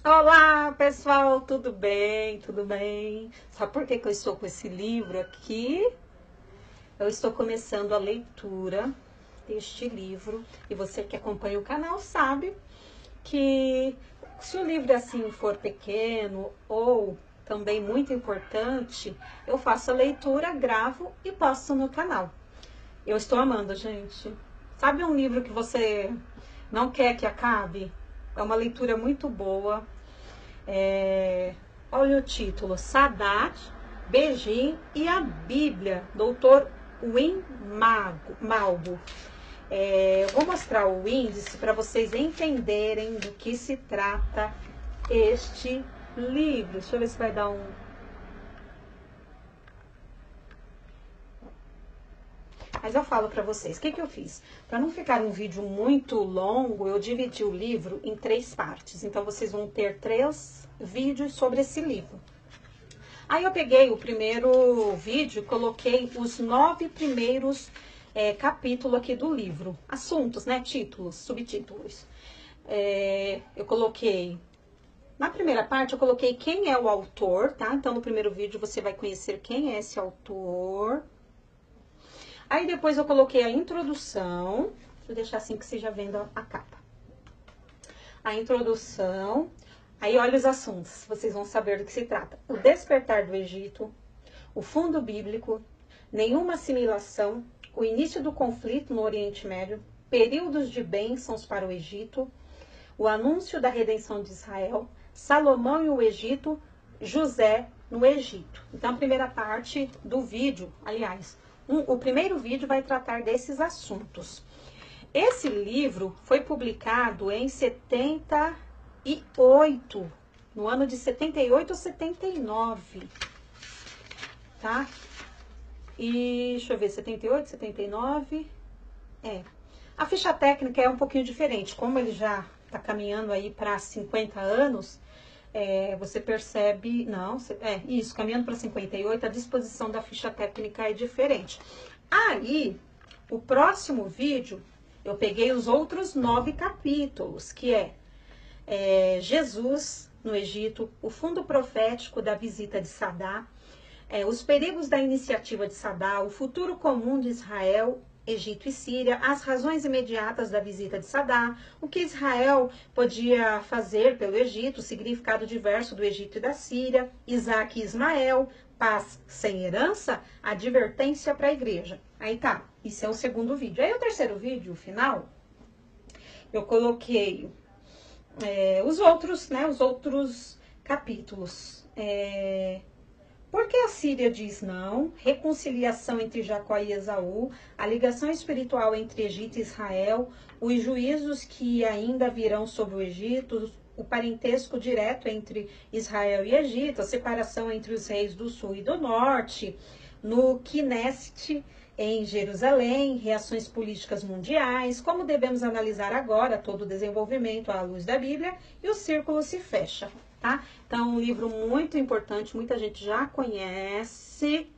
Olá, pessoal, tudo bem? Tudo bem? Sabe por que eu estou com esse livro aqui? Eu estou começando a leitura deste livro e você que acompanha o canal sabe que se o livro assim for pequeno ou também muito importante, eu faço a leitura, gravo e posto no canal. Eu estou amando, gente. Sabe um livro que você não quer que acabe? É uma leitura muito boa. Olha o título: Sadat, Beijing e a Bíblia, Dr. Wim Malbo. Vou mostrar o índice para vocês entenderem do que se trata este livro. Deixa eu ver se vai dar um... Mas eu falo para vocês, o que eu fiz? Para não ficar um vídeo muito longo, eu dividi o livro em 3 partes. Então, vocês vão ter 3 vídeos sobre esse livro. Aí, eu peguei o primeiro vídeo e coloquei os 9 primeiros capítulos aqui do livro. Assuntos, né? Títulos, subtítulos. Eu coloquei... Na primeira parte, eu coloquei quem é o autor, tá? Então, no primeiro vídeo, você vai conhecer quem é esse autor. Aí depois eu coloquei a introdução, vou deixar assim que você já vendo a capa. A introdução, aí olha os assuntos, vocês vão saber do que se trata. O despertar do Egito, o fundo bíblico, nenhuma assimilação, o início do conflito no Oriente Médio, períodos de bênçãos para o Egito, o anúncio da redenção de Israel, Salomão e o Egito, José no Egito. Então a primeira parte do vídeo, aliás... O primeiro vídeo vai tratar desses assuntos. Esse livro foi publicado em 78, no ano de 78 ou 79, tá? E, deixa eu ver, 78, 79, A ficha técnica é um pouquinho diferente, como ele já está caminhando aí para 50 anos... você percebe, caminhando para 58, a disposição da ficha técnica é diferente. Aí, o próximo vídeo, eu peguei os outros 9 capítulos, que Jesus no Egito, o fundo profético da visita de Sadá, os perigos da iniciativa de Sadá, o futuro comum de Israel, Egito e Síria, as razões imediatas da visita de Sadá, o que Israel podia fazer pelo Egito, o significado diverso do Egito e da Síria, Isaac e Ismael, paz sem herança, advertência para a igreja. Aí tá, isso é o segundo vídeo. Aí o terceiro vídeo, o final, eu coloquei os outros capítulos. Por que a Síria diz não? Reconciliação entre Jacó e Esaú, a ligação espiritual entre Egito e Israel, os juízos que ainda virão sobre o Egito, o parentesco direto entre Israel e Egito, a separação entre os reis do sul e do norte, no Knesset em Jerusalém, reações políticas mundiais, como devemos analisar agora todo o desenvolvimento à luz da Bíblia, e o círculo se fecha. Tá? Então, um livro muito importante, muita gente já conhece.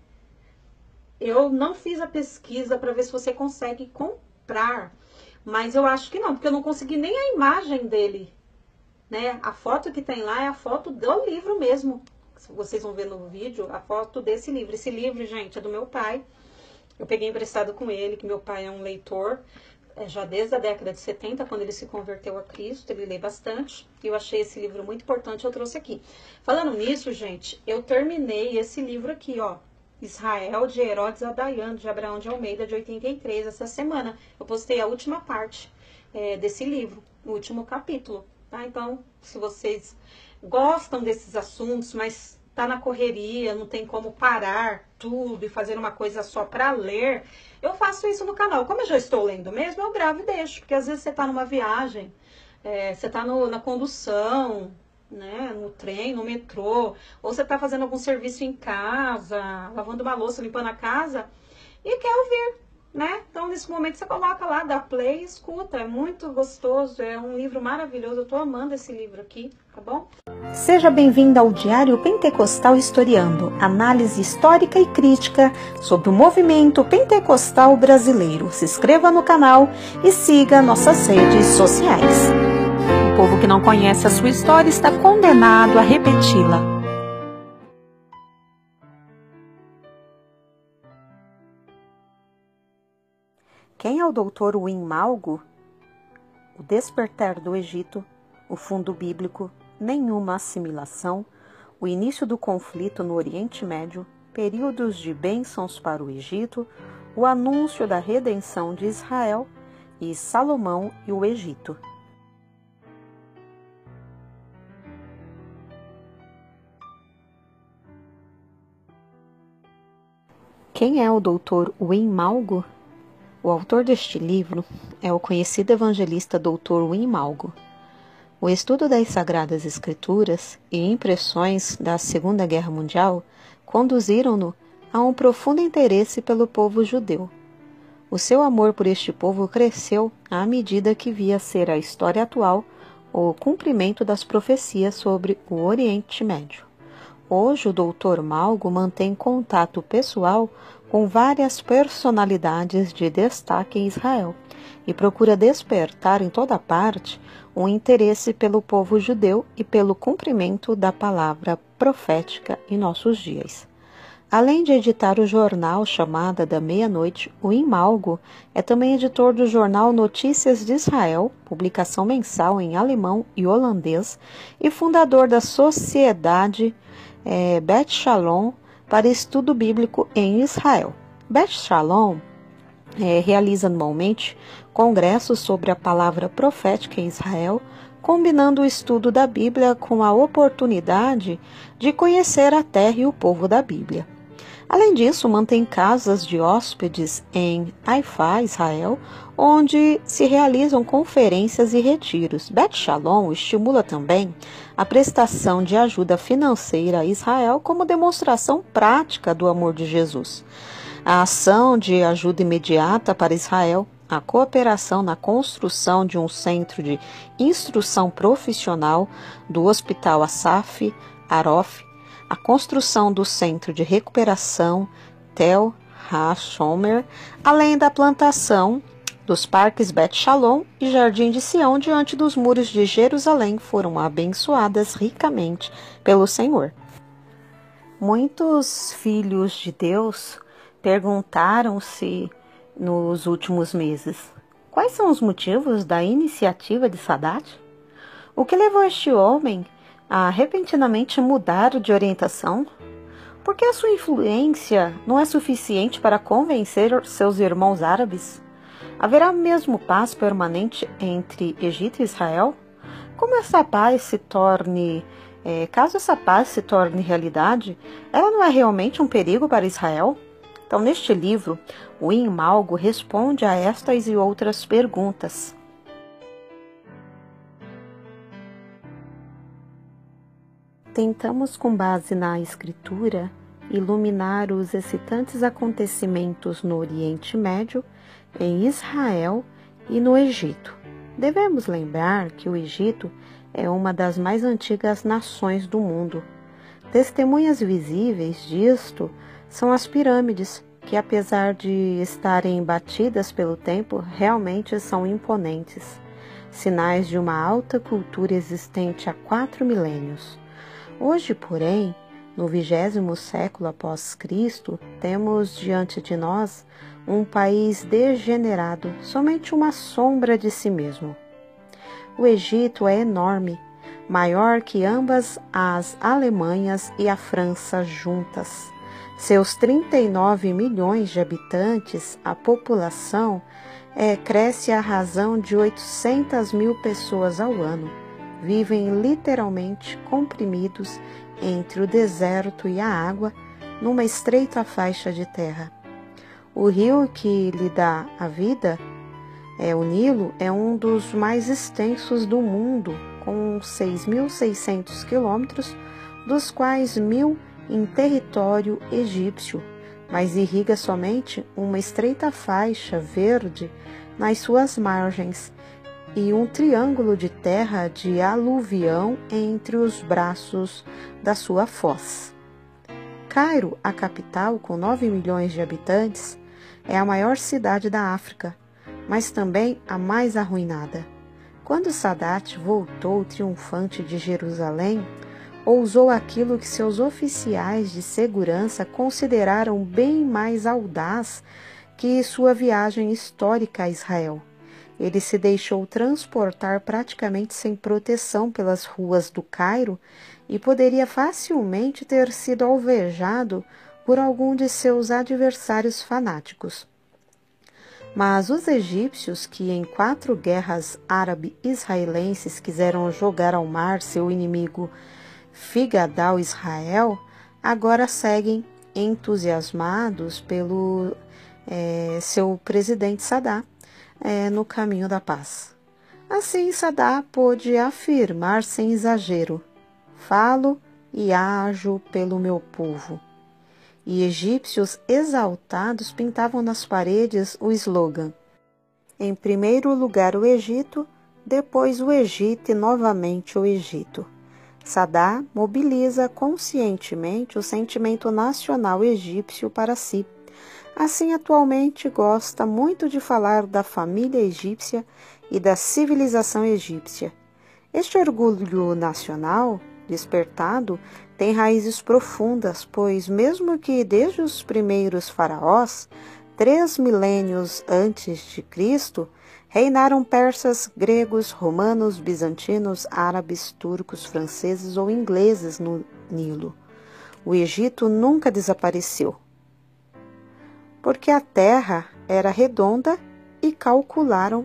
Eu não fiz a pesquisa para ver se você consegue comprar, mas eu acho que não, porque eu não consegui nem a imagem dele, né? A foto que tem lá é a foto do livro mesmo. Vocês vão ver no vídeo a foto desse livro. Esse livro, gente, é do meu pai. Eu peguei emprestado com ele, que meu pai é um leitor. Já desde a década de 70, quando ele se converteu a Cristo, ele lê bastante. E eu achei esse livro muito importante, eu trouxe aqui. Falando nisso, gente, eu terminei esse livro aqui, ó. Israel, de Herodes a Dayan, de Abraão de Almeida, de 83, essa semana. Eu postei a última parte desse livro, o último capítulo, tá? Então, se vocês gostam desses assuntos, mas tá na correria, não tem como parar tudo e fazer uma coisa só para ler, eu faço isso no canal. Como eu já estou lendo mesmo, eu gravo e deixo, porque às vezes você tá numa viagem, você tá na condução, né, no trem, no metrô, ou você tá fazendo algum serviço em casa, lavando uma louça, limpando a casa, e quer ouvir, né? Então, nesse momento, você coloca lá, dá play e escuta. É muito gostoso, é um livro maravilhoso. Eu tô amando esse livro aqui, tá bom? Seja bem-vindo ao Diário Pentecostal Historiando, análise histórica e crítica sobre o movimento pentecostal brasileiro. Se inscreva no canal e siga nossas redes sociais. povo que não conhece a sua história está condenado a repeti-la. Quem é o Dr. Wim Malgo? O Despertar do Egito, o Fundo Bíblico, Nenhuma Assimilação, o Início do Conflito no Oriente Médio, Períodos de Bênçãos para o Egito, o Anúncio da Redenção de Israel e Salomão e o Egito. Quem é o Dr. Wim Malgo? O autor deste livro é o conhecido evangelista Dr. Wim Malgo. O estudo das Sagradas Escrituras e impressões da Segunda Guerra Mundial conduziram-no a um profundo interesse pelo povo judeu. O seu amor por este povo cresceu à medida que via ser a história atual o cumprimento das profecias sobre o Oriente Médio. Hoje o Dr. Malgo mantém contato pessoal com várias personalidades de destaque em Israel e procura despertar em toda parte um interesse pelo povo judeu e pelo cumprimento da palavra profética em nossos dias. Além de editar o jornal Chamada da Meia-Noite, o Wim Malgo é também editor do jornal Notícias de Israel, publicação mensal em alemão e holandês, e fundador da Sociedade Beth Shalom para estudo bíblico em Israel. Beth Shalom realiza anualmente congressos sobre a palavra profética em Israel, combinando o estudo da Bíblia com a oportunidade de conhecer a terra e o povo da Bíblia. Além disso, mantém casas de hóspedes em Haifa, Israel, onde se realizam conferências e retiros. Beth Shalom estimula também a prestação de ajuda financeira a Israel como demonstração prática do amor de Jesus. A ação de ajuda imediata para Israel, a cooperação na construção de um centro de instrução profissional do Hospital Asaf Arof, a construção do Centro de Recuperação Tel HaShomer, além da plantação dos parques Beth Shalom e Jardim de Sião diante dos muros de Jerusalém foram abençoadas ricamente pelo Senhor. Muitos filhos de Deus perguntaram-se nos últimos meses: quais são os motivos da iniciativa de Sadat? O que levou este homem a repentinamente mudar de orientação? Por que a sua influência não é suficiente para convencer seus irmãos árabes? Haverá mesmo paz permanente entre Egito e Israel? Caso essa paz se torne realidade, ela não é realmente um perigo para Israel? Então, neste livro, Wim Malgo responde a estas e outras perguntas. Tentamos, com base na Escritura, iluminar os excitantes acontecimentos no Oriente Médio, em Israel e no Egito. Devemos lembrar que o Egito é uma das mais antigas nações do mundo. Testemunhas visíveis disto são as pirâmides, que apesar de estarem batidas pelo tempo, realmente são imponentes, sinais de uma alta cultura existente há 4 milênios. Hoje, porém, no 20º século após Cristo, temos diante de nós um país degenerado, somente uma sombra de si mesmo. O Egito é enorme, maior que ambas as Alemanhas e a França juntas. Seus 39 milhões de habitantes, a população cresce à razão de 800 mil pessoas ao ano. Vivem literalmente comprimidos entre o deserto e a água, numa estreita faixa de terra. O rio que lhe dá a vida, o Nilo, é um dos mais extensos do mundo, com 6.600 quilômetros, dos quais 1.000 em território egípcio, mas irriga somente uma estreita faixa verde nas suas margens e um triângulo de terra de aluvião entre os braços da sua foz. Cairo, a capital, com 9 milhões de habitantes, é a maior cidade da África, mas também a mais arruinada. Quando Sadat voltou triunfante de Jerusalém, ousou aquilo que seus oficiais de segurança consideraram bem mais audaz que sua viagem histórica a Israel. Ele se deixou transportar praticamente sem proteção pelas ruas do Cairo e poderia facilmente ter sido alvejado por algum de seus adversários fanáticos. Mas os egípcios, que em 4 guerras árabe-israelenses quiseram jogar ao mar seu inimigo Figadal Israel, agora seguem entusiasmados pelo seu presidente Sadat no caminho da paz. Assim, Sadat pôde afirmar sem exagero: falo e ajo pelo meu povo. E egípcios exaltados pintavam nas paredes o slogan: em primeiro lugar o Egito, depois o Egito e novamente o Egito. Sadat mobiliza conscientemente o sentimento nacional egípcio para si. Assim, atualmente gosta muito de falar da família egípcia e da civilização egípcia. Este orgulho nacional, despertado, tem raízes profundas, pois mesmo que desde os primeiros faraós, 3 milênios antes de Cristo, reinaram persas, gregos, romanos, bizantinos, árabes, turcos, franceses ou ingleses no Nilo. O Egito nunca desapareceu, porque a terra era redonda e calcularam.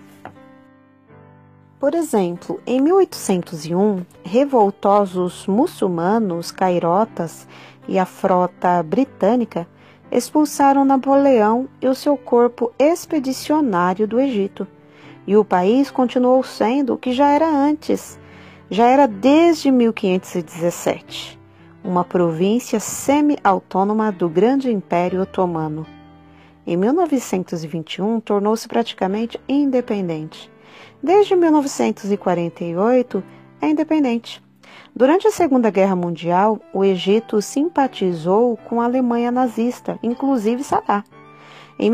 Por exemplo, em 1801, revoltosos muçulmanos cairotas e a frota britânica expulsaram Napoleão e o seu corpo expedicionário do Egito. E o país continuou sendo o que já era antes, já era desde 1517, uma província semi-autônoma do Grande Império Otomano. Em 1921, tornou-se praticamente independente. Desde 1948, é independente. Durante a Segunda Guerra Mundial, o Egito simpatizou com a Alemanha nazista, inclusive Sadat. Em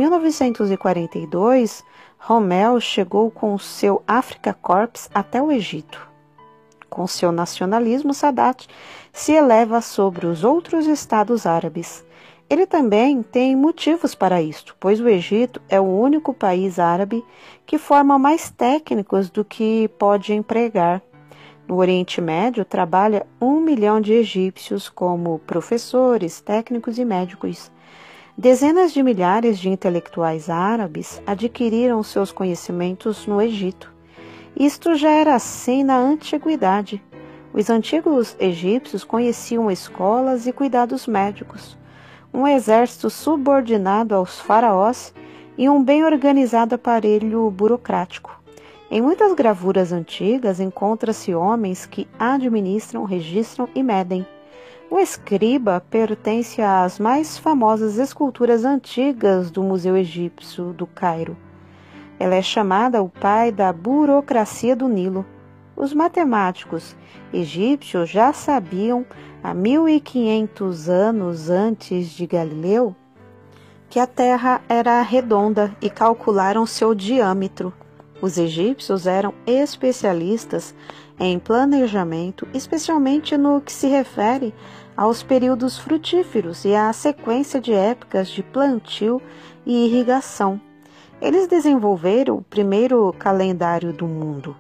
1942, Rommel chegou com seu Afrika Korps até o Egito. Com seu nacionalismo, Sadat se eleva sobre os outros estados árabes. Ele também tem motivos para isto, pois o Egito é o único país árabe que forma mais técnicos do que pode empregar. No Oriente Médio, trabalha 1 milhão de egípcios como professores, técnicos e médicos. Dezenas de milhares de intelectuais árabes adquiriram seus conhecimentos no Egito. Isto já era assim na antiguidade. Os antigos egípcios conheciam escolas e cuidados médicos, um exército subordinado aos faraós e um bem organizado aparelho burocrático. Em muitas gravuras antigas encontra-se homens que administram, registram e medem. O escriba pertence às mais famosas esculturas antigas do Museu Egípcio do Cairo. Ela é chamada o pai da burocracia do Nilo. Os matemáticos egípcios já sabiam, há 1500 anos antes de Galileu, que a Terra era redonda e calcularam seu diâmetro. Os egípcios eram especialistas em planejamento, especialmente no que se refere aos períodos frutíferos e à sequência de épocas de plantio e irrigação. Eles desenvolveram o primeiro calendário do mundo.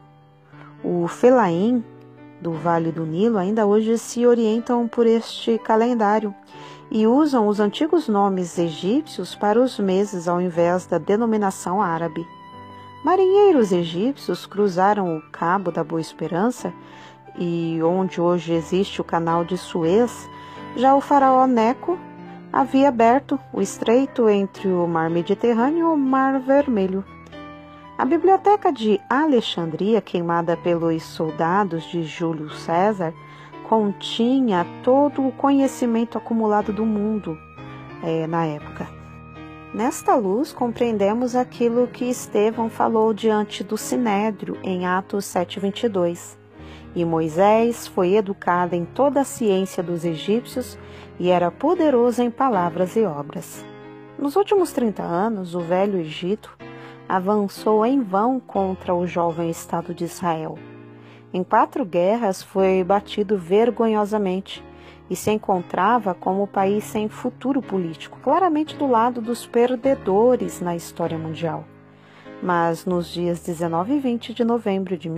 O Felaim, do Vale do Nilo, ainda hoje se orientam por este calendário e usam os antigos nomes egípcios para os meses ao invés da denominação árabe. Marinheiros egípcios cruzaram o Cabo da Boa Esperança, e onde hoje existe o Canal de Suez, já o faraó Neco havia aberto o estreito entre o Mar Mediterrâneo e o Mar Vermelho. A Biblioteca de Alexandria, queimada pelos soldados de Júlio César, continha todo o conhecimento acumulado do mundo na época. Nesta luz, compreendemos aquilo que Estevão falou diante do Sinédrio em Atos 7:22. E Moisés foi educado em toda a ciência dos egípcios e era poderoso em palavras e obras. Nos últimos 30 anos, o Velho Egito avançou em vão contra o jovem Estado de Israel. Em 4 guerras foi batido vergonhosamente e se encontrava como país sem futuro político, claramente do lado dos perdedores na história mundial. Mas nos dias 19 e 20 de novembro de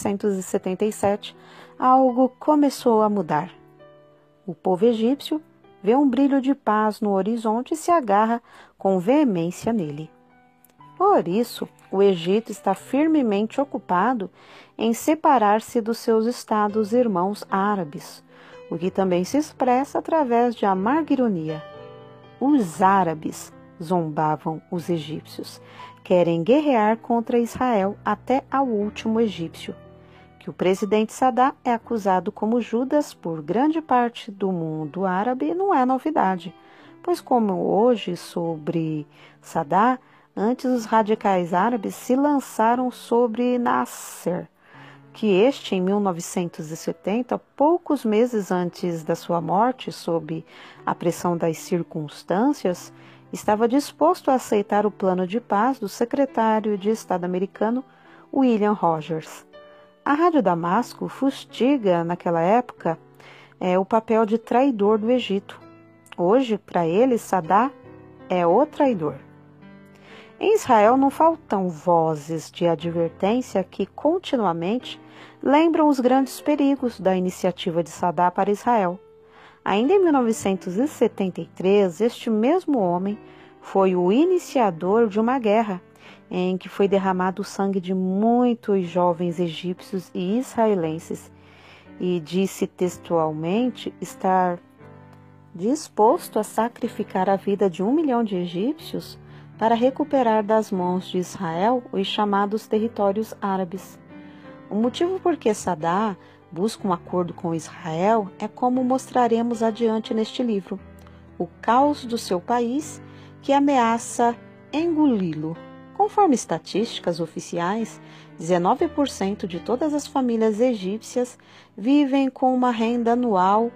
1977, algo começou a mudar. O povo egípcio vê um brilho de paz no horizonte e se agarra com veemência nele. Por isso, o Egito está firmemente ocupado em separar-se dos seus estados irmãos árabes, o que também se expressa através de amarga ironia. Os árabes, zombavam os egípcios, querem guerrear contra Israel até ao último egípcio. Que o presidente Sadá é acusado como Judas por grande parte do mundo árabe não é novidade, pois como hoje sobre Sadá, antes os radicais árabes se lançaram sobre Nasser, que este, em 1970, poucos meses antes da sua morte, sob a pressão das circunstâncias, estava disposto a aceitar o plano de paz do secretário de Estado americano William Rogers. A Rádio Damasco fustiga, naquela época, o papel de traidor do Egito. Hoje, para ele, Sadá é o traidor. Em Israel não faltam vozes de advertência que continuamente lembram os grandes perigos da iniciativa de Sadá para Israel. Ainda em 1973, este mesmo homem foi o iniciador de uma guerra em que foi derramado o sangue de muitos jovens egípcios e israelenses, e disse textualmente estar disposto a sacrificar a vida de 1 milhão de egípcios para recuperar das mãos de Israel os chamados territórios árabes. O motivo por que Sadá busca um acordo com Israel é como mostraremos adiante neste livro: o caos do seu país que ameaça engoli-lo. Conforme estatísticas oficiais, 19% de todas as famílias egípcias vivem com uma renda anual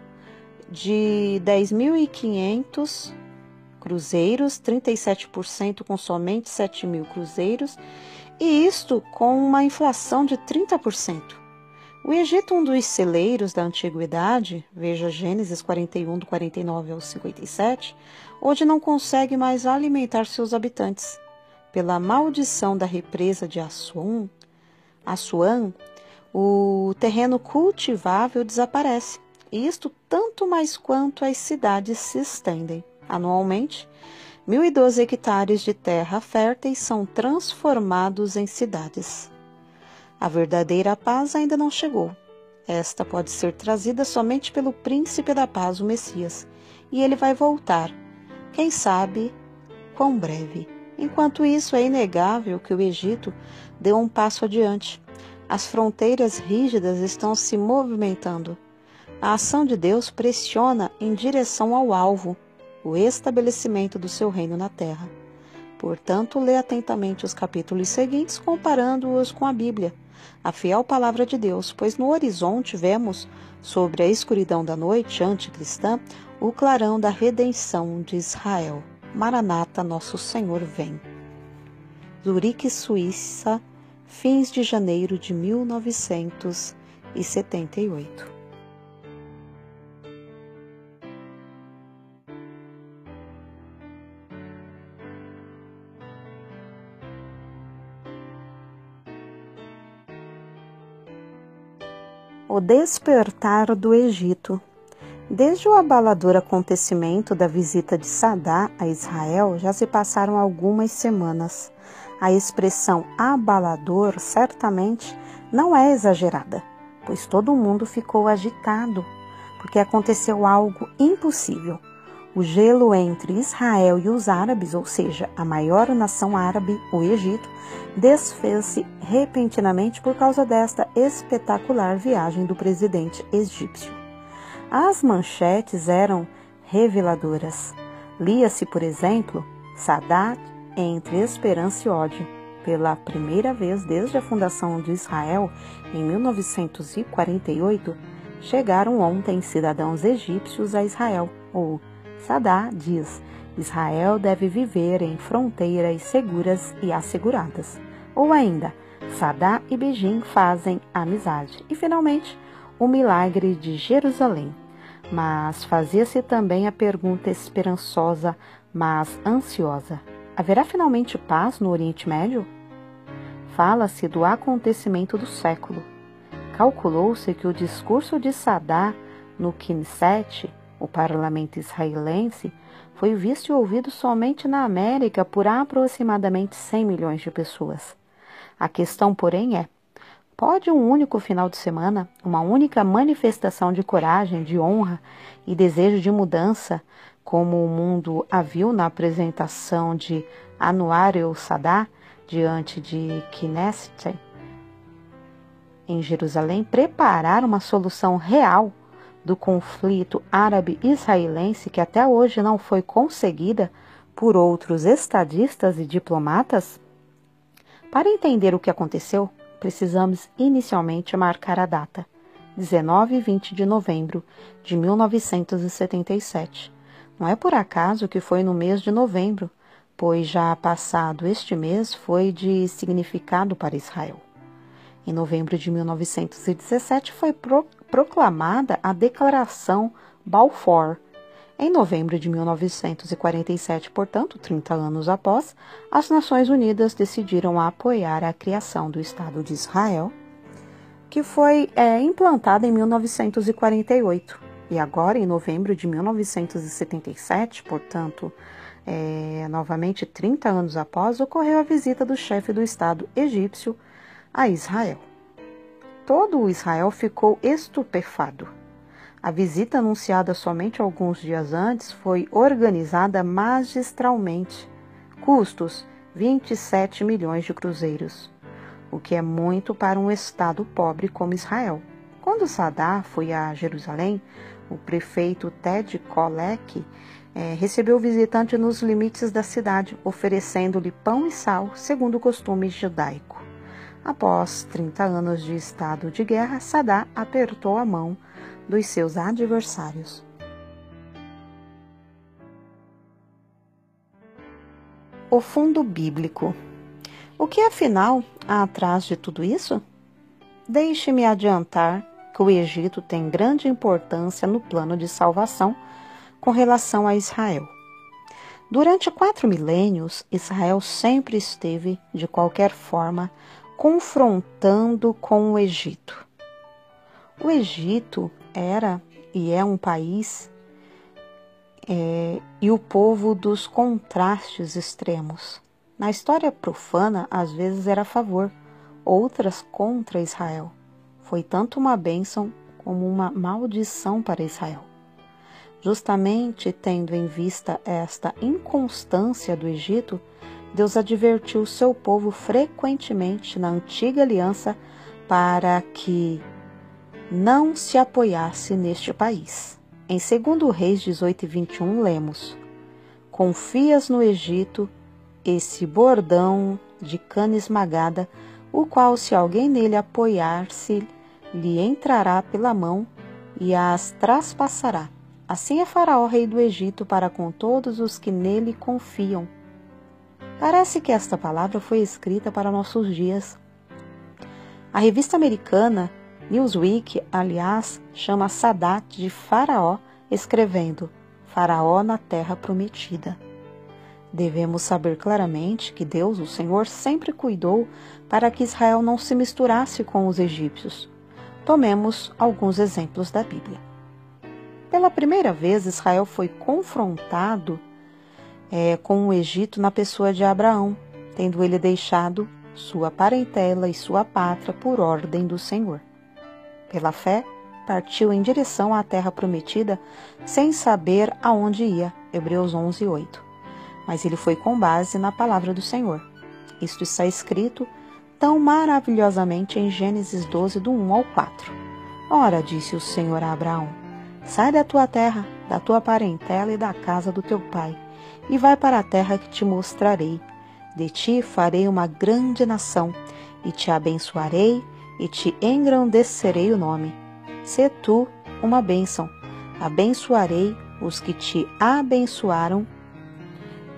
de 10.500 cruzeiros, 37% com somente 7.000 cruzeiros, e isto com uma inflação de 30%. O Egito, um dos celeiros da antiguidade, veja Gênesis 41, do 49 ao 57, hoje não consegue mais alimentar seus habitantes. Pela maldição da represa de Assuã, o terreno cultivável desaparece, e isto tanto mais quanto as cidades se estendem. Anualmente, 1.012 hectares de terra férteis são transformados em cidades. A verdadeira paz ainda não chegou. Esta pode ser trazida somente pelo príncipe da paz, o Messias, e ele vai voltar, quem sabe, quão breve. Enquanto isso, é inegável que o Egito deu um passo adiante. As fronteiras rígidas estão se movimentando. A ação de Deus pressiona em direção ao alvo, o estabelecimento do seu reino na terra. Portanto, lê atentamente os capítulos seguintes, comparando-os com a Bíblia, a fiel palavra de Deus, pois no horizonte vemos, sobre a escuridão da noite anticristã, o clarão da redenção de Israel. Maranata, nosso Senhor vem. Zurique, Suíça, fins de janeiro de 1978. O despertar do Egito. Desde o abalador acontecimento da visita de Sadá a Israel, já se passaram algumas semanas. A expressão abalador certamente não é exagerada, pois todo mundo ficou agitado, porque aconteceu algo impossível. O gelo entre Israel e os árabes, ou seja, a maior nação árabe, o Egito, desfez-se repentinamente por causa desta espetacular viagem do presidente egípcio. As manchetes eram reveladoras. Lia-se, por exemplo, Sadá entre esperança e ódio. Pela primeira vez desde a fundação de Israel, em 1948, chegaram ontem cidadãos egípcios a Israel. Ou Sadá diz: Israel deve viver em fronteiras seguras e asseguradas. Ou ainda, Sadá e Begim fazem amizade. E, finalmente, o milagre de Jerusalém. Mas fazia-se também a pergunta esperançosa, mas ansiosa: haverá finalmente paz no Oriente Médio? Fala-se do acontecimento do século. Calculou-se que o discurso de Sadá no Knesset, o parlamento israelense, foi visto e ouvido somente na América por aproximadamente 100 milhões de pessoas. A questão, porém, é: pode um único final de semana, uma única manifestação de coragem, de honra e desejo de mudança, como o mundo a viu na apresentação de Anwar el-Sadat diante de Knesset em Jerusalém, preparar uma solução real do conflito árabe-israelense que até hoje não foi conseguida por outros estadistas e diplomatas? Para entender o que aconteceu, precisamos inicialmente marcar a data, 19 e 20 de novembro de 1977. Não é por acaso que foi no mês de novembro, pois já passado este mês foi de significado para Israel. Em novembro de 1917 foi proclamada a Declaração Balfour. Em novembro de 1947, portanto, 30 anos após, as Nações Unidas decidiram apoiar a criação do Estado de Israel, que foi implantada em 1948. E agora, em novembro de 1977, portanto, novamente 30 anos após, ocorreu a visita do chefe do Estado egípcio a Israel. Todo o Israel ficou estupefado. A visita, anunciada somente alguns dias antes, foi organizada magistralmente. Custos: 27 milhões de cruzeiros, o que é muito para um estado pobre como Israel. Quando Sadá foi a Jerusalém, o prefeito Ted Kollek recebeu o visitante nos limites da cidade, oferecendo-lhe pão e sal, segundo o costume judaico. Após 30 anos de estado de guerra, Sadá apertou a mão dos seus adversários. O fundo bíblico. O que afinal há atrás de tudo isso? Deixe-me adiantar que o Egito tem grande importância no plano de salvação com relação a Israel. Durante 4 milênios, Israel sempre esteve, de qualquer forma, confrontando com o Egito. O Egito era e é um país e o povo dos contrastes extremos. Na história profana, às vezes era a favor, outras contra Israel. Foi tanto uma bênção como uma maldição para Israel. Justamente tendo em vista esta inconstância do Egito, Deus advertiu seu povo frequentemente na antiga aliança para que não se apoiasse neste país. Em 2 Reis 18 e 21 lemos: confias no Egito, esse bordão de cana esmagada, o qual, se alguém nele apoiar-se, lhe entrará pela mão e as traspassará. Assim é Faraó, rei do Egito, para com todos os que nele confiam. Parece que esta palavra foi escrita para nossos dias. A revista americana Newsweek, aliás, chama Sadat de Faraó, escrevendo Faraó na Terra Prometida. Devemos saber claramente que Deus, o Senhor, sempre cuidou para que Israel não se misturasse com os egípcios. Tomemos alguns exemplos da Bíblia. Pela primeira vez, Israel foi confrontado com o Egito na pessoa de Abraão, tendo ele deixado sua parentela e sua pátria por ordem do Senhor. Pela fé, partiu em direção à terra prometida, sem saber aonde ia, Hebreus 11, 8. Mas ele foi com base na palavra do Senhor. Isto está escrito tão maravilhosamente em Gênesis 12, do 1 ao 4. Ora, disse o Senhor a Abraão, sai da tua terra, da tua parentela e da casa do teu pai, e vai para a terra que te mostrarei. De ti farei uma grande nação, e te abençoarei, e te engrandecerei o nome. Sê tu uma bênção. Abençoarei os que te abençoaram,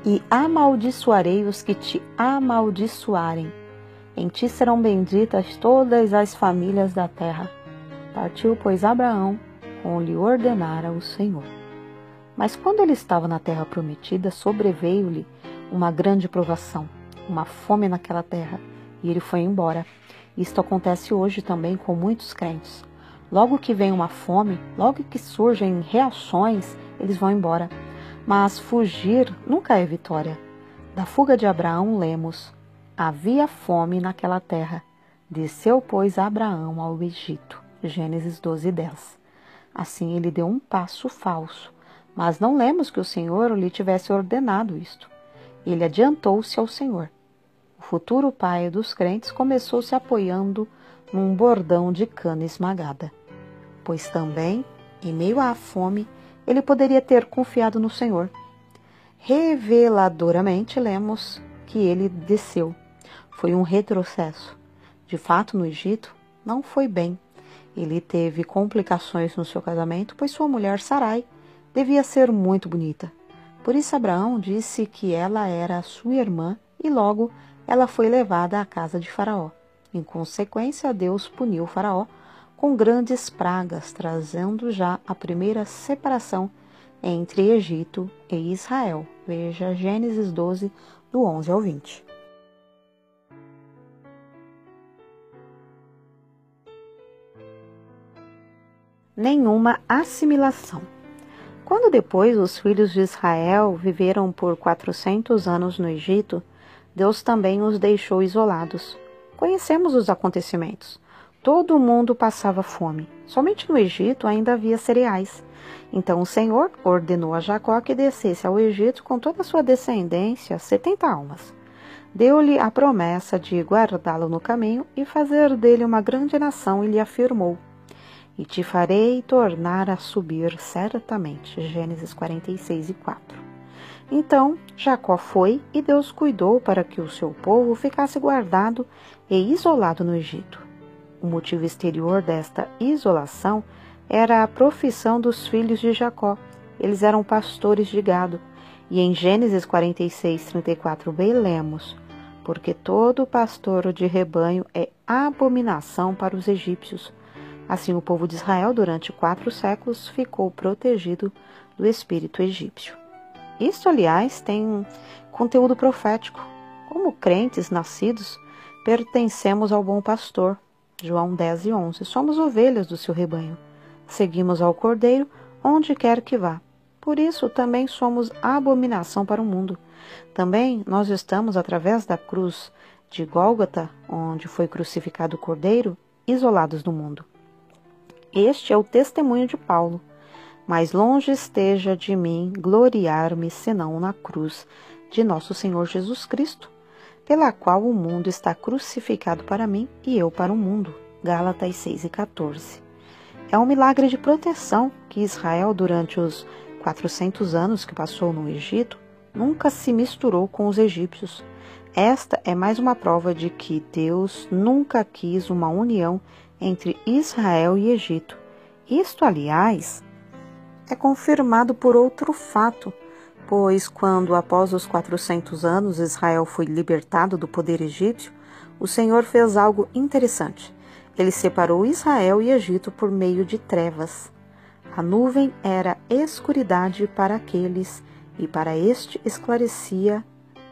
e amaldiçoarei os que te amaldiçoarem. Em ti serão benditas todas as famílias da terra. Partiu, pois, Abraão, como lhe ordenara o Senhor. Mas quando ele estava na terra prometida, sobreveio-lhe uma grande provação, uma fome naquela terra, e ele foi embora. Isto acontece hoje também com muitos crentes. Logo que vem uma fome, logo que surgem reações, eles vão embora. Mas fugir nunca é vitória. Da fuga de Abraão lemos: havia fome naquela terra. Desceu, pois, Abraão ao Egito. Gênesis 12:10. Assim ele deu um passo falso, mas não lemos que o Senhor lhe tivesse ordenado isto. Ele adiantou-se ao Senhor. O futuro pai dos crentes começou se apoiando num bordão de cana esmagada, pois também, em meio à fome, ele poderia ter confiado no Senhor. Reveladoramente lemos que ele desceu. Foi um retrocesso. De fato, no Egito, não foi bem. Ele teve complicações no seu casamento, pois sua mulher Sarai devia ser muito bonita. Por isso Abraão disse que ela era sua irmã e logo ela foi levada à casa de Faraó. Em consequência, Deus puniu Faraó com grandes pragas, trazendo já a primeira separação entre Egito e Israel. Veja Gênesis 12, do 11 ao 20. Nenhuma assimilação. Quando depois os filhos de Israel viveram por 400 anos no Egito, Deus também os deixou isolados. Conhecemos os acontecimentos. Todo mundo passava fome. Somente no Egito ainda havia cereais. Então o Senhor ordenou a Jacó que descesse ao Egito com toda a sua descendência, 70 almas. Deu-lhe a promessa de guardá-lo no caminho e fazer dele uma grande nação, e lhe afirmou: e te farei tornar a subir certamente. Gênesis 46:4. Então Jacó foi, e Deus cuidou para que o seu povo ficasse guardado e isolado no Egito. O motivo exterior desta isolação era a profissão dos filhos de Jacó. Eles eram pastores de gado. E em Gênesis 46:34b lemos: porque todo pastor de rebanho é abominação para os egípcios. Assim o povo de Israel durante 4 séculos ficou protegido do espírito egípcio. Isto, aliás, tem conteúdo profético. Como crentes nascidos, pertencemos ao bom pastor. João 10:11. Somos ovelhas do seu rebanho. Seguimos ao Cordeiro onde quer que vá. Por isso também somos abominação para o mundo. Também nós estamos, através da cruz de Gólgota, onde foi crucificado o Cordeiro, isolados do mundo. Este é o testemunho de Paulo. Mas longe esteja de mim gloriar-me, senão na cruz de nosso Senhor Jesus Cristo, pela qual o mundo está crucificado para mim e eu para o mundo. Gálatas 6:14. É um milagre de proteção que Israel, durante os 400 anos que passou no Egito, nunca se misturou com os egípcios. Esta é mais uma prova de que Deus nunca quis uma união entre Israel e Egito. Isto, aliás, é confirmado por outro fato, pois quando, após os 400 anos, Israel foi libertado do poder egípcio, o Senhor fez algo interessante. Ele separou Israel e Egito por meio de trevas. A nuvem era escuridade para aqueles, e para este esclarecia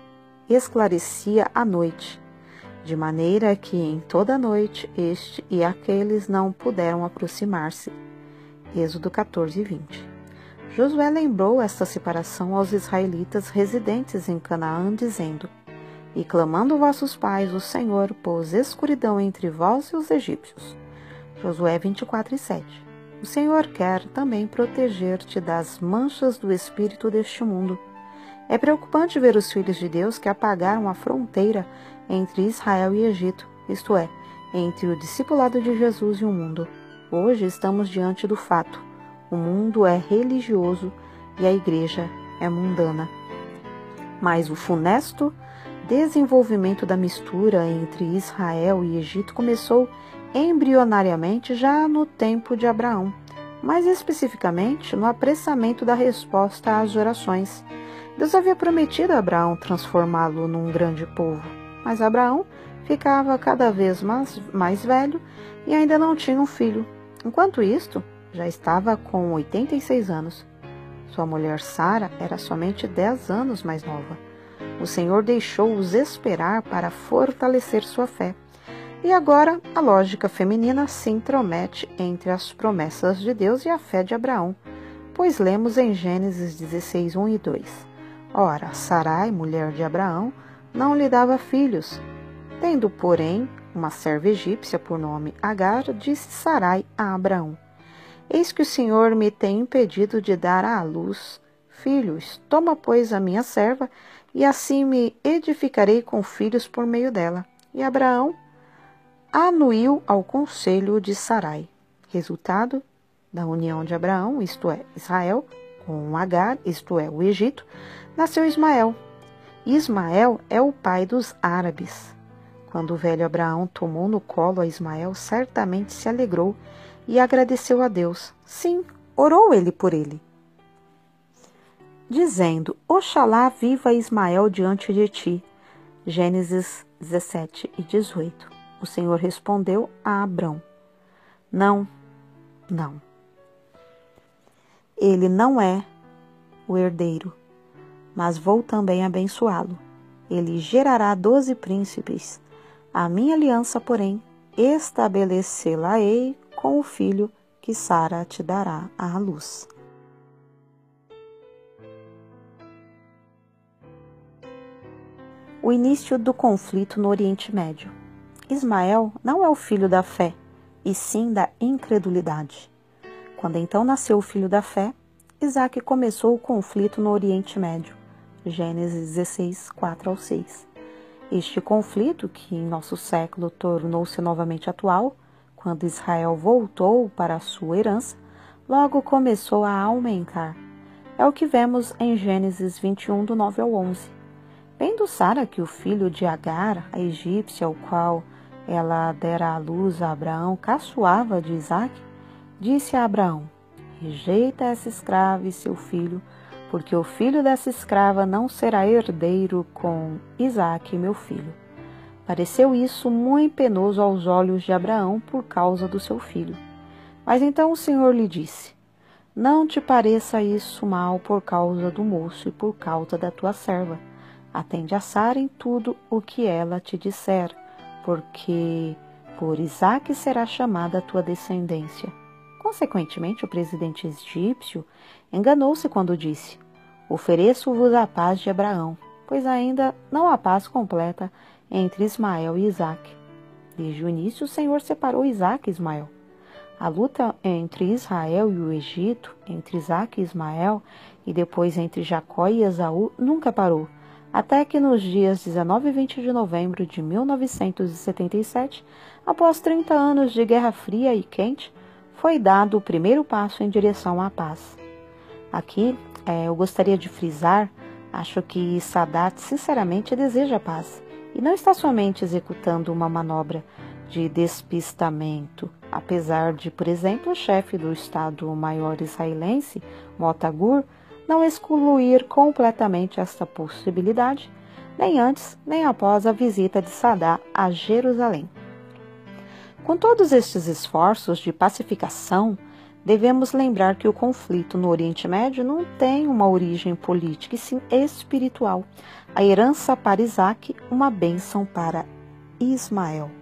a noite, de maneira que em toda a noite este e aqueles não puderam aproximar-se. Êxodo 14:20. Josué lembrou esta separação aos israelitas residentes em Canaã, dizendo: e clamando vossos pais, o Senhor pôs escuridão entre vós e os egípcios. Josué 24:7. O Senhor quer também proteger-te das manchas do espírito deste mundo. É preocupante ver os filhos de Deus que apagaram a fronteira entre Israel e Egito, isto é, entre o discipulado de Jesus e o mundo. Hoje estamos diante do fato: o mundo é religioso e a igreja é mundana. Mas o funesto desenvolvimento da mistura entre Israel e Egito começou embrionariamente já no tempo de Abraão, mais especificamente no apressamento da resposta às orações. Deus havia prometido a Abraão transformá-lo num grande povo, mas Abraão ficava cada vez mais velho e ainda não tinha um filho. Enquanto isto, já estava com 86 anos. Sua mulher Sara era somente 10 anos mais nova. O Senhor deixou-os esperar para fortalecer sua fé. E agora a lógica feminina se intromete entre as promessas de Deus e a fé de Abraão, pois lemos em Gênesis 16, 1 e 2. Ora, Sarai, mulher de Abraão, não lhe dava filhos. Tendo, porém, uma serva egípcia por nome Agar, disse Sarai a Abraão: Eis que o Senhor me tem impedido de dar à luz filhos. Toma, pois, a minha serva, e assim me edificarei com filhos por meio dela. E Abraão anuiu ao conselho de Sarai. Resultado da união de Abraão, isto é, Israel, com Agar, isto é, o Egito, nasceu Ismael. Ismael é o pai dos árabes. Quando o velho Abraão tomou no colo a Ismael, certamente se alegrou e agradeceu a Deus. Sim, orou ele por ele, dizendo: Oxalá viva Ismael diante de ti. Gênesis 17 e 18. O Senhor respondeu a Abrão: Não. Ele não é o herdeiro, mas vou também abençoá-lo. Ele gerará 12 príncipes. A minha aliança, porém, estabelecê-la-ei com o filho que Sara te dará à luz. O início do conflito no Oriente Médio. Ismael não é o filho da fé, e sim da incredulidade. Quando então nasceu o filho da fé, Isaque começou o conflito no Oriente Médio. Gênesis 16, 4 ao 6. Este conflito, que em nosso século tornou-se novamente atual, quando Israel voltou para a sua herança, logo começou a aumentar. É o que vemos em Gênesis 21, do 9 ao 11. Vendo Sara que o filho de Agar, a egípcia, ao qual ela dera à luz a Abraão, caçoava de Isaque, disse a Abraão: Rejeita essa escrava e seu filho, porque o filho dessa escrava não será herdeiro com Isaque, meu filho. Pareceu isso muito penoso aos olhos de Abraão por causa do seu filho. Mas então o Senhor lhe disse: Não te pareça isso mal por causa do moço e por causa da tua serva. Atende a Sara em tudo o que ela te disser, porque por Isaque será chamada a tua descendência. Consequentemente, o presidente egípcio enganou-se quando disse: Ofereço-vos a paz de Abraão, pois ainda não há paz completa entre Ismael e Isaque. Desde o início, o Senhor separou Isaque e Ismael. A luta entre Israel e o Egito, entre Isaque e Ismael, e depois entre Jacó e Esaú, nunca parou, até que nos dias 19 e 20 de novembro de 1977, após 30 anos de Guerra Fria e quente, foi dado o primeiro passo em direção à paz. Aqui, eu gostaria de frisar, acho que Sadat sinceramente deseja a paz, e não está somente executando uma manobra de despistamento, apesar de, por exemplo, o chefe do Estado-Maior israelense, Mota Gur, não excluir completamente esta possibilidade, nem antes nem após a visita de Sadat a Jerusalém. Com todos estes esforços de pacificação, devemos lembrar que o conflito no Oriente Médio não tem uma origem política, e sim espiritual. A herança para Isaque, uma bênção para Ismael.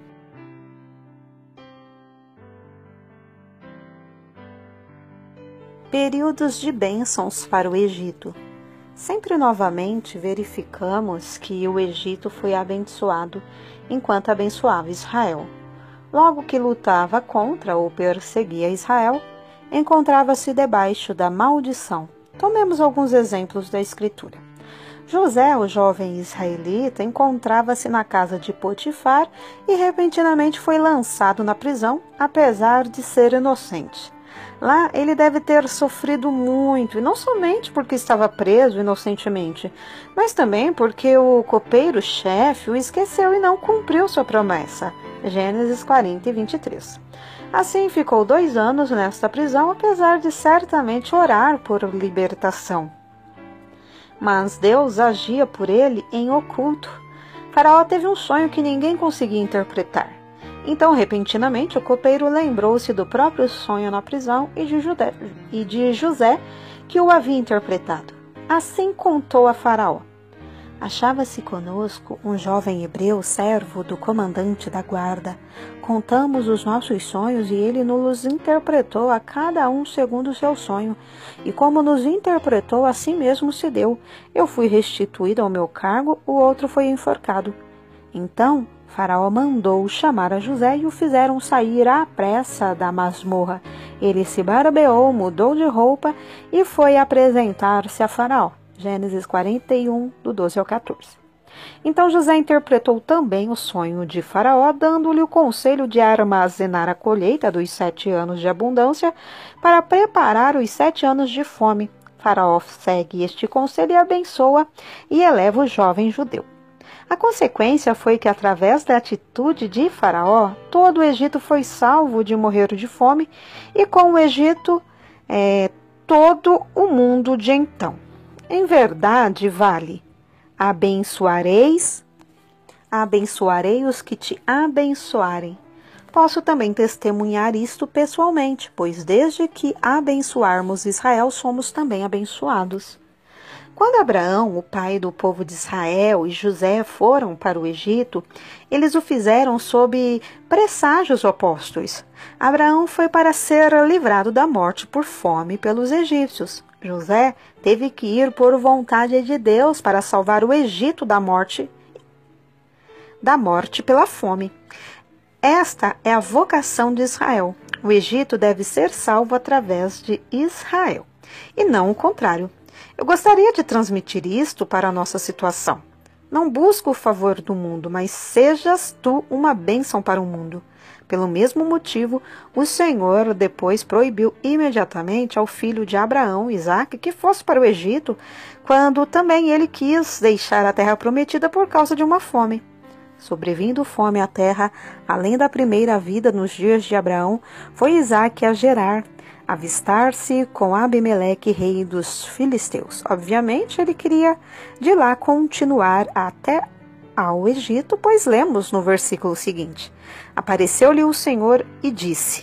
Períodos de bênçãos para o Egito. Sempre novamente verificamos que o Egito foi abençoado enquanto abençoava Israel. Logo que lutava contra ou perseguia Israel, encontrava-se debaixo da maldição. Tomemos alguns exemplos da Escritura. José, o jovem israelita, encontrava-se na casa de Potifar e repentinamente foi lançado na prisão, apesar de ser inocente. Lá ele deve ter sofrido muito, e não somente porque estava preso inocentemente, mas também porque o copeiro-chefe o esqueceu e não cumpriu sua promessa. Gênesis 40 e 23. Assim ficou 2 anos nesta prisão, apesar de certamente orar por libertação. mas Deus agia por ele em oculto. Faraó teve um sonho que ninguém conseguia interpretar. Então, repentinamente, o copeiro lembrou-se do próprio sonho na prisão e de José, que o havia interpretado. Assim contou a Faraó: achava-se conosco um jovem hebreu, servo do comandante da guarda. Contamos os nossos sonhos e ele nos interpretou a cada um segundo o seu sonho. E como nos interpretou, assim mesmo se deu. Eu fui restituído ao meu cargo, o outro foi enforcado. Então Faraó mandou chamar a José e o fizeram sair à pressa da masmorra. Ele se barbeou, mudou de roupa e foi apresentar-se a Faraó. Gênesis 41, do 12 ao 14. Então José interpretou também o sonho de Faraó, dando-lhe o conselho de armazenar a colheita dos 7 anos de abundância para preparar os 7 anos de fome. Faraó segue este conselho e abençoa e eleva o jovem judeu. A consequência foi que, através da atitude de Faraó, todo o Egito foi salvo de morrer de fome, e com o Egito, todo o mundo de então. Em verdade, vale: abençoarei os que te abençoarem. Posso também testemunhar isto pessoalmente, pois desde que abençoarmos Israel, somos também abençoados. Quando Abraão, o pai do povo de Israel, e José foram para o Egito, eles o fizeram sob presságios opostos. Abraão foi para ser livrado da morte por fome pelos egípcios. José teve que ir por vontade de Deus para salvar o Egito da morte pela fome. Esta é a vocação de Israel. O Egito deve ser salvo através de Israel, e não o contrário. Eu gostaria de transmitir isto para a nossa situação. Não busco o favor do mundo, mas sejas tu uma bênção para o mundo. Pelo mesmo motivo, o Senhor depois proibiu imediatamente ao filho de Abraão, Isaque, que fosse para o Egito, quando também ele quis deixar a terra prometida por causa de uma fome. Sobrevindo fome à terra, além da primeira vida nos dias de Abraão, foi Isaque a Gerar, avistar-se com Abimeleque, rei dos filisteus. Obviamente, ele queria de lá continuar até ao Egito, pois lemos no versículo seguinte: apareceu-lhe o Senhor e disse: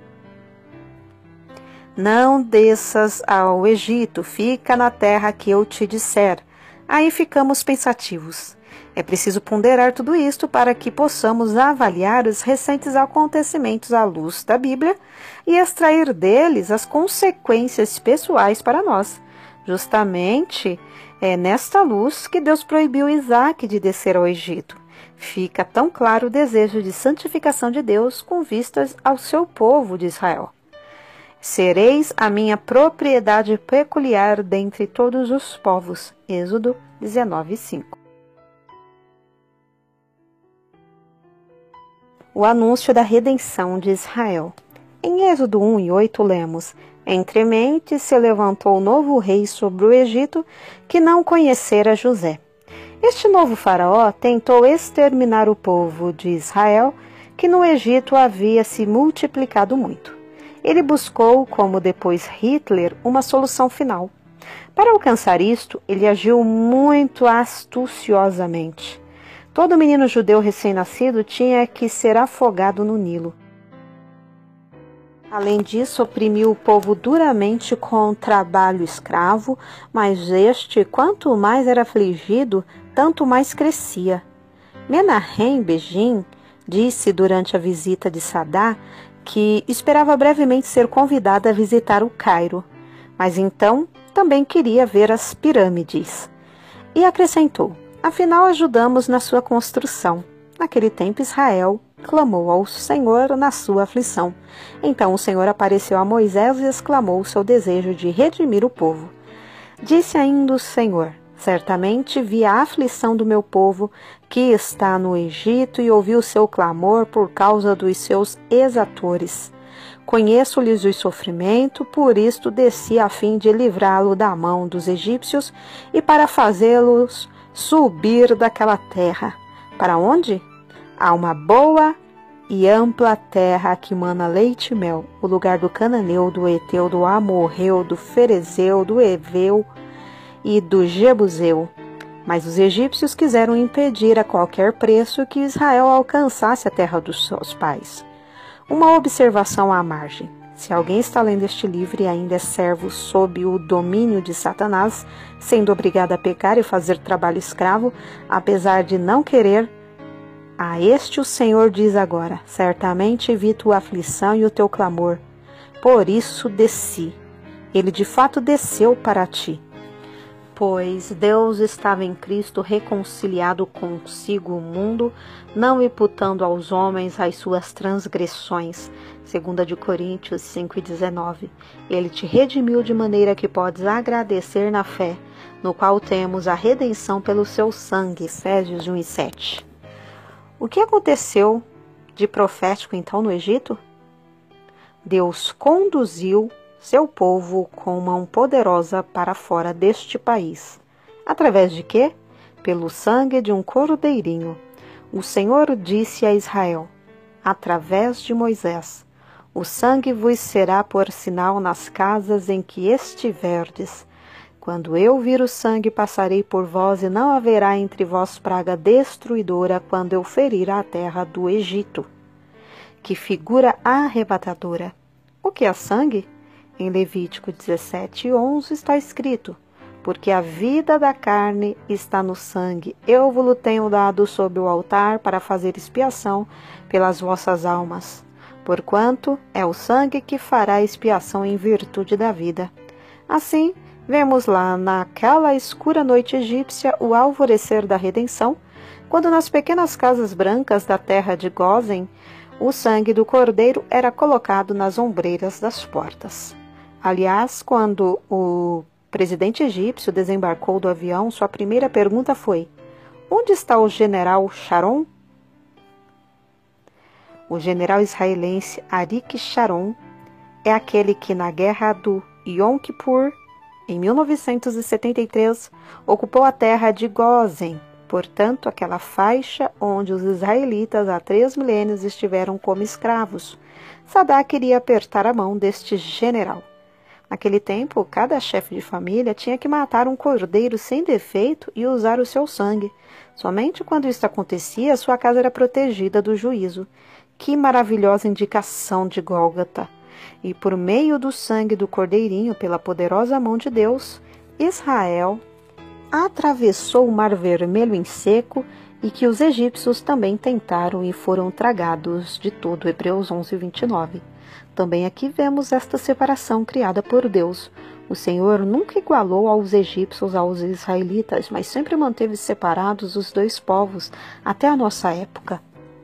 não desças ao Egito, fica na terra que eu te disser. Aí ficamos pensativos. É preciso ponderar tudo isto para que possamos avaliar os recentes acontecimentos à luz da Bíblia e extrair deles as consequências pessoais para nós. Justamente é nesta luz que Deus proibiu Isaque de descer ao Egito. Fica tão claro o desejo de santificação de Deus com vistas ao seu povo de Israel. Sereis a minha propriedade peculiar dentre todos os povos. Êxodo 19:5. O anúncio da redenção de Israel. Em Êxodo 1:8 lemos: entremente se levantou novo rei sobre o Egito que não conhecera José. Este novo faraó tentou exterminar o povo de Israel, que no Egito havia se multiplicado muito. Ele buscou, como depois Hitler, uma solução final. Para alcançar isto, ele agiu muito astuciosamente. Todo menino judeu recém-nascido tinha que ser afogado no Nilo. Além disso, oprimiu o povo duramente com trabalho escravo, mas este, quanto mais era afligido, tanto mais crescia. Menahem Begin disse durante a visita de Sadá que esperava brevemente ser convidada a visitar o Cairo, mas então também queria ver as pirâmides. E acrescentou: afinal, ajudamos na sua construção. Naquele tempo, Israel clamou ao Senhor na sua aflição. Então o Senhor apareceu a Moisés e exclamou o seu desejo de redimir o povo. Disse ainda o Senhor: certamente vi a aflição do meu povo que está no Egito e ouvi o seu clamor por causa dos seus exatores. Conheço-lhes o sofrimento, por isto desci a fim de livrá-lo da mão dos egípcios e para fazê-los subir daquela terra. Para onde? A uma boa e ampla terra que mana leite e mel, o lugar do cananeu, do Eteu, do Amorreu, do Ferezeu, do Eveu e do Jebuseu. Mas os egípcios quiseram impedir a qualquer preço que Israel alcançasse a terra dos seus pais. Uma observação à margem. Se alguém está lendo este livro e ainda é servo sob o domínio de Satanás, sendo obrigado a pecar e fazer trabalho escravo, apesar de não querer, a este o Senhor diz agora: certamente vi tua aflição e o teu clamor, por isso desci. Ele de fato desceu para ti. Pois Deus estava em Cristo reconciliado consigo o mundo, não imputando aos homens as suas transgressões. 2 de Coríntios 5,19. Ele te redimiu de maneira que podes agradecer na fé, no qual temos a redenção pelo seu sangue. Efésios 1,7. O que aconteceu de profético então no Egito? Deus conduziu seu povo com mão poderosa para fora deste país. Através de quê? Pelo sangue de um cordeirinho. O Senhor disse a Israel, através de Moisés: o sangue vos será por sinal nas casas em que estiverdes. Quando eu vir o sangue, passarei por vós, e não haverá entre vós praga destruidora quando eu ferir a terra do Egito. Que figura arrebatadora! O que é sangue? Em Levítico 17:11 está escrito: porque a vida da carne está no sangue, eu vos tenho dado sob o altar para fazer expiação pelas vossas almas, porquanto é o sangue que fará expiação em virtude da vida. Assim, vemos lá naquela escura noite egípcia o alvorecer da redenção, quando nas pequenas casas brancas da terra de Gósen, o sangue do cordeiro era colocado nas ombreiras das portas. Aliás, quando o presidente egípcio desembarcou do avião, sua primeira pergunta foi: onde está o general Sharon? O general israelense Arik Sharon é aquele que na guerra do Yom Kippur, em 1973, ocupou a terra de Gósen, portanto, aquela faixa onde os israelitas há 3 milênios estiveram como escravos. Sadak queria apertar a mão deste general. Naquele tempo, cada chefe de família tinha que matar um cordeiro sem defeito e usar o seu sangue. Somente quando isso acontecia, sua casa era protegida do juízo. Que maravilhosa indicação de Gólgota! E por meio do sangue do cordeirinho, pela poderosa mão de Deus, Israel atravessou o Mar Vermelho em seco, e que os egípcios também tentaram e foram tragados de todo. Hebreus 11:29. Também aqui vemos esta separação criada por Deus. O Senhor nunca igualou aos egípcios aos israelitas, mas sempre manteve separados os dois povos até a nossa época.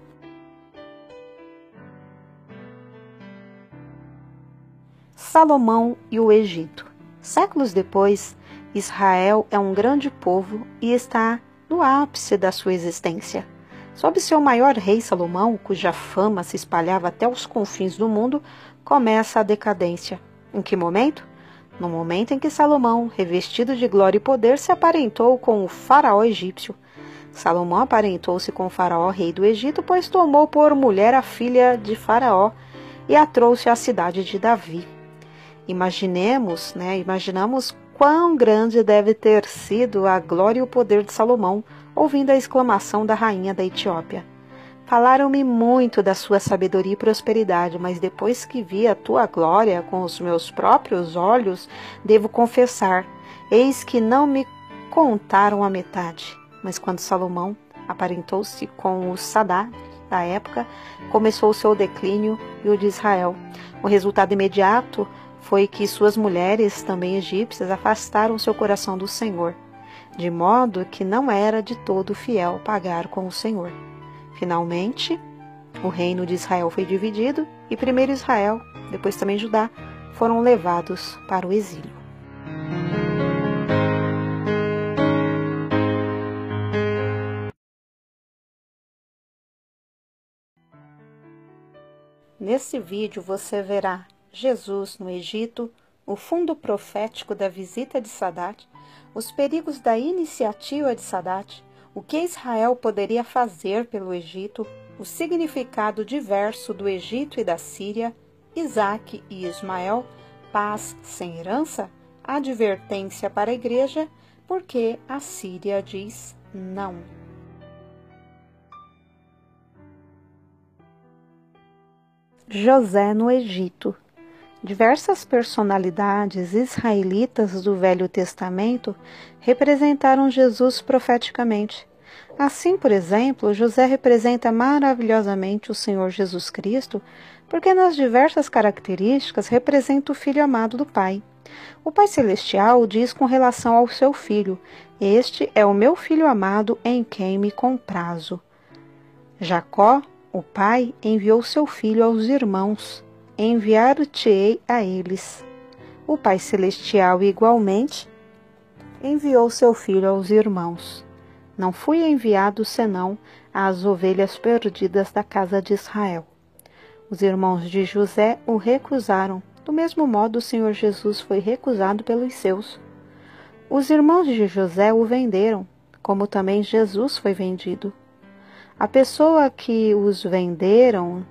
Salomão e o Egito. Séculos depois, Israel é um grande povo e está no ápice da sua existência. Sob seu maior rei Salomão, cuja fama se espalhava até os confins do mundo, começa a decadência. Em que momento? No momento em que Salomão, revestido de glória e poder, se aparentou com o faraó egípcio. Salomão aparentou-se com o faraó, rei do Egito, pois tomou por mulher a filha de faraó e a trouxe à cidade de Davi. Imaginamos quão grande deve ter sido a glória e o poder de Salomão, ouvindo a exclamação da rainha da Etiópia. Falaram-me muito da sua sabedoria e prosperidade, mas depois que vi a tua glória com os meus próprios olhos, devo confessar, eis que não me contaram a metade. Mas quando Salomão aparentou-se com o Sadá da época, começou o seu declínio e o de Israel. O resultado imediato foi que suas mulheres, também egípcias, afastaram seu coração do Senhor, de modo que não era de todo fiel pagar com o Senhor. Finalmente, o reino de Israel foi dividido e primeiro Israel, depois também Judá, foram levados para o exílio. Nesse vídeo você verá Jesus no Egito, o fundo profético da visita de Sadat, os perigos da iniciativa de Sadat, o que Israel poderia fazer pelo Egito, o significado diverso do Egito e da Síria, Isaque e Ismael, paz sem herança, advertência para a igreja, porque a Síria diz não. José no Egito. Diversas personalidades israelitas do Velho Testamento representaram Jesus profeticamente. Assim, por exemplo, José representa maravilhosamente o Senhor Jesus Cristo, porque nas diversas características representa o Filho amado do Pai. O Pai Celestial diz com relação ao seu Filho: "Este é o meu Filho amado em quem me comprazo." Jacó, o Pai, enviou seu Filho aos irmãos: "Enviar-te-ei a eles." O Pai Celestial, igualmente, enviou seu Filho aos irmãos: "Não fui enviado senão às ovelhas perdidas da casa de Israel." Os irmãos de José o recusaram. Do mesmo modo, o Senhor Jesus foi recusado pelos seus. Os irmãos de José o venderam, como também Jesus foi vendido. As pessoas que os venderam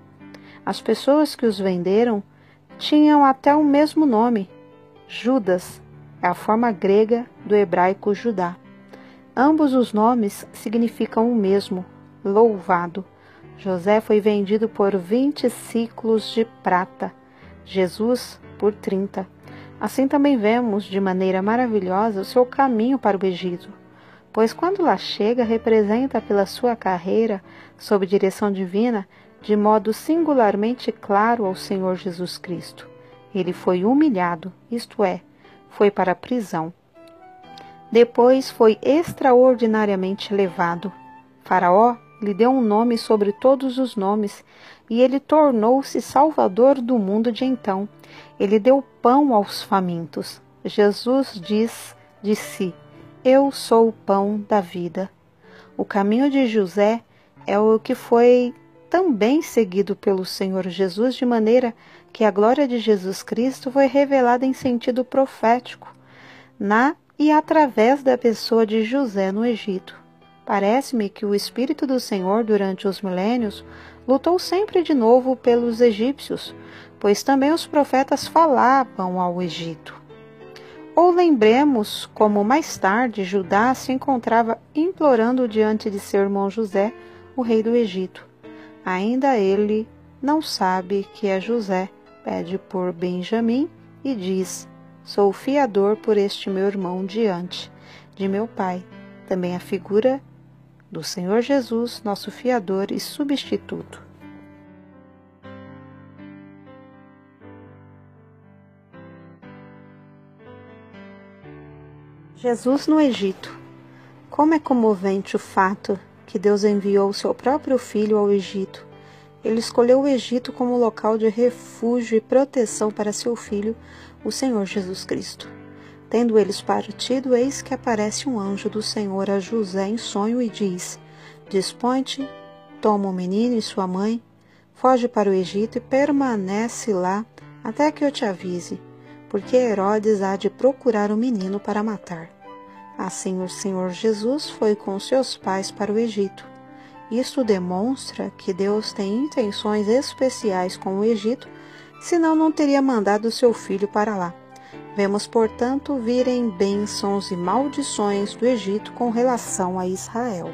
tinham até o mesmo nome. Judas é a forma grega do hebraico Judá. Ambos os nomes significam o mesmo, louvado. José foi vendido por 20 siclos de prata, Jesus por 30. Assim também vemos, de maneira maravilhosa, o seu caminho para o Egito, pois quando lá chega, representa pela sua carreira, sob direção divina, de modo singularmente claro ao Senhor Jesus Cristo. Ele foi humilhado, isto é, foi para a prisão. Depois foi extraordinariamente elevado. Faraó lhe deu um nome sobre todos os nomes, e ele tornou-se salvador do mundo de então. Ele deu pão aos famintos. Jesus diz de si: "Eu sou o pão da vida." O caminho de José é o que foi também seguido pelo Senhor Jesus, de maneira que a glória de Jesus Cristo foi revelada em sentido profético, na e através da pessoa de José no Egito. Parece-me que o Espírito do Senhor, durante os milênios, lutou sempre de novo pelos egípcios, pois também os profetas falavam ao Egito. Ou lembremos como mais tarde Judá se encontrava implorando diante de seu irmão José, o rei do Egito. Ainda ele não sabe que é José, pede por Benjamim e diz: "Sou fiador por este meu irmão diante de meu pai." Também a figura do Senhor Jesus, nosso fiador e substituto. Jesus no Egito. Como é comovente o fato que Deus enviou seu próprio Filho ao Egito. Ele escolheu o Egito como local de refúgio e proteção para seu Filho, o Senhor Jesus Cristo. Tendo eles partido, eis que aparece um anjo do Senhor a José em sonho e diz: "Dispõe-te, toma o menino e sua mãe, foge para o Egito e permanece lá até que eu te avise, porque Herodes há de procurar o menino para matar." Assim o Senhor Jesus foi com seus pais para o Egito. Isto demonstra que Deus tem intenções especiais com o Egito, senão não teria mandado seu filho para lá. Vemos, portanto, virem bênçãos e maldições do Egito com relação a Israel.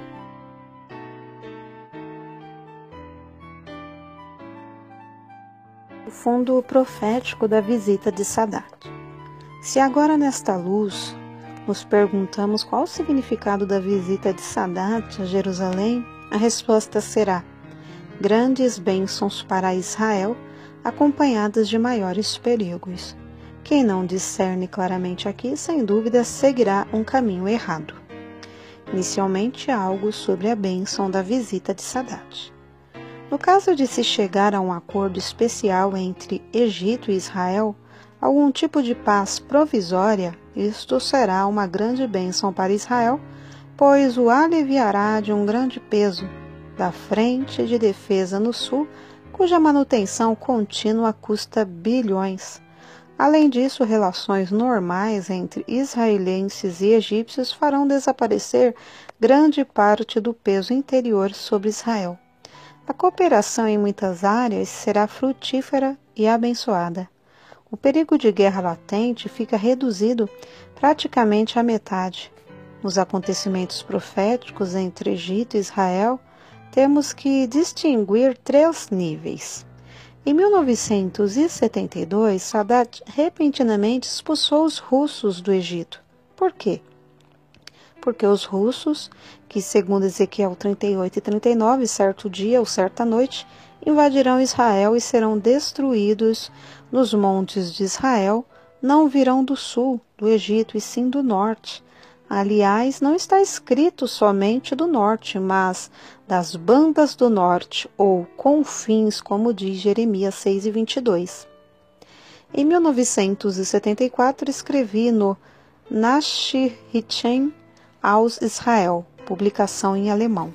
O fundo profético da visita de Sadat. Se agora nesta luz nos perguntamos qual o significado da visita de Sadat a Jerusalém, a resposta será: grandes bênçãos para Israel, acompanhadas de maiores perigos. Quem não discerne claramente aqui, sem dúvida, seguirá um caminho errado. Inicialmente, algo sobre a bênção da visita de Sadat. No caso de se chegar a um acordo especial entre Egito e Israel, algum tipo de paz provisória, isto será uma grande bênção para Israel, pois o aliviará de um grande peso da frente de defesa no sul, cuja manutenção contínua custa bilhões. Além disso, relações normais entre israelenses e egípcios farão desaparecer grande parte do peso interior sobre Israel. A cooperação em muitas áreas será frutífera e abençoada. O perigo de guerra latente fica reduzido praticamente à metade. os acontecimentos proféticos entre Egito e Israel, temos que distinguir 3 níveis. Em 1972, Sadat repentinamente expulsou os russos do Egito. Por quê? Porque os russos, que segundo Ezequiel 38 e 39, certo dia ou certa noite, invadirão Israel e serão destruídos nos montes de Israel, não virão do sul, do Egito, e sim do norte. Aliás, não está escrito somente do norte, mas das bandas do norte, ou confins, como diz Jeremias 6 e 22. Em 1974, escrevi no Nachrichten aus Israel, publicação em alemão.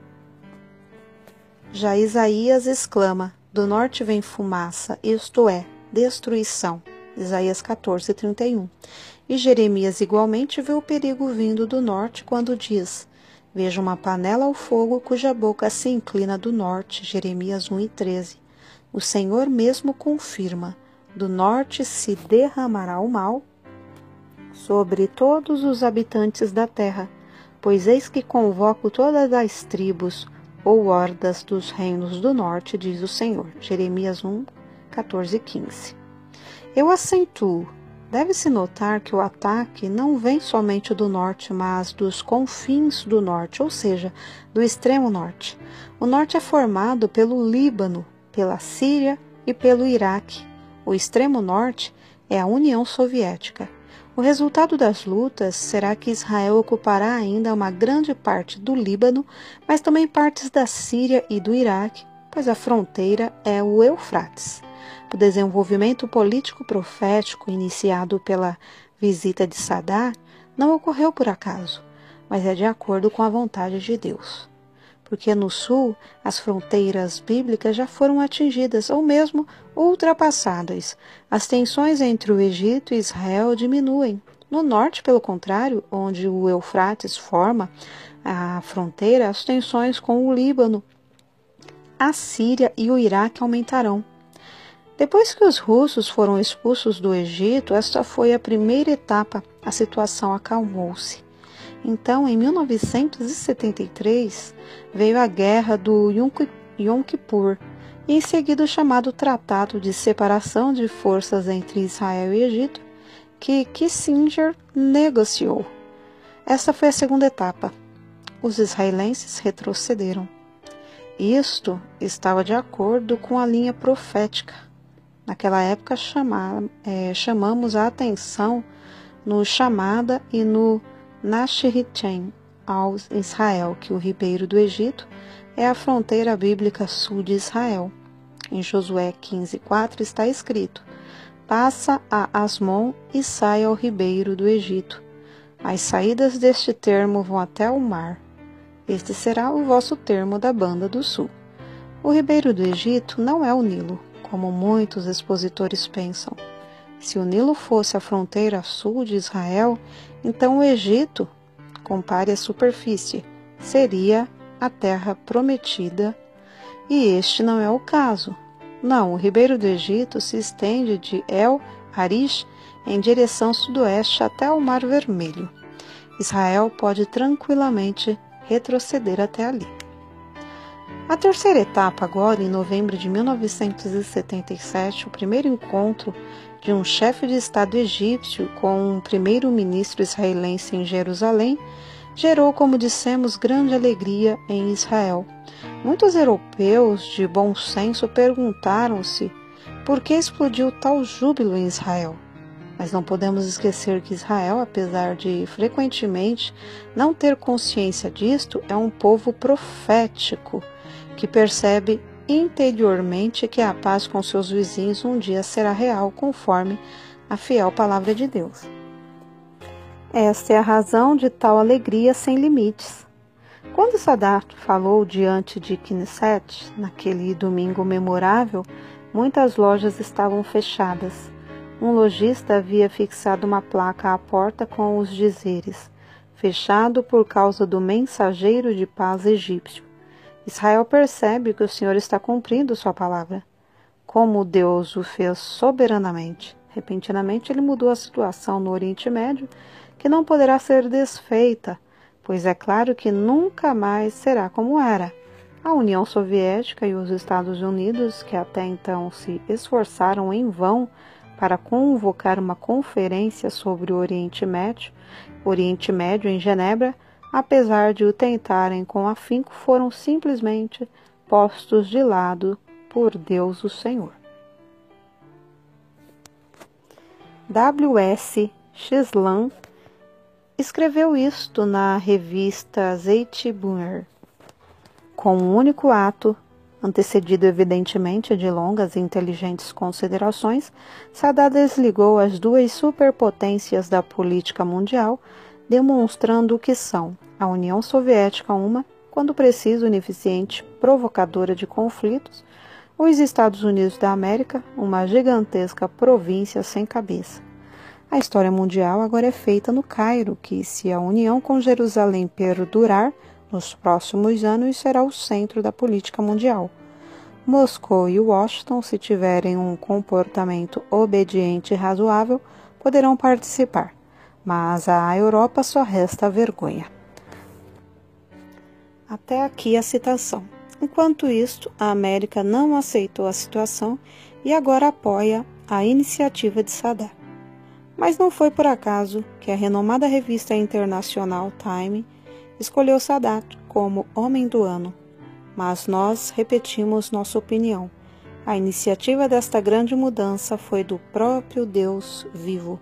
Já Isaías exclama: do norte vem fumaça, isto é, destruição. Isaías 14, 31. E Jeremias igualmente vê o perigo vindo do norte quando diz: veja uma panela ao fogo cuja boca se inclina do norte. Jeremias 1 e 13. O Senhor mesmo confirma: do norte se derramará o mal sobre todos os habitantes da terra, pois eis que convoco todas as tribos ou hordas dos reinos do norte, diz o Senhor. Jeremias 1, 14 e 15. Eu acentuo. Deve-se notar que o ataque não vem somente do norte, mas dos confins do norte, ou seja, do extremo norte. O norte é formado pelo Líbano, pela Síria e pelo Iraque. O extremo norte é a União Soviética. O resultado das lutas será que Israel ocupará ainda uma grande parte do Líbano, mas também partes da Síria e do Iraque, pois a fronteira é o Eufrates. O desenvolvimento político profético iniciado pela visita de Sadat não ocorreu por acaso, mas é de acordo com a vontade de Deus. Porque no sul, as fronteiras bíblicas já foram atingidas ou mesmo ultrapassadas. As tensões entre o Egito e Israel diminuem. No norte, pelo contrário, onde o Eufrates forma a fronteira, as tensões com o Líbano, a Síria e o Iraque aumentarão. Depois que os russos foram expulsos do Egito, esta foi a primeira etapa, a situação acalmou-se. Então, em 1973, veio a guerra do Yom Kippur e em seguida o chamado Tratado de Separação de Forças entre Israel e Egito, que Kissinger negociou. Essa foi a segunda etapa. Os israelenses retrocederam. Isto estava de acordo com a linha profética. Naquela época chamamos a atenção no chamada e no Nachrichten ao Israel, que o ribeiro do Egito é a fronteira bíblica sul de Israel. Em Josué 15:4 está escrito: passa a Asmon e sai ao ribeiro do Egito. As saídas deste termo vão até o mar. Este será o vosso termo da banda do sul. O ribeiro do Egito não é o Nilo, como muitos expositores pensam. Se o Nilo fosse a fronteira sul de Israel, então o Egito, compare a superfície, seria a terra prometida, e este não é o caso. Não, o ribeiro do Egito se estende de El Arish em direção sudoeste até o Mar Vermelho. Israel pode tranquilamente retroceder até ali. A terceira etapa agora, em novembro de 1977, o primeiro encontro de um chefe de Estado egípcio com um primeiro-ministro israelense em Jerusalém, gerou, como dissemos, grande alegria em Israel. Muitos europeus de bom senso perguntaram-se por que explodiu tal júbilo em Israel. Mas não podemos esquecer que Israel, apesar de frequentemente não ter consciência disto, é um povo profético, que percebe interiormente que a paz com seus vizinhos um dia será real, conforme a fiel palavra de Deus. Esta é a razão de tal alegria sem limites. Quando Sadat falou diante de Knesset, naquele domingo memorável, muitas lojas estavam fechadas. Um lojista havia fixado uma placa à porta com os dizeres: fechado por causa do mensageiro de paz egípcio. Israel percebe que o Senhor está cumprindo sua palavra. Como Deus o fez soberanamente. Repentinamente ele mudou a situação no Oriente Médio, que não poderá ser desfeita, pois é claro que nunca mais será como era. A União Soviética e os Estados Unidos, que até então se esforçaram em vão para convocar uma conferência sobre o Oriente Médio em Genebra, apesar de o tentarem com afinco, foram simplesmente postos de lado por Deus o Senhor. W.S. Schlein escreveu isto na revista Zeitgeber. Com um único ato, antecedido evidentemente de longas e inteligentes considerações, Saddam desligou as duas superpotências da política mundial, demonstrando o que são a União Soviética uma, quando preciso, ineficiente, provocadora de conflitos, os Estados Unidos da América, uma gigantesca província sem cabeça. A história mundial agora é feita no Cairo, que, se a união com Jerusalém perdurar, nos próximos anos será o centro da política mundial. Moscou e Washington, se tiverem um comportamento obediente e razoável, poderão participar, mas à Europa só resta a vergonha. Até aqui a citação. Enquanto isto, a América não aceitou a situação e agora apoia a iniciativa de Saddam. Mas não foi por acaso que a renomada revista internacional Time escolheu Sadat como Homem do Ano. Mas nós repetimos nossa opinião. A iniciativa desta grande mudança foi do próprio Deus vivo.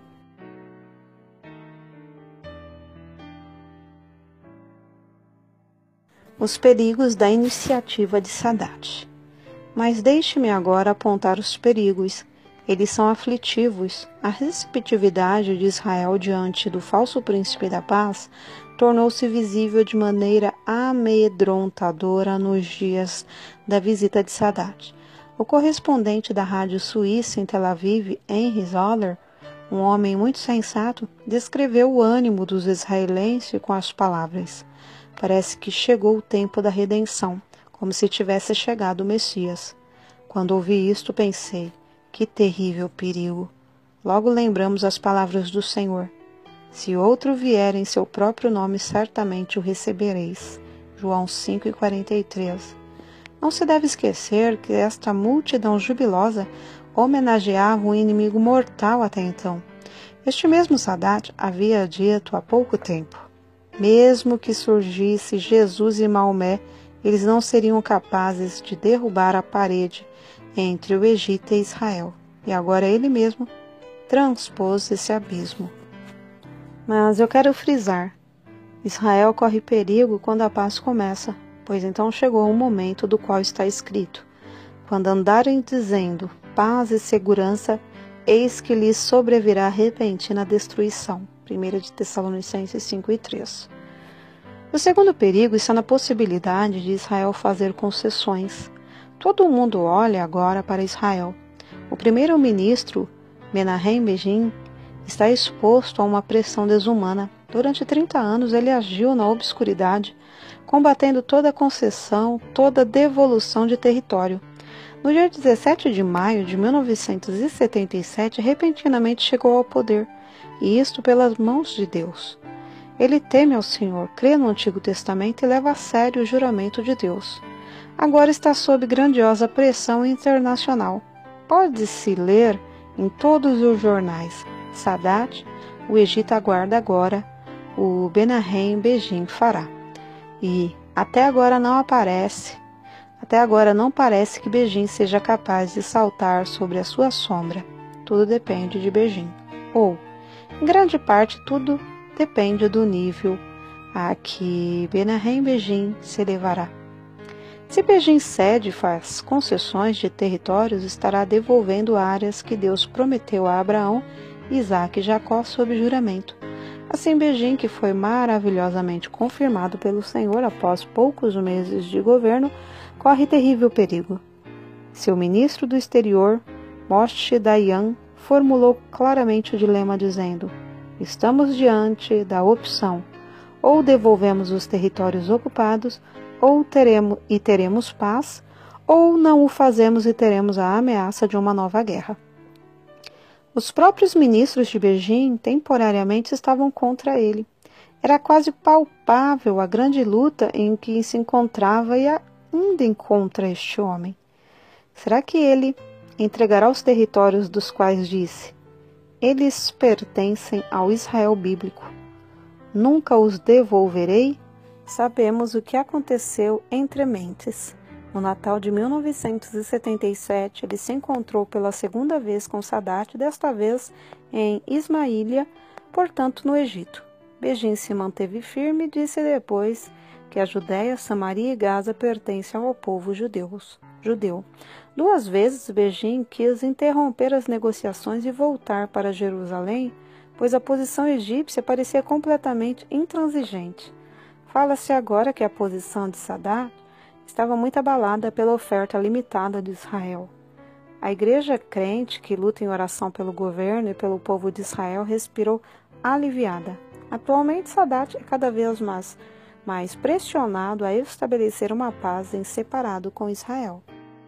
Os perigos da iniciativa de Sadat. Mas deixe-me agora apontar os perigos. Eles são aflitivos. A receptividade de Israel diante do falso príncipe da paz tornou-se visível de maneira amedrontadora nos dias da visita de Sadat. O correspondente da rádio suíça em Tel Aviv, Henry Zoller, um homem muito sensato, descreveu o ânimo dos israelenses com as palavras: parece que chegou o tempo da redenção, como se tivesse chegado o Messias. Quando ouvi isto, pensei: que terrível perigo! Logo lembramos as palavras do Senhor: se outro vier em seu próprio nome, certamente o recebereis. João 5,43. Não se deve esquecer que esta multidão jubilosa homenageava um inimigo mortal até então. Este mesmo Sadat havia dito há pouco tempo: mesmo que surgisse Jesus e Maomé, eles não seriam capazes de derrubar a parede entre o Egito e Israel. E agora ele mesmo transpôs esse abismo. Mas eu quero frisar: Israel corre perigo quando a paz começa, pois então chegou o momento do qual está escrito: quando andarem dizendo paz e segurança, eis que lhes sobrevirá repentina destruição. 1 de Tessalonicenses 5:3. O segundo perigo está na possibilidade de Israel fazer concessões. Todo mundo olha agora para Israel. O primeiro-ministro, Menahem Begin, está exposto a uma pressão desumana. Durante 30 anos ele agiu na obscuridade, combatendo toda concessão, toda devolução de território. No dia 17 de maio de 1977, repentinamente chegou ao poder, e isto pelas mãos de Deus. Ele teme ao Senhor, crê no Antigo Testamento e leva a sério o juramento de Deus. Agora está sob grandiosa pressão internacional. Pode-se ler em todos os jornais: Sadat, o Egito aguarda agora, o Menahem Begin fará. E até agora não parece que Begin seja capaz de saltar sobre a sua sombra. Tudo depende de Begin. Ou, em grande parte, tudo depende do nível a que Menahem Begin se elevará. Se Begin cede e faz concessões de territórios, estará devolvendo áreas que Deus prometeu a Abraão, Isaque e Jacó sob juramento. Assim, Begin, que foi maravilhosamente confirmado pelo Senhor após poucos meses de governo, corre terrível perigo. Seu ministro do exterior, Moshe Dayan, formulou claramente o dilema dizendo: estamos diante da opção: ou devolvemos os territórios ocupados, ou teremos paz, ou não o fazemos e teremos a ameaça de uma nova guerra. Os próprios ministros de Begin temporariamente estavam contra ele. Era quase palpável a grande luta em que se encontrava e ainda encontra este homem. Será que ele entregará os territórios dos quais disse: eles pertencem ao Israel bíblico, nunca os devolverei? Sabemos o que aconteceu entre mentes. No Natal de 1977, ele se encontrou pela segunda vez com Sadat, desta vez em Ismaília, portanto no Egito. Begin se manteve firme e disse depois que a Judéia, Samaria e Gaza pertencem ao povo judeu. 2 vezes Begin quis interromper as negociações e voltar para Jerusalém, pois a posição egípcia parecia completamente intransigente. Fala-se agora que a posição de Sadat estava muito abalada pela oferta limitada de Israel. A igreja crente que luta em oração pelo governo e pelo povo de Israel respirou aliviada. Atualmente, Sadat é cada vez mais pressionado a estabelecer uma paz em separado com Israel.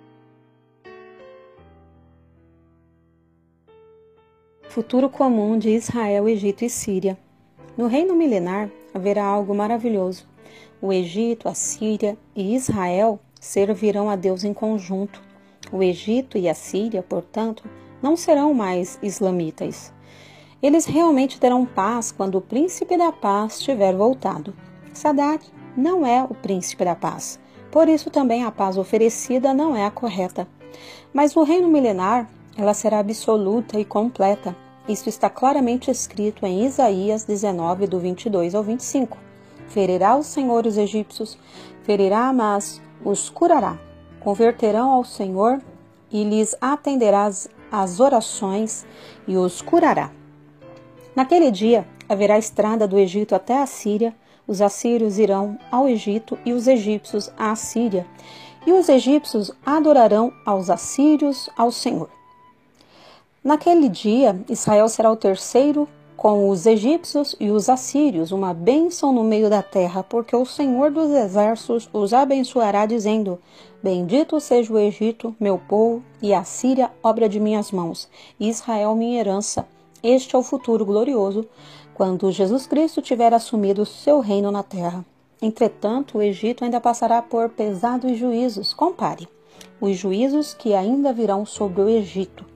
Futuro comum de Israel, Egito e Síria. No reino milenar haverá algo maravilhoso. O Egito, a Síria e Israel servirão a Deus em conjunto. O Egito e a Síria, portanto, não serão mais islamitas. Eles realmente terão paz quando o príncipe da paz tiver voltado. Sadat não é o príncipe da paz, por isso também a paz oferecida não é a correta. Mas no reino milenar, ela será absoluta e completa. Isso está claramente escrito em Isaías 19, do 22 ao 25. Ferirá o Senhor os egípcios, ferirá, mas os curará. Converterão ao Senhor e lhes atenderá as orações e os curará. Naquele dia, haverá estrada do Egito até a Síria, os assírios irão ao Egito e os egípcios à Síria, e os egípcios adorarão aos assírios ao Senhor. Naquele dia, Israel será o terceiro com os egípcios e os assírios, uma bênção no meio da terra, porque o Senhor dos exércitos os abençoará, dizendo: bendito seja o Egito, meu povo, e a Síria, obra de minhas mãos, e Israel, minha herança. Este é o futuro glorioso, quando Jesus Cristo tiver assumido seu reino na terra. Entretanto, o Egito ainda passará por pesados juízos. Compare os juízos que ainda virão sobre o Egito.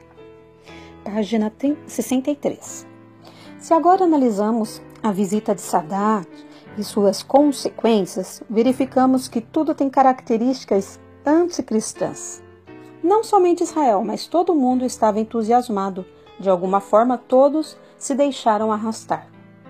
Página 63. Se agora analisamos a visita de Sadat e suas consequências, verificamos que tudo tem características anticristãs. Não somente Israel, mas todo mundo estava entusiasmado. De alguma forma, todos se deixaram arrastar.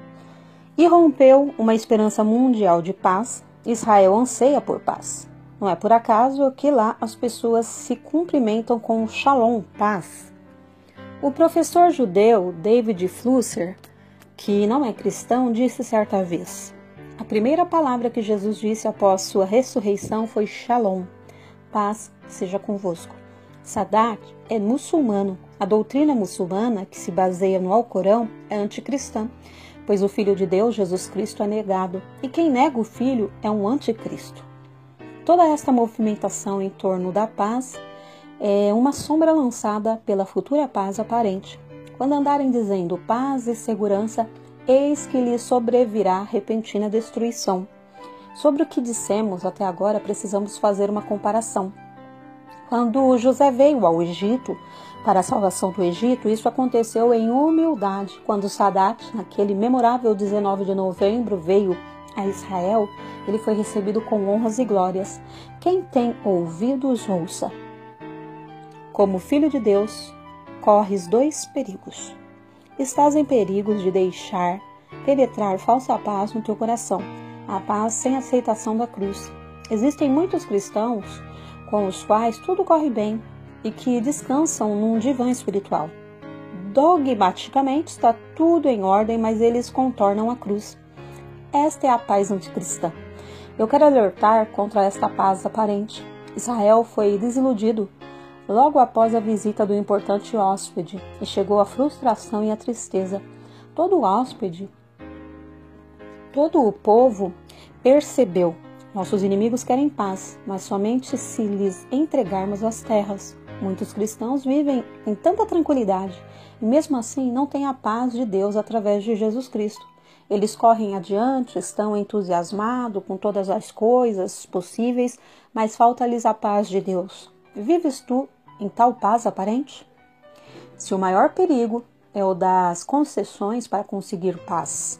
E rompeu uma esperança mundial de paz. Israel anseia por paz. Não é por acaso que lá as pessoas se cumprimentam com Shalom, paz. O professor judeu David Flusser, que não é cristão, disse certa vez: a primeira palavra que Jesus disse após sua ressurreição foi Shalom, paz seja convosco. Sadat é muçulmano. A doutrina muçulmana, que se baseia no Alcorão, é anticristã, pois o Filho de Deus, Jesus Cristo, é negado, e quem nega o Filho é um anticristo. Toda esta movimentação em torno da paz é uma sombra lançada pela futura paz aparente. Quando andarem dizendo paz e segurança, eis que lhes sobrevirá repentina destruição. Sobre o que dissemos até agora, precisamos fazer uma comparação. Quando José veio ao Egito, para a salvação do Egito, isso aconteceu em humildade. Quando Sadat, naquele memorável 19 de novembro, veio a Israel, ele foi recebido com honras e glórias. Quem tem ouvidos, ouça. Como filho de Deus, corres 2 perigos. Estás em perigos de deixar penetrar falsa paz no teu coração, a paz sem aceitação da cruz. Existem muitos cristãos com os quais tudo corre bem e que descansam num divã espiritual. Dogmaticamente está tudo em ordem, mas eles contornam a cruz. Esta é a paz anticristã. Eu quero alertar contra esta paz aparente. Israel foi desiludido logo após a visita do importante hóspede e chegou a frustração e a tristeza. Todo o povo percebeu: nossos inimigos querem paz, mas somente se lhes entregarmos as terras. Muitos cristãos vivem em tanta tranquilidade e mesmo assim não têm a paz de Deus através de Jesus Cristo. Eles correm adiante, estão entusiasmados com todas as coisas possíveis, mas falta-lhes a paz de Deus. Vives tu em tal paz aparente? Se o maior perigo é o das concessões para conseguir paz.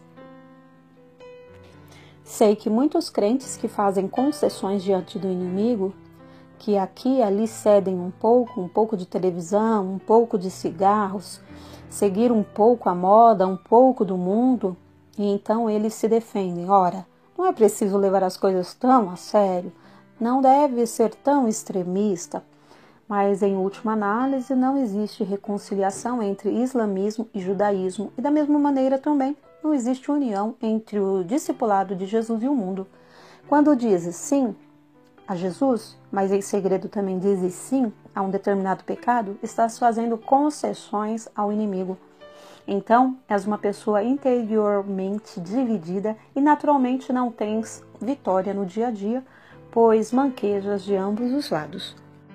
Sei que muitos crentes que fazem concessões diante do inimigo, que aqui e ali cedem um pouco de televisão, um pouco de cigarros, seguir um pouco a moda, um pouco do mundo, e então eles se defendem. Ora, não é preciso levar as coisas tão a sério, não deve ser tão extremista, mas em última análise não existe reconciliação entre islamismo e judaísmo, e da mesma maneira também não existe união entre o discipulado de Jesus e o mundo. Quando dizes sim a Jesus, mas em segredo também dizes sim a um determinado pecado, estás fazendo concessões ao inimigo. Então, és uma pessoa interiormente dividida e naturalmente não tens vitória no dia a dia, pois manquejas de ambos os lados.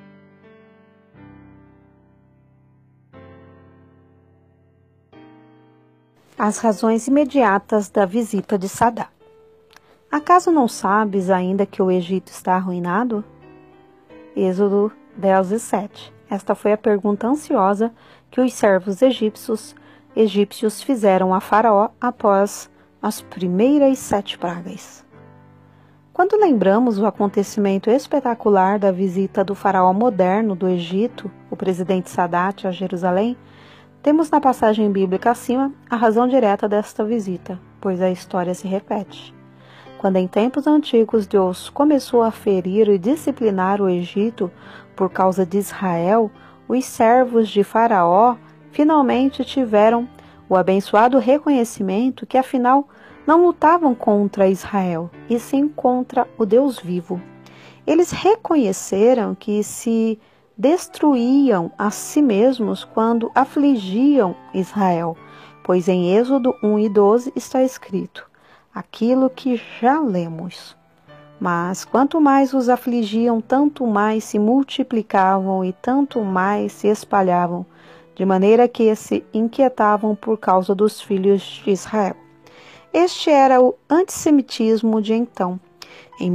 As razões imediatas da visita de Sadá. Acaso não sabes ainda que o Egito está arruinado? Êxodo 10:7. Esta foi a pergunta ansiosa que os servos egípcios fizeram a Faraó após as primeiras 7 pragas. Quando lembramos o acontecimento espetacular da visita do faraó moderno do Egito, o presidente Sadat, a Jerusalém, temos na passagem bíblica acima a razão direta desta visita, pois a história se repete. Quando em tempos antigos Deus começou a ferir e disciplinar o Egito por causa de Israel, os servos de Faraó finalmente tiveram o abençoado reconhecimento que afinal não lutavam contra Israel, e sim contra o Deus vivo. Eles reconheceram que se destruíam a si mesmos quando afligiam Israel, pois em Êxodo 1:12 está escrito aquilo que já lemos. Mas quanto mais os afligiam, tanto mais se multiplicavam e tanto mais se espalhavam, de maneira que se inquietavam por causa dos filhos de Israel. Este era o antissemitismo de então. Em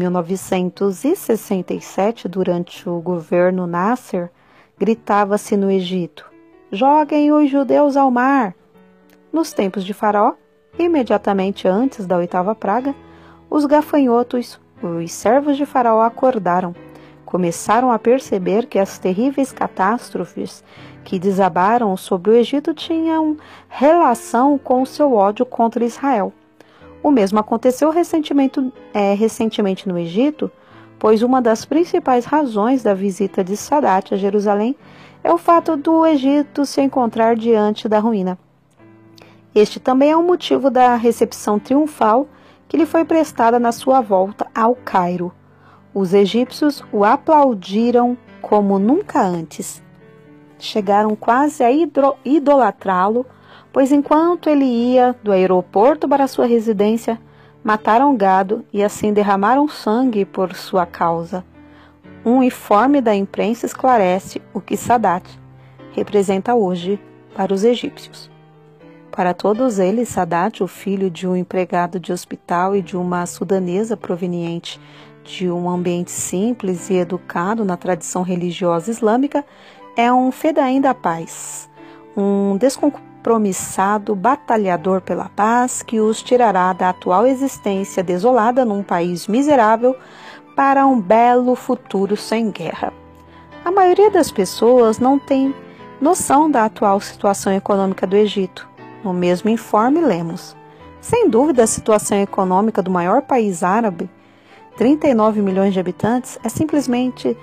1967, durante o governo Nasser, gritava-se no Egito: joguem os judeus ao mar! Nos tempos de Faraó, imediatamente antes da 8ª praga, os gafanhotos, os servos de Faraó, acordaram. Começaram a perceber que as terríveis catástrofes que desabaram sobre o Egito tinham relação com o seu ódio contra Israel. O mesmo aconteceu recentemente no Egito, pois uma das principais razões da visita de Sadat a Jerusalém é o fato do Egito se encontrar diante da ruína. Este também é o motivo da recepção triunfal que lhe foi prestada na sua volta ao Cairo. Os egípcios o aplaudiram como nunca antes. Chegaram quase a idolatrá-lo, pois enquanto ele ia do aeroporto para sua residência, mataram gado e assim derramaram sangue por sua causa. Um informe da imprensa esclarece o que Sadat representa hoje para os egípcios. Para todos eles, Sadat, o filho de um empregado de hospital e de uma sudanesa proveniente de um ambiente simples e educado na tradição religiosa islâmica, é um fedaim da paz, um descompromissado batalhador pela paz que os tirará da atual existência desolada num país miserável para um belo futuro sem guerra. A maioria das pessoas não tem noção da atual situação econômica do Egito. No mesmo informe lemos: sem dúvida a situação econômica do maior país árabe, 39 milhões de habitantes, é simplesmente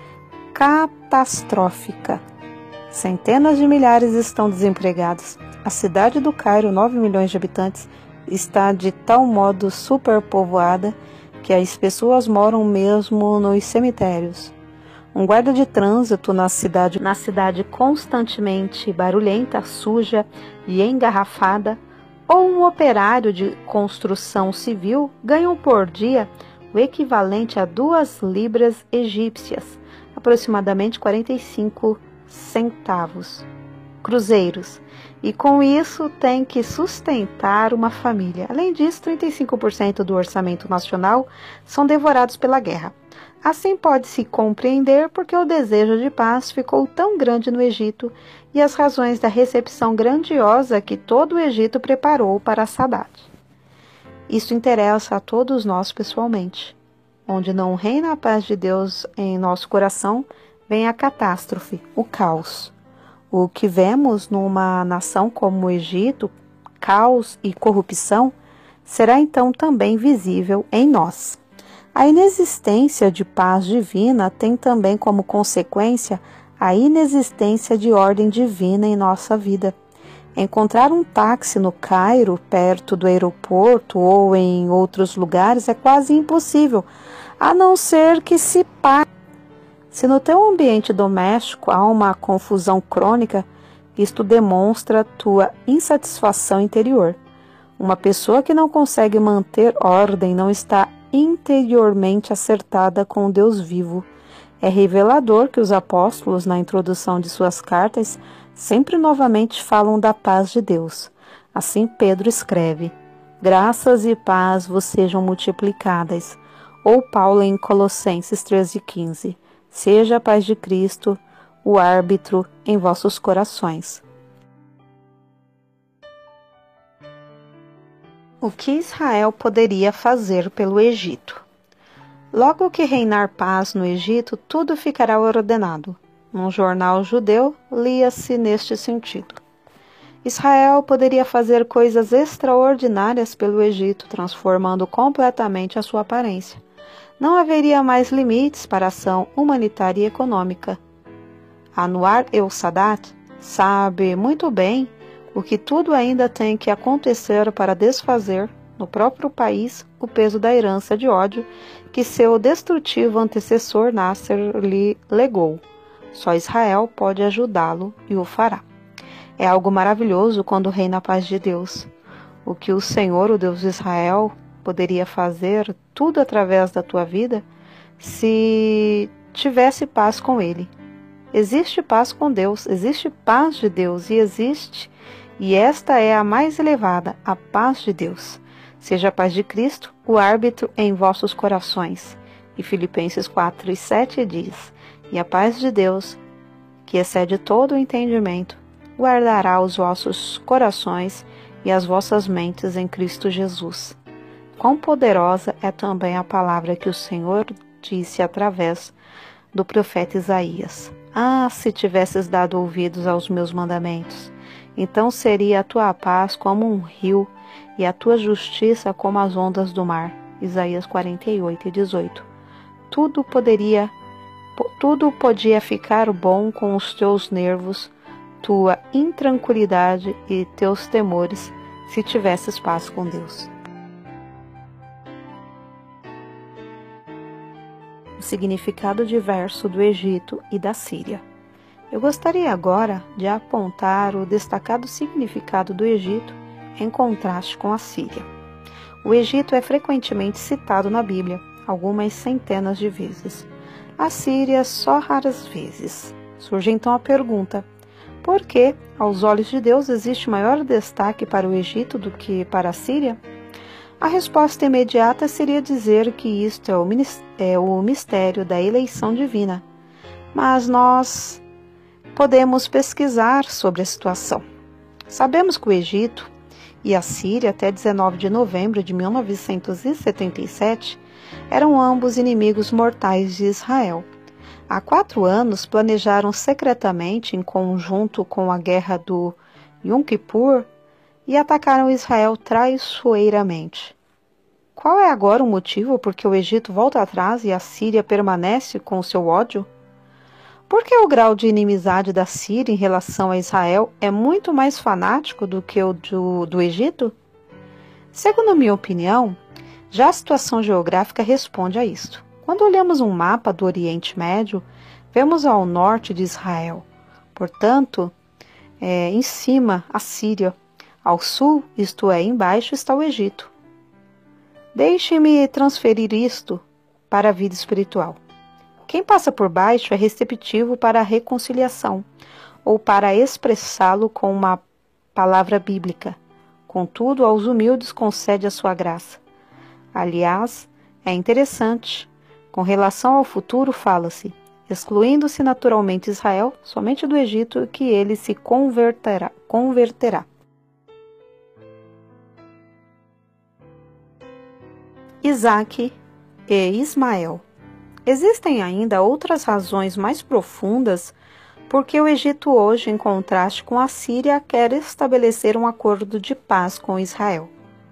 catastrófica. Centenas de milhares estão desempregados. A cidade do Cairo, 9 milhões de habitantes, está de tal modo superpovoada que as pessoas moram mesmo nos cemitérios. Um guarda de trânsito na cidade constantemente barulhenta, suja e engarrafada, ou um operário de construção civil ganham por dia o equivalente a 2 libras egípcias, aproximadamente 45 centavos. Cruzeiros. e com isso tem que sustentar uma família. Além disso, 35% do orçamento nacional são devorados pela guerra. Assim pode-se compreender porque o desejo de paz ficou tão grande no Egito e as razões da recepção grandiosa que todo o Egito preparou para Sadat. Isso interessa a todos nós pessoalmente. Onde não reina a paz de Deus em nosso coração, vem a catástrofe, o caos. O que vemos numa nação como o Egito, caos e corrupção, será então também visível em nós. A inexistência de paz divina tem também como consequência a inexistência de ordem divina em nossa vida. Encontrar um táxi no Cairo, perto do aeroporto ou em outros lugares é quase impossível, a não ser que se pague. Se no teu ambiente doméstico há uma confusão crônica, isto demonstra tua insatisfação interior. Uma pessoa que não consegue manter ordem não está interiormente acertada com o Deus vivo. É revelador que os apóstolos, na introdução de suas cartas, sempre novamente falam da paz de Deus. Assim Pedro escreve: graças e paz vos sejam multiplicadas. Ou Paulo em Colossenses 13:15: seja a paz de Cristo o árbitro em vossos corações. O que Israel poderia fazer pelo Egito? Logo que reinar paz no Egito, tudo ficará ordenado. Num jornal judeu, lia-se neste sentido: Israel poderia fazer coisas extraordinárias pelo Egito, transformando completamente a sua aparência. Não haveria mais limites para a ação humanitária e econômica. Anwar el-Sadat sabe muito bem o que tudo ainda tem que acontecer para desfazer, no próprio país, o peso da herança de ódio que seu destrutivo antecessor Nasser lhe legou. Só Israel pode ajudá-lo e o fará. É algo maravilhoso quando reina a paz de Deus. O que o Senhor, o Deus de Israel, poderia fazer tudo através da tua vida se tivesse paz com Ele. Existe paz com Deus, existe paz de Deus e esta é a mais elevada, a paz de Deus. Seja a paz de Cristo o árbitro em vossos corações. E Filipenses 4:7 diz: e a paz de Deus, que excede todo o entendimento, guardará os vossos corações e as vossas mentes em Cristo Jesus. Quão poderosa é também a palavra que o Senhor disse através do profeta Isaías: ah, se tivesses dado ouvidos aos meus mandamentos, então seria a tua paz como um rio e a tua justiça como as ondas do mar. Isaías 48:18. Tudo podia ficar bom com os teus nervos, tua intranquilidade e teus temores, se tivesses paz com Deus. O significado diverso do Egito e da Síria. Eu gostaria agora de apontar o destacado significado do Egito em contraste com a Síria. O Egito é frequentemente citado na Bíblia, algumas centenas de vezes. A Síria só raras vezes. Surge então a pergunta: por que, aos olhos de Deus, existe maior destaque para o Egito do que para a Síria? A resposta imediata seria dizer que isto é o mistério da eleição divina. Mas nós podemos pesquisar sobre a situação. Sabemos que o Egito e a Síria, até 19 de novembro de 1977, eram ambos inimigos mortais de Israel. Há 4 anos, planejaram secretamente, em conjunto com a guerra do Yom Kippur, e atacaram Israel traiçoeiramente. Qual é agora o motivo por que o Egito volta atrás e a Síria permanece com o seu ódio? Por que o grau de inimizade da Síria em relação a Israel é muito mais fanático do que o do Egito? Segundo a minha opinião, já a situação geográfica responde a isto. Quando olhamos um mapa do Oriente Médio, vemos ao norte de Israel, portanto, em cima a Síria, ao sul, isto é, embaixo, está o Egito. Deixe-me transferir isto para a vida espiritual. Quem passa por baixo é receptivo para a reconciliação, ou para expressá-lo com uma palavra bíblica. Contudo, aos humildes concede a sua graça. Aliás, é interessante. Com relação ao futuro, fala-se, excluindo-se naturalmente Israel, somente do Egito que ele se converterá. Isaque e Ismael. Existem ainda outras razões mais profundas porque o Egito hoje, em contraste com a Síria, quer estabelecer um acordo de paz com Israel.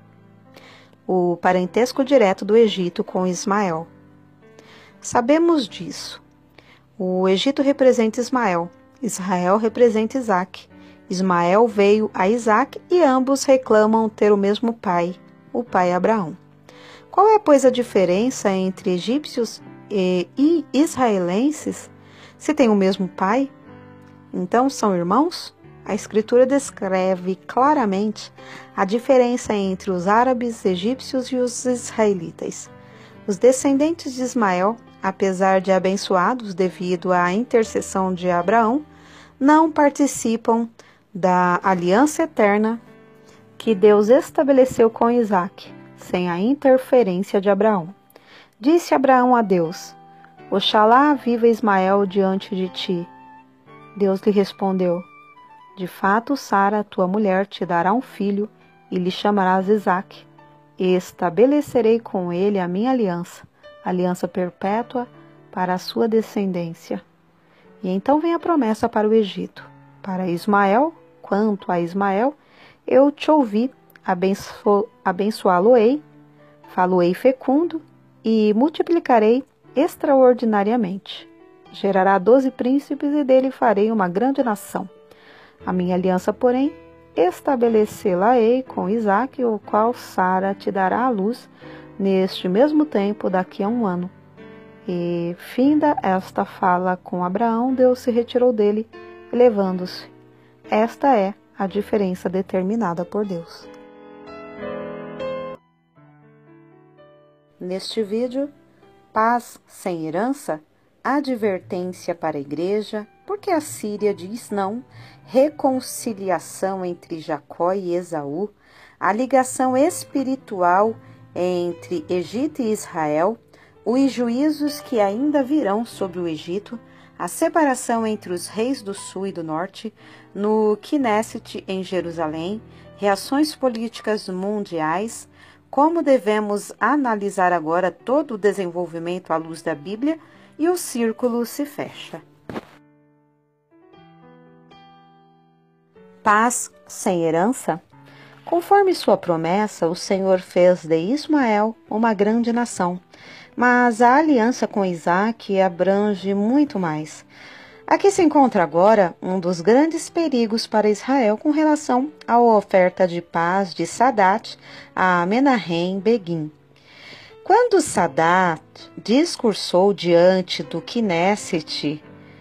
O parentesco direto do Egito com Ismael. Sabemos disso. O Egito representa Ismael, Israel representa Isaque. Ismael veio a Isaque e ambos reclamam ter o mesmo pai, o pai Abraão. Qual é, pois, a diferença entre egípcios e israelenses, se têm o mesmo pai? Então são irmãos? A Escritura descreve claramente a diferença entre os árabes, egípcios e os israelitas. Os descendentes de Ismael, apesar de abençoados devido à intercessão de Abraão, não participam da aliança eterna que Deus estabeleceu com Isaque, sem a interferência de Abraão. Disse Abraão a Deus: Oxalá viva Ismael diante de ti. Deus lhe respondeu: De fato, Sara, tua mulher, te dará um filho e lhe chamarás Isaque. E estabelecerei com ele a minha aliança perpétua para a sua descendência. E então vem a promessa para o Egito. Para Ismael, quanto a Ismael, eu te ouvi, abençoá-lo-ei, falo-ei fecundo e multiplicarei extraordinariamente. Gerará 12 príncipes e dele farei uma grande nação. A minha aliança, porém, estabelecê-la-ei com Isaque, o qual Sara te dará à luz neste mesmo tempo daqui a 1 ano. E, finda esta fala com Abraão, Deus se retirou dele, elevando-se. Esta é a diferença determinada por Deus. Neste vídeo, paz sem herança, advertência para a igreja, porque a Síria diz não, reconciliação entre Jacó e Esaú, a ligação espiritual entre Egito e Israel, os juízos que ainda virão sobre o Egito, a separação entre os reis do sul e do norte, no Knesset em Jerusalém, reações políticas mundiais, como devemos analisar agora todo o desenvolvimento à luz da Bíblia, e o círculo se fecha. Paz sem herança? Conforme sua promessa, o Senhor fez de Ismael uma grande nação, mas a aliança com Isaque abrange muito mais. Aqui se encontra agora um dos grandes perigos para Israel com relação à oferta de paz de Sadat a Menahem Begin. Quando Sadat discursou diante do Knesset,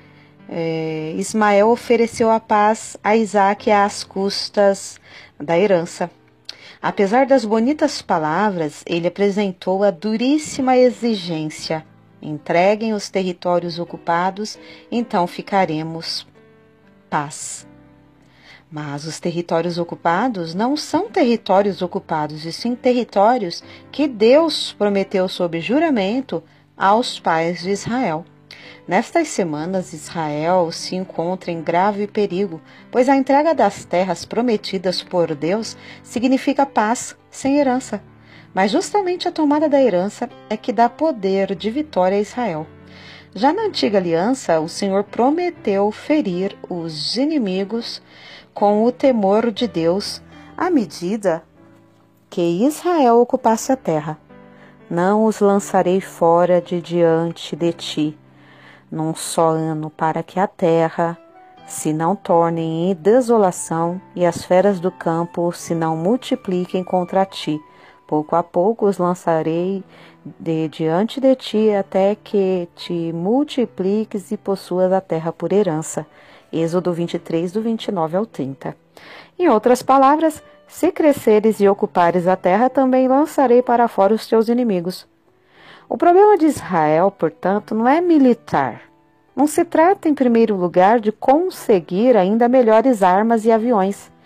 Ismael ofereceu a paz a Isaque às custas da herança. Apesar das bonitas palavras, ele apresentou a duríssima exigência: entreguem os territórios ocupados, então ficaremos paz. Mas os territórios ocupados não são territórios ocupados, e sim territórios que Deus prometeu sob juramento aos pais de Israel. Nestas semanas, Israel se encontra em grave perigo, pois a entrega das terras prometidas por Deus significa paz sem herança. Mas justamente a tomada da herança é que dá poder de vitória a Israel. Já na antiga aliança, o Senhor prometeu ferir os inimigos com o temor de Deus à medida que Israel ocupasse a terra. Não os lançarei fora de diante de ti num só ano, para que a terra se não torne em desolação e as feras do campo se não multipliquem contra ti. Pouco a pouco os lançarei diante de ti até que te multipliques e possuas a terra por herança. Êxodo 23, do 29 ao 30. Em outras palavras, se cresceres e ocupares a terra, também lançarei para fora os teus inimigos. O problema de Israel, portanto, não é militar. Não se trata, em primeiro lugar, de conseguir ainda melhores armas e aviões.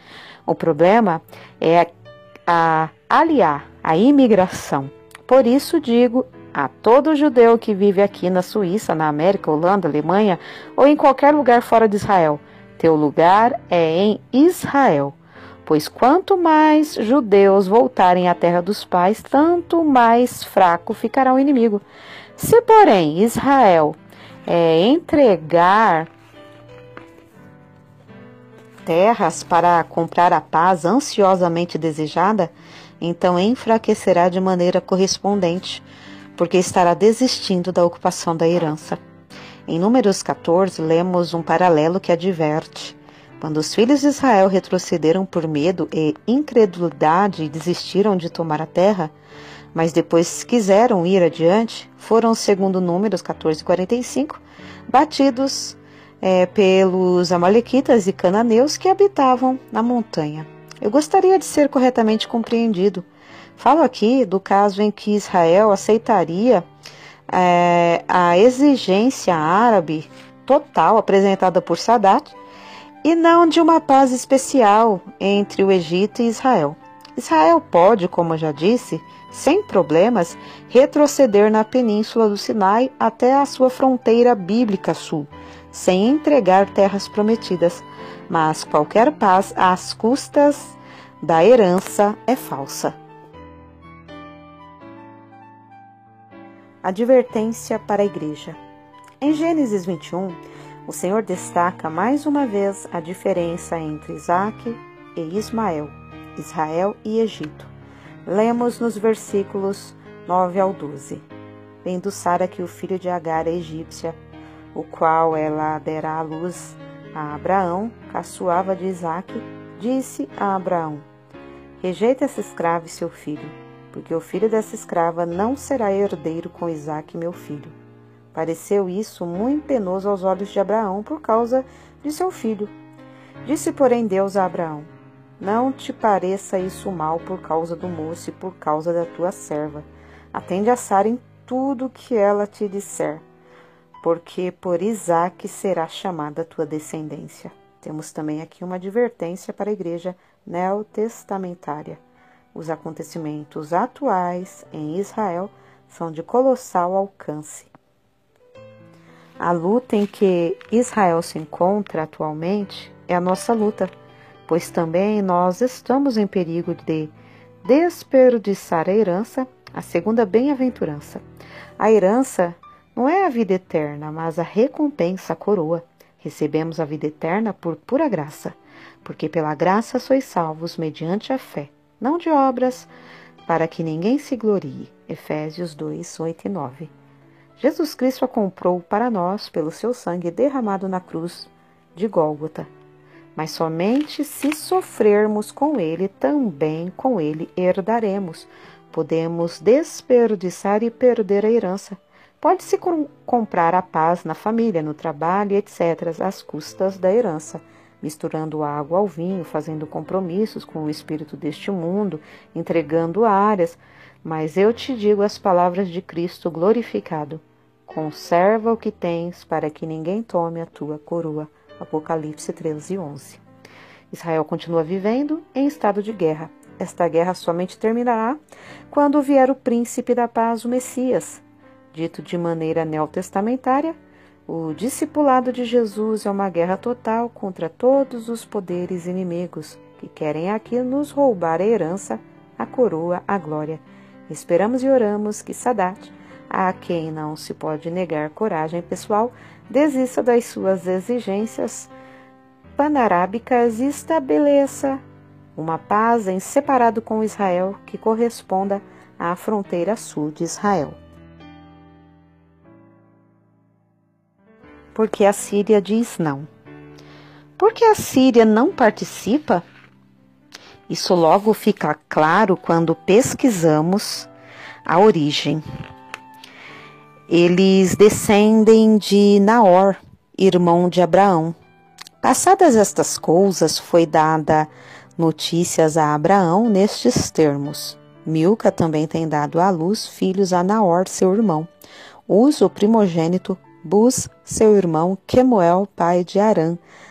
O problema é aliar a imigração. Por isso digo a todo judeu que vive aqui na Suíça, na América, Holanda, Alemanha ou em qualquer lugar fora de Israel: teu lugar é em Israel. Pois quanto mais judeus voltarem à terra dos pais, tanto mais fraco ficará o inimigo. Se, porém, Israel entregar terras para comprar a paz ansiosamente desejada, então enfraquecerá de maneira correspondente, porque estará desistindo da ocupação da herança. Em Números 14, lemos um paralelo que adverte: quando os filhos de Israel retrocederam por medo e incredulidade e desistiram de tomar a terra, mas depois quiseram ir adiante, foram, segundo Números 14:45, batidos pelos amalequitas e cananeus que habitavam na montanha. Eu gostaria de ser corretamente compreendido. Falo aqui do caso em que Israel aceitaria a exigência árabe total apresentada por Sadat, e não de uma paz especial entre o Egito e Israel. Israel pode, como eu já disse, sem problemas, retroceder na península do Sinai até a sua fronteira bíblica sul, sem entregar terras prometidas, mas qualquer paz às custas da herança é falsa. Advertência para a igreja. Em Gênesis 21, o Senhor destaca mais uma vez a diferença entre Isaque e Ismael, Israel e Egito. Lemos nos versículos 9 ao 12. Vendo Sara que o filho de Agar é egípcia, o qual ela dera à luz a Abraão, caçoava de Isaque, disse a Abraão: rejeita essa escrava e seu filho, porque o filho dessa escrava não será herdeiro com Isaque, meu filho. Pareceu isso muito penoso aos olhos de Abraão por causa de seu filho. Disse, porém, Deus a Abraão: não te pareça isso mal por causa do moço e por causa da tua serva. Atende a Sara em tudo o que ela te disser, porque por Isaque será chamada a tua descendência. Temos também aqui uma advertência para a igreja neotestamentária. Os acontecimentos atuais em Israel são de colossal alcance. A luta em que Israel se encontra atualmente é a nossa luta, pois também nós estamos em perigo de desperdiçar a herança, a segunda bem-aventurança. A herança não é a vida eterna, mas a recompensa, a coroa. Recebemos a vida eterna por pura graça, porque pela graça sois salvos mediante a fé, não de obras, para que ninguém se glorie. Efésios 2, 8 e 9. Jesus Cristo a comprou para nós pelo seu sangue derramado na cruz de Gólgota. Mas somente se sofrermos com ele, também com ele herdaremos. Podemos desperdiçar e perder a herança. Pode-se comprar a paz na família, no trabalho, etc., às custas da herança, misturando água ao vinho, fazendo compromissos com o espírito deste mundo, entregando áreas. Mas eu te digo as palavras de Cristo glorificado: conserva o que tens, para que ninguém tome a tua coroa. Apocalipse 13:11. Israel continua vivendo em estado de guerra. Esta guerra somente terminará quando vier o príncipe da paz, o Messias. Dito de maneira neotestamentária, o discipulado de Jesus é uma guerra total contra todos os poderes inimigos que querem aqui nos roubar a herança, a coroa, a glória. Esperamos e oramos que Sadat, a quem não se pode negar coragem pessoal, desista das suas exigências panarábicas e estabeleça uma paz em separado com Israel que corresponda à fronteira sul de Israel. Porque a Síria diz não. Porque a Síria não participa? Isso logo fica claro quando pesquisamos a origem. Eles descendem de Naor, irmão de Abraão. Passadas estas coisas, foi dada notícias a Abraão nestes termos: Milca também tem dado à luz filhos a Naor, seu irmão, Uz, o primogênito, Buz, seu irmão, Quemuel, pai de Arã,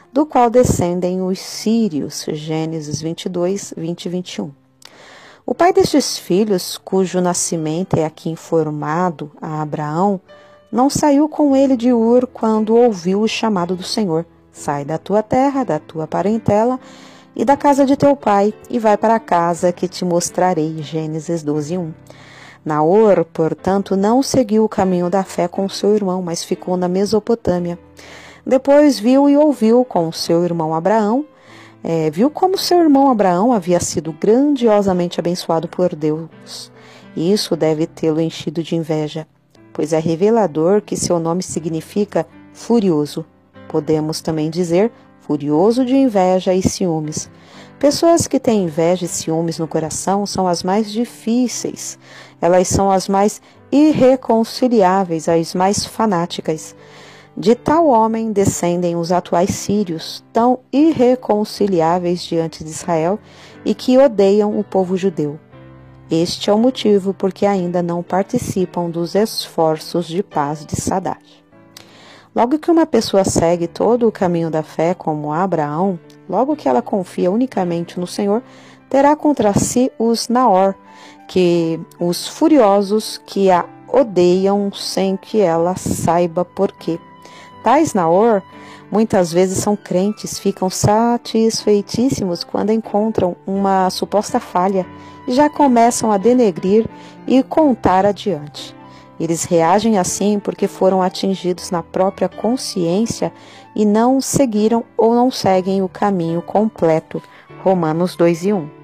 do qual descendem os sírios. Gênesis 22, 20 e 21. O pai destes filhos, cujo nascimento é aqui informado a Abraão, não saiu com ele de Ur quando ouviu o chamado do Senhor. Sai da tua terra, da tua parentela e da casa de teu pai, e vai para a casa que te mostrarei. Gênesis 12, 1. Naor, portanto, não seguiu o caminho da fé com seu irmão, mas ficou na Mesopotâmia. Depois viu e ouviu com seu irmão Abraão, viu como seu irmão Abraão havia sido grandiosamente abençoado por Deus. E isso deve tê-lo enchido de inveja, pois é revelador que seu nome significa furioso. Podemos também dizer furioso de inveja e ciúmes. Pessoas que têm inveja e ciúmes no coração são as mais difíceis. Elas são as mais irreconciliáveis, as mais fanáticas. De tal homem descendem os atuais sírios, tão irreconciliáveis diante de Israel e que odeiam o povo judeu. Este é o motivo por que ainda não participam dos esforços de paz de Sadat. Logo que uma pessoa segue todo o caminho da fé, como Abraão, logo que ela confia unicamente no Senhor, terá contra si os Naor, os furiosos que a odeiam sem que ela saiba por quê. Tais Naor muitas vezes são crentes, ficam satisfeitíssimos quando encontram uma suposta falha e já começam a denegrir e contar adiante. Eles reagem assim porque foram atingidos na própria consciência e não seguiram ou não seguem o caminho completo. Romanos 2 e 1.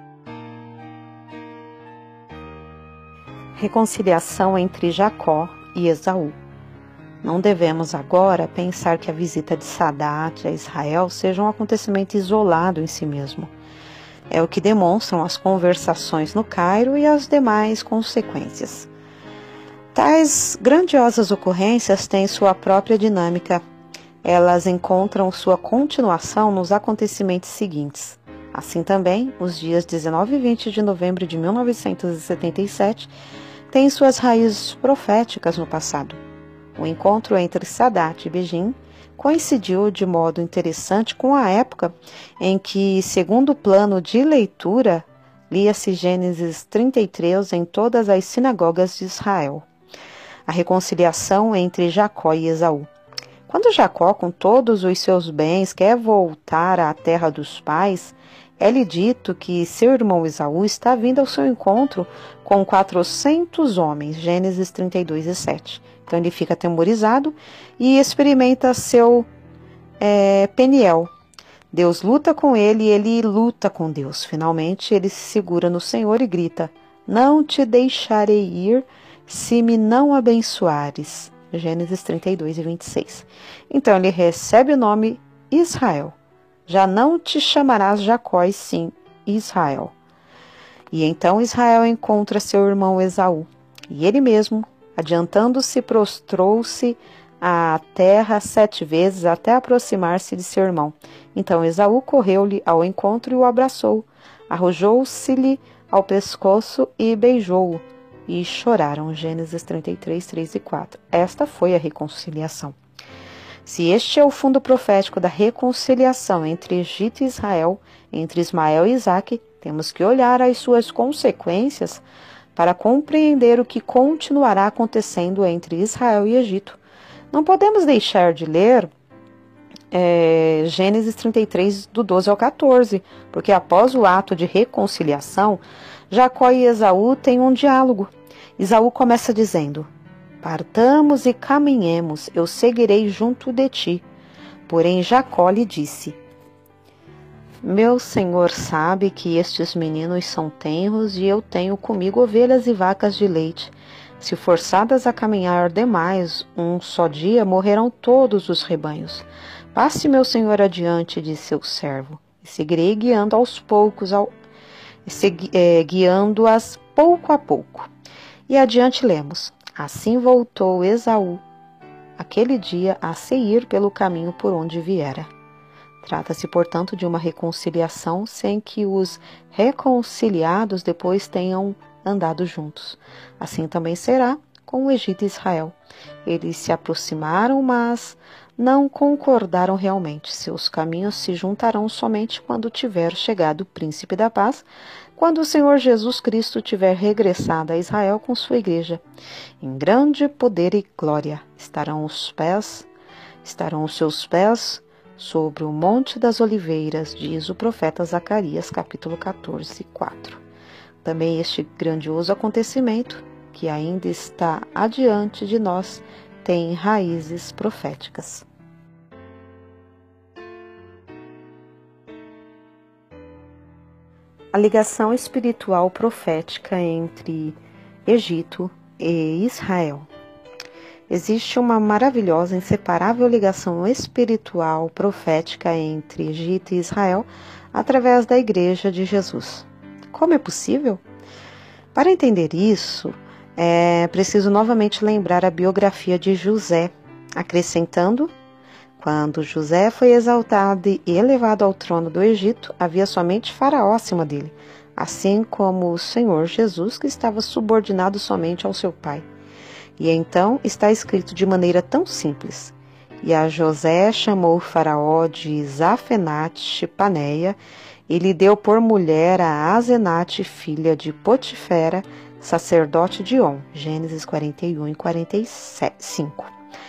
Reconciliação entre Jacó e Esaú. Não devemos agora pensar que a visita de Sadat a Israel seja um acontecimento isolado em si mesmo. É o que demonstram as conversações no Cairo e as demais consequências. Tais grandiosas ocorrências têm sua própria dinâmica. Elas encontram sua continuação nos acontecimentos seguintes. Assim também, os dias 19 e 20 de novembro de 1977 têm suas raízes proféticas no passado. O encontro entre Sadat e Begin coincidiu de modo interessante com a época em que, segundo o plano de leitura, lia-se Gênesis 33 em todas as sinagogas de Israel. A reconciliação entre Jacó e Esaú. Quando Jacó, com todos os seus bens, quer voltar à terra dos pais, é-lhe dito que seu irmão Esaú está vindo ao seu encontro com 400 homens, Gênesis 32 e 7. Então ele fica atemorizado e experimenta seu Peniel. Deus luta com ele e ele luta com Deus. Finalmente ele se segura no Senhor e grita: não te deixarei ir se me não abençoares. Gênesis 32 e 26. Então ele recebe o nome Israel. Já não te chamarás Jacó, e sim Israel. E então Israel encontra seu irmão Esaú. E ele mesmo, adiantando-se, prostrou-se à terra 7 vezes até aproximar-se de seu irmão. Então Esaú correu-lhe ao encontro e o abraçou. Arrojou-se-lhe ao pescoço e beijou-o. E choraram. Gênesis 33, 3 e 4. Esta foi a reconciliação. Se este é o fundo profético da reconciliação entre Egito e Israel, entre Ismael e Isaque, temos que olhar as suas consequências para compreender o que continuará acontecendo entre Israel e Egito. Não podemos deixar de ler Gênesis 33, do 12 ao 14, porque após o ato de reconciliação, Jacó e Esaú têm um diálogo. Esaú começa dizendo: partamos e caminhemos, eu seguirei junto de ti. Porém Jacó lhe disse: meu senhor sabe que estes meninos são tenros e eu tenho comigo ovelhas e vacas de leite. Se forçadas a caminhar demais um só dia, morrerão todos os rebanhos. Passe meu senhor adiante, disse seu servo, e seguirei guiando aos poucos, guiando-as pouco a pouco. E adiante lemos: assim voltou Esaú aquele dia a Seir pelo caminho por onde viera. Trata-se, portanto, de uma reconciliação sem que os reconciliados depois tenham andado juntos. Assim também será com o Egito e Israel. Eles se aproximaram, mas não concordaram realmente. Seus caminhos se juntarão somente quando tiver chegado o Príncipe da Paz, quando o Senhor Jesus Cristo tiver regressado a Israel com sua igreja. Em grande poder e glória estarão os seus pés sobre o Monte das Oliveiras, diz o profeta Zacarias, capítulo 14, 4. Também este grandioso acontecimento, que ainda está adiante de nós, tem raízes proféticas. A ligação espiritual profética entre Egito e Israel. Existe uma maravilhosa, inseparável ligação espiritual profética entre Egito e Israel através da Igreja de Jesus. Como é possível? Para entender isso, é preciso novamente lembrar a biografia de José, acrescentando: quando José foi exaltado e elevado ao trono do Egito, havia somente Faraó acima dele, assim como o Senhor Jesus, que estava subordinado somente ao seu pai. E então está escrito de maneira tão simples: e a José chamou Faraó de Zafenate-Paneia, e lhe deu por mulher a Asenate, filha de Potifera, sacerdote de On. Gênesis 41 e 45.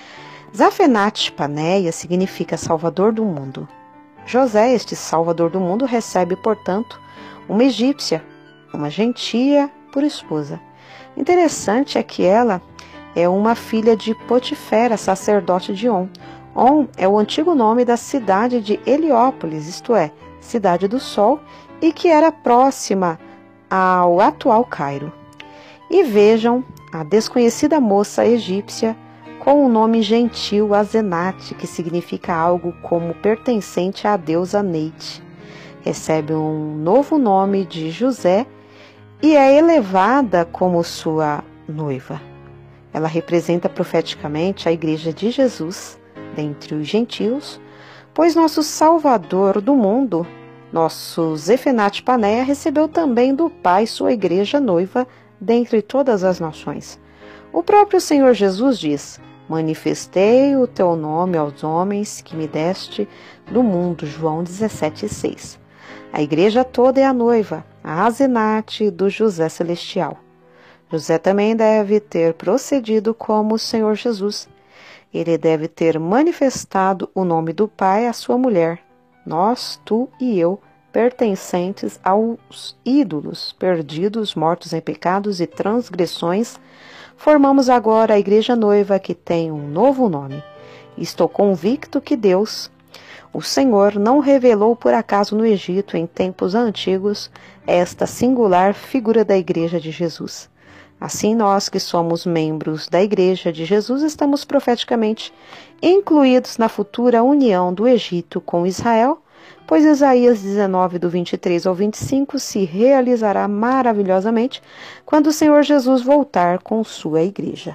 Zafenate-Paneia significa Salvador do mundo. José, este Salvador do mundo, recebe, portanto, uma egípcia, uma gentia, por esposa. Interessante é que ela é uma filha de Potifera, sacerdote de On. On é o antigo nome da cidade de Heliópolis, isto é, Cidade do Sol, e que era próxima ao atual Cairo. E vejam a desconhecida moça egípcia com o nome gentil Asenate, que significa algo como pertencente à deusa Neite. Recebe um novo nome de José e é elevada como sua noiva. Ela representa profeticamente a Igreja de Jesus dentre os gentios, pois nosso Salvador do mundo, nosso Zefenate-Paneia, recebeu também do Pai sua Igreja noiva dentre todas as nações. O próprio Senhor Jesus diz: manifestei o teu nome aos homens que me deste do mundo. João 17,6. A igreja toda é a noiva, a Asenate do José Celestial. José também deve ter procedido como o Senhor Jesus. Ele deve ter manifestado o nome do Pai à sua mulher. Nós, tu e eu, pertencentes aos ídolos, perdidos, mortos em pecados e transgressões, formamos agora a igreja noiva, que tem um novo nome. Estou convicto que Deus, o Senhor, não revelou por acaso no Egito, em tempos antigos, esta singular figura da Igreja de Jesus. Assim, nós que somos membros da Igreja de Jesus estamos profeticamente incluídos na futura união do Egito com Israel, pois Isaías 19, do 23 ao 25, se realizará maravilhosamente quando o Senhor Jesus voltar com sua Igreja.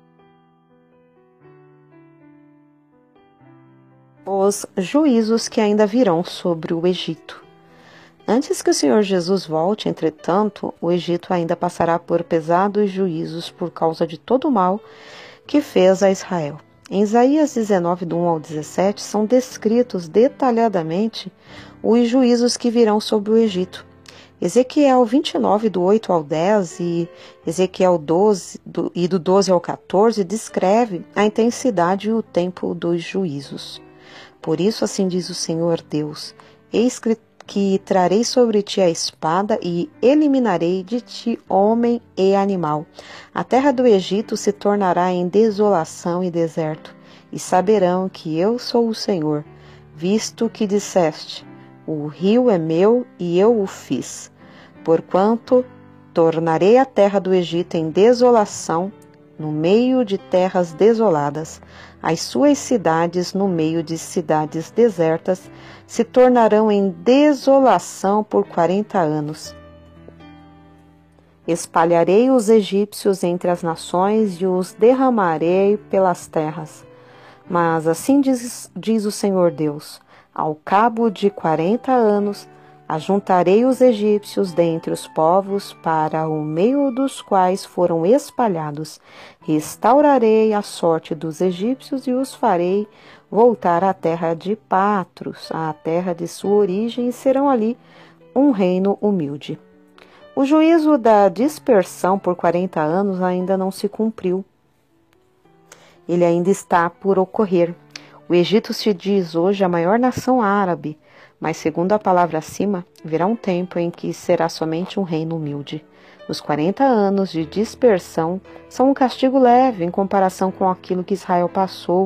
Os juízos que ainda virão sobre o Egito. Antes que o Senhor Jesus volte, entretanto, o Egito ainda passará por pesados juízos por causa de todo o mal que fez a Israel. Em Isaías 19, do 1 ao 17, são descritos detalhadamente os juízos que virão sobre o Egito. Ezequiel 29, do 8 ao 10 e Ezequiel 12, do 12 ao 14, descreve a intensidade e o tempo dos juízos. Por isso, assim diz o Senhor Deus: eis que trarei sobre ti a espada e eliminarei de ti homem e animal. A terra do Egito se tornará em desolação e deserto, e saberão que eu sou o Senhor, visto que disseste: o rio é meu e eu o fiz. Porquanto tornarei a terra do Egito em desolação, no meio de terras desoladas. As suas cidades, no meio de cidades desertas, se tornarão em desolação por 40 anos. Espalharei os egípcios entre as nações e os derramarei pelas terras. Mas assim diz o Senhor Deus: ao cabo de 40 anos, Ajuntarei os egípcios dentre os povos, para o meio dos quais foram espalhados. Restaurarei a sorte dos egípcios e os farei voltar à terra de Patros, à terra de sua origem, e serão ali um reino humilde. O juízo da dispersão por 40 anos ainda não se cumpriu. Ele ainda está por ocorrer. O Egito se diz hoje a maior nação árabe, mas, segundo a palavra acima, virá um tempo em que será somente um reino humilde. Os 40 anos de dispersão são um castigo leve em comparação com aquilo que Israel passou,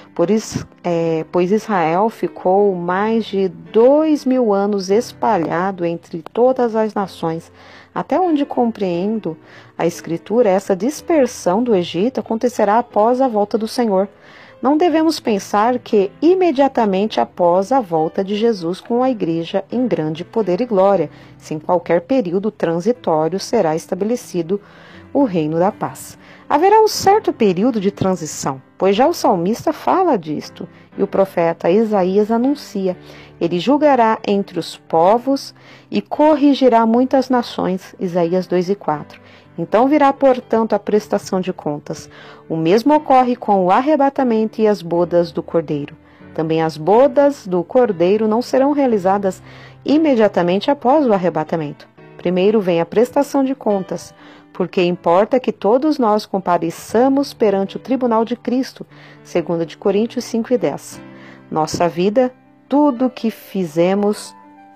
pois Israel ficou mais de 2000 anos espalhado entre todas as nações. Até onde compreendo a Escritura, essa dispersão do Egito acontecerá após a volta do Senhor. Não devemos pensar que imediatamente após a volta de Jesus com a igreja em grande poder e glória, sem qualquer período transitório, será estabelecido o reino da paz. Haverá um certo período de transição, pois já o salmista fala disto, e o profeta Isaías anuncia: ele julgará entre os povos e corrigirá muitas nações, Isaías 2:4. Então virá, portanto, a prestação de contas. O mesmo ocorre com o arrebatamento e as bodas do Cordeiro. Também as bodas do Cordeiro não serão realizadas imediatamente após o arrebatamento. Primeiro vem a prestação de contas, porque importa que todos nós compareçamos perante o tribunal de Cristo, 2 Coríntios 5:10. Nossa vida, tudo o que fizemos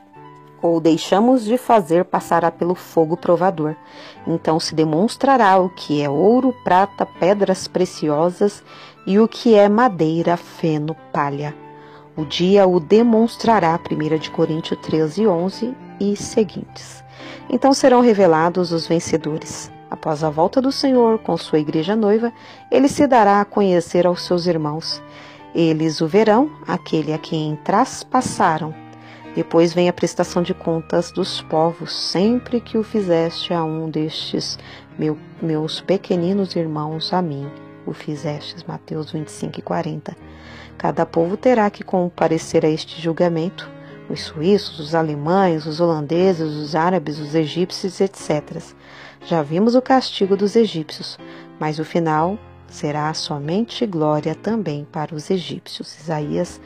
ou deixamos de fazer, passará pelo fogo provador. Então se demonstrará o que é ouro, prata, pedras preciosas e o que é madeira, feno, palha. O dia o demonstrará, 1 Coríntios 13:11 e seguintes. Então serão revelados os vencedores. Após a volta do Senhor com sua igreja noiva, ele se dará a conhecer aos seus irmãos. Eles o verão, aquele a quem traspassaram. Depois vem a prestação de contas dos povos, sempre que o fizeste a um destes meus pequeninos irmãos, a mim o fizestes. Mateus 25:40. Cada povo terá que comparecer a este julgamento, os suíços, os alemães, os holandeses, os árabes, os egípcios, etc. Já vimos o castigo dos egípcios, mas o final será somente glória também para os egípcios. Isaías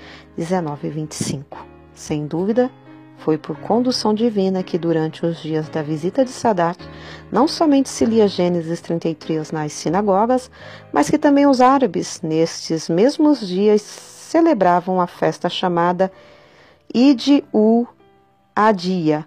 19:25. Sem dúvida, foi por condução divina que durante os dias da visita de Sadat, não somente se lia Gênesis 33 nas sinagogas, mas que também os árabes, nestes mesmos dias, celebravam a festa chamada Id-ul-Adha,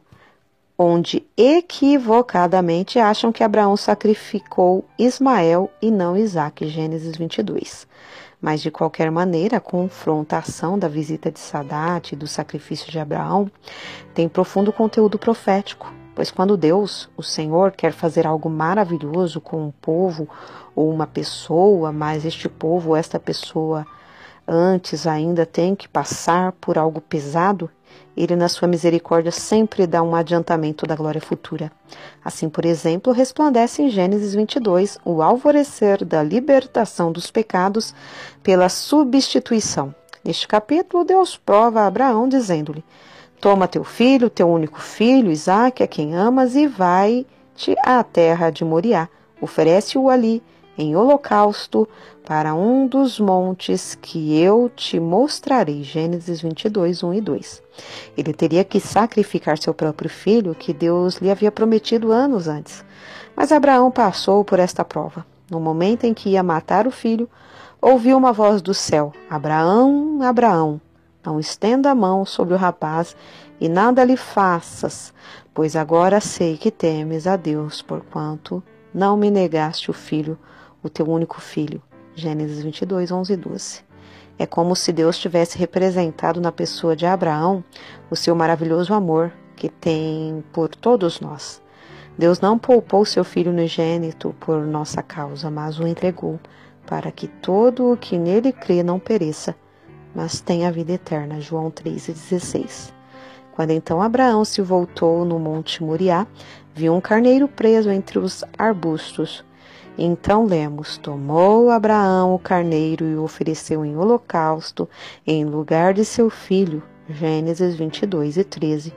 onde equivocadamente acham que Abraão sacrificou Ismael e não Isaque, Gênesis 22. Mas, de qualquer maneira, a confrontação da visita de Sadat e do sacrifício de Abraão tem profundo conteúdo profético, pois quando Deus, o Senhor, quer fazer algo maravilhoso com um povo ou uma pessoa, mas este povo ou esta pessoa antes ainda tem que passar por algo pesado, ele, na sua misericórdia, sempre dá um adiantamento da glória futura. Assim, por exemplo, resplandece em Gênesis 22 o alvorecer da libertação dos pecados pela substituição. Neste capítulo, Deus prova a Abraão, dizendo-lhe: toma teu filho, teu único filho, Isaque, a quem amas, e vai-te à terra de Moriá. Oferece-o ali, em holocausto, para um dos montes que eu te mostrarei. Gênesis 22, 1 e 2. Ele teria que sacrificar seu próprio filho, que Deus lhe havia prometido anos antes. Mas Abraão passou por esta prova. No momento em que ia matar o filho, ouviu uma voz do céu: Abraão, Abraão, não estenda a mão sobre o rapaz e nada lhe faças, pois agora sei que temes a Deus, porquanto não me negaste o filho, o teu único filho. Gênesis 22, 11 e 12. É como se Deus tivesse representado na pessoa de Abraão o seu maravilhoso amor que tem por todos nós. Deus não poupou seu filho unigênito por nossa causa, mas o entregou para que todo o que nele crê não pereça, mas tenha a vida eterna. João 3,16. Quando então Abraão se voltou no monte Moriá, viu um carneiro preso entre os arbustos. Então lemos: tomou Abraão o carneiro e o ofereceu em holocausto em lugar de seu filho. Gênesis 22 e 13.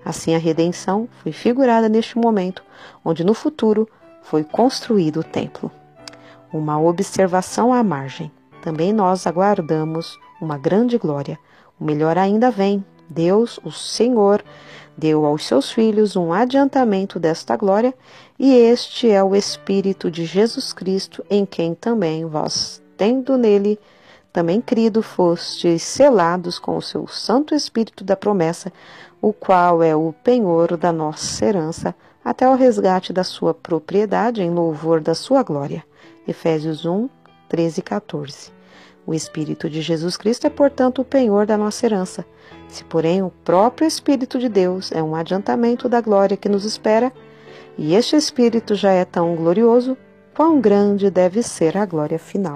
Assim a redenção foi figurada neste momento, onde no futuro foi construído o templo. Uma observação à margem. Também nós aguardamos uma grande glória. O melhor ainda vem. Deus, o Senhor, deu aos seus filhos um adiantamento desta glória, e este é o Espírito de Jesus Cristo, em quem também vós, tendo nele também crido, fostes selados com o seu Santo Espírito da promessa, o qual é o penhor da nossa herança, até o resgate da sua propriedade, em louvor da sua glória. Efésios 1, 13 e 14. O Espírito de Jesus Cristo é, portanto, o penhor da nossa herança. Se, porém, o próprio Espírito de Deus é um adiantamento da glória que nos espera, e este Espírito já é tão glorioso, quão grande deve ser a glória final.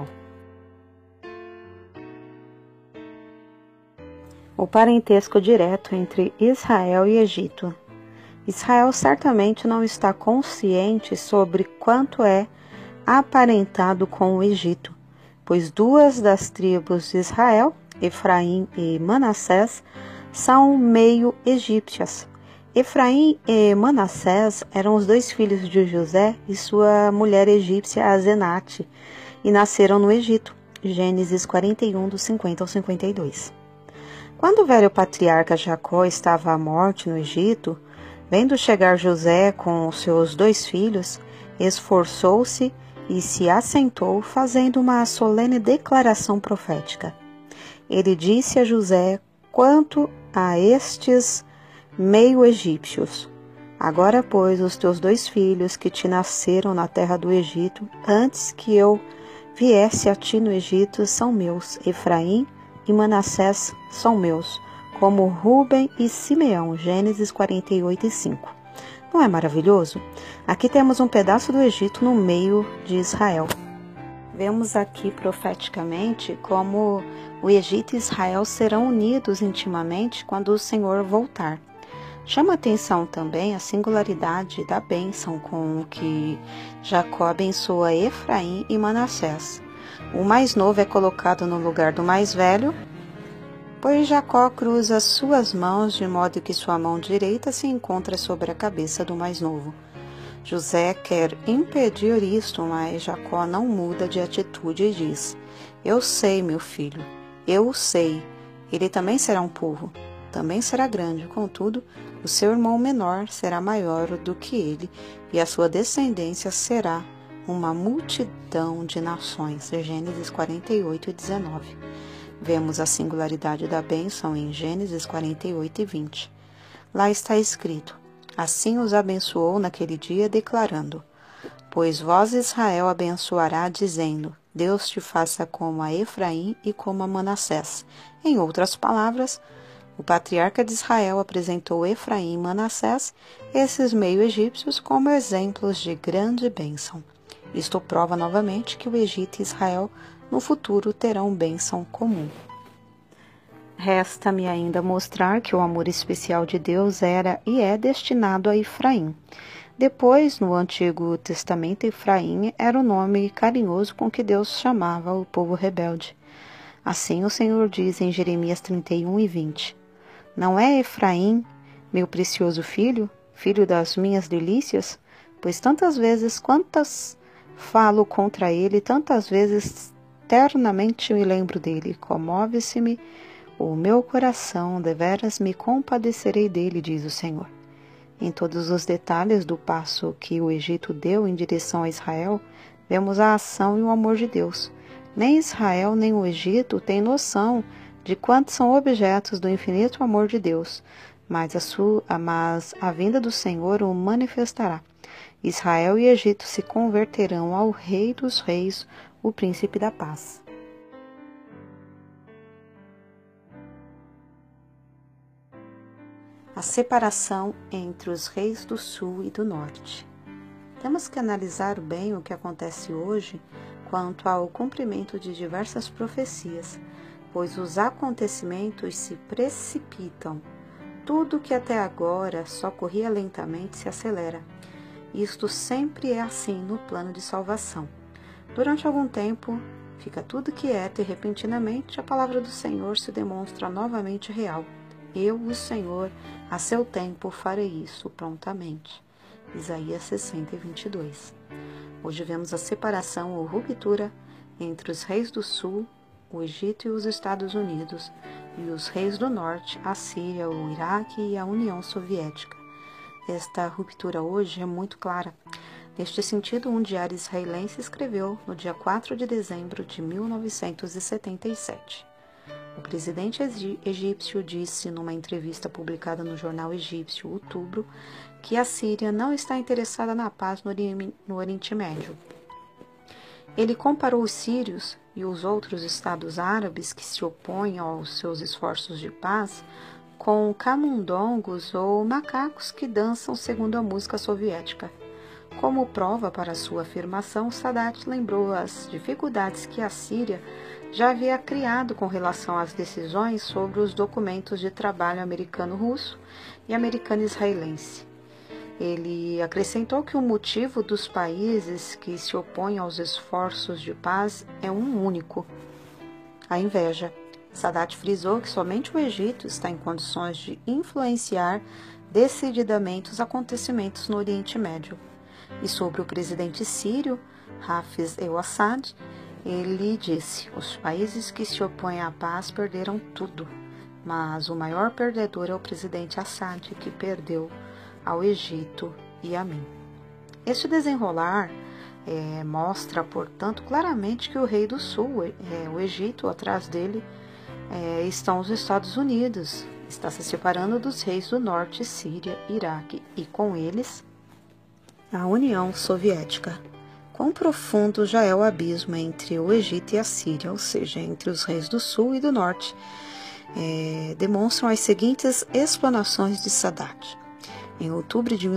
O parentesco direto entre Israel e Egito. Israel certamente não está consciente sobre quanto é aparentado com o Egito, pois duas das tribos de Israel, Efraim e Manassés, são meio egípcias. Efraim e Manassés eram os dois filhos de José e sua mulher egípcia Asenate, e nasceram no Egito. Gênesis 41, do 50 ao 52. Quando o velho patriarca Jacó estava à morte no Egito, vendo chegar José com os seus dois filhos, esforçou-se e se assentou, fazendo uma solene declaração profética. Ele disse a José quanto a estes meio-egípcios: Agora, pois, os teus dois filhos que te nasceram na terra do Egito, antes que eu viesse a ti no Egito, são meus. Efraim e Manassés são meus, como Ruben e Simeão. Gênesis 48 e 5. Não é maravilhoso? Aqui temos um pedaço do Egito no meio de Israel. Vemos aqui profeticamente como o Egito e Israel serão unidos intimamente quando o Senhor voltar. Chama atenção também a singularidade da bênção com que Jacó abençoa Efraim e Manassés. O mais novo é colocado no lugar do mais velho, pois Jacó cruza suas mãos de modo que sua mão direita se encontra sobre a cabeça do mais novo. José quer impedir isto, mas Jacó não muda de atitude e diz: Eu sei, meu filho, eu o sei. Ele também será um povo, também será grande. Contudo, o seu irmão menor será maior do que ele, e a sua descendência será uma multidão de nações. Gênesis 48 e 19. Vemos a singularidade da bênção em Gênesis 48 e 20. Lá está escrito: Assim os abençoou naquele dia, declarando: Pois vós, Israel, abençoará, dizendo: Deus te faça como a Efraim e como a Manassés. Em outras palavras, o patriarca de Israel apresentou Efraim e Manassés, esses meio-egípcios, como exemplos de grande bênção. Isto prova novamente que o Egito e Israel no futuro terão bênção comum. Resta-me ainda mostrar que o amor especial de Deus era e é destinado a Efraim. Depois, no Antigo Testamento, Efraim era o nome carinhoso com que Deus chamava o povo rebelde. Assim o Senhor diz em Jeremias 31 e 20: Não é Efraim, meu precioso filho, filho das minhas delícias? Pois tantas vezes quantas falo contra ele, tantas vezes eternamente me lembro dele. Comove-se-me o meu coração, deveras me compadecerei dele, diz o Senhor. Em todos os detalhes do passo que o Egito deu em direção a Israel, vemos a ação e o amor de Deus. Nem Israel nem o Egito têm noção de quantos são objetos do infinito amor de Deus, mas a vinda do Senhor o manifestará. Israel e Egito se converterão ao Rei dos Reis, o Príncipe da Paz. A separação entre os reis do Sul e do Norte. Temos que analisar bem o que acontece hoje quanto ao cumprimento de diversas profecias, pois os acontecimentos se precipitam. Tudo que até agora só corria lentamente se acelera. Isto sempre é assim no plano de salvação. Durante algum tempo, fica tudo quieto e repentinamente a palavra do Senhor se demonstra novamente real. Eu, o Senhor, a seu tempo farei isso prontamente. Isaías 60:22. Hoje vemos a separação ou ruptura entre os reis do sul, o Egito e os Estados Unidos, e os reis do norte, a Síria, o Iraque e a União Soviética. Esta ruptura hoje é muito clara. Neste sentido, um diário israelense escreveu no dia 4 de dezembro de 1977. O presidente egípcio disse numa entrevista publicada no jornal egípcio Outubro que a Síria não está interessada na paz no Oriente Médio. Ele comparou os sírios e os outros estados árabes que se opõem aos seus esforços de paz com camundongos ou macacos que dançam segundo a música soviética. Como prova para sua afirmação, Sadat lembrou as dificuldades que a Síria já havia criado com relação às decisões sobre os documentos de trabalho americano-russo e americano-israelense. Ele acrescentou que o motivo dos países que se opõem aos esforços de paz é um único: a inveja. Sadat frisou que somente o Egito está em condições de influenciar decididamente os acontecimentos no Oriente Médio. E sobre o presidente sírio, Hafez el-Assad, ele disse: os países que se opõem à paz perderam tudo, mas o maior perdedor é o presidente Assad, que perdeu ao Egito e a mim. Este desenrolar mostra, portanto, claramente que o rei do sul, o Egito, atrás dele estão os Estados Unidos, está se separando dos reis do norte, Síria, Iraque, e com eles a União Soviética. Quão profundo já é o abismo entre o Egito e a Síria, ou seja, entre os reis do sul e do norte, demonstram as seguintes explanações de Sadat. Em outubro de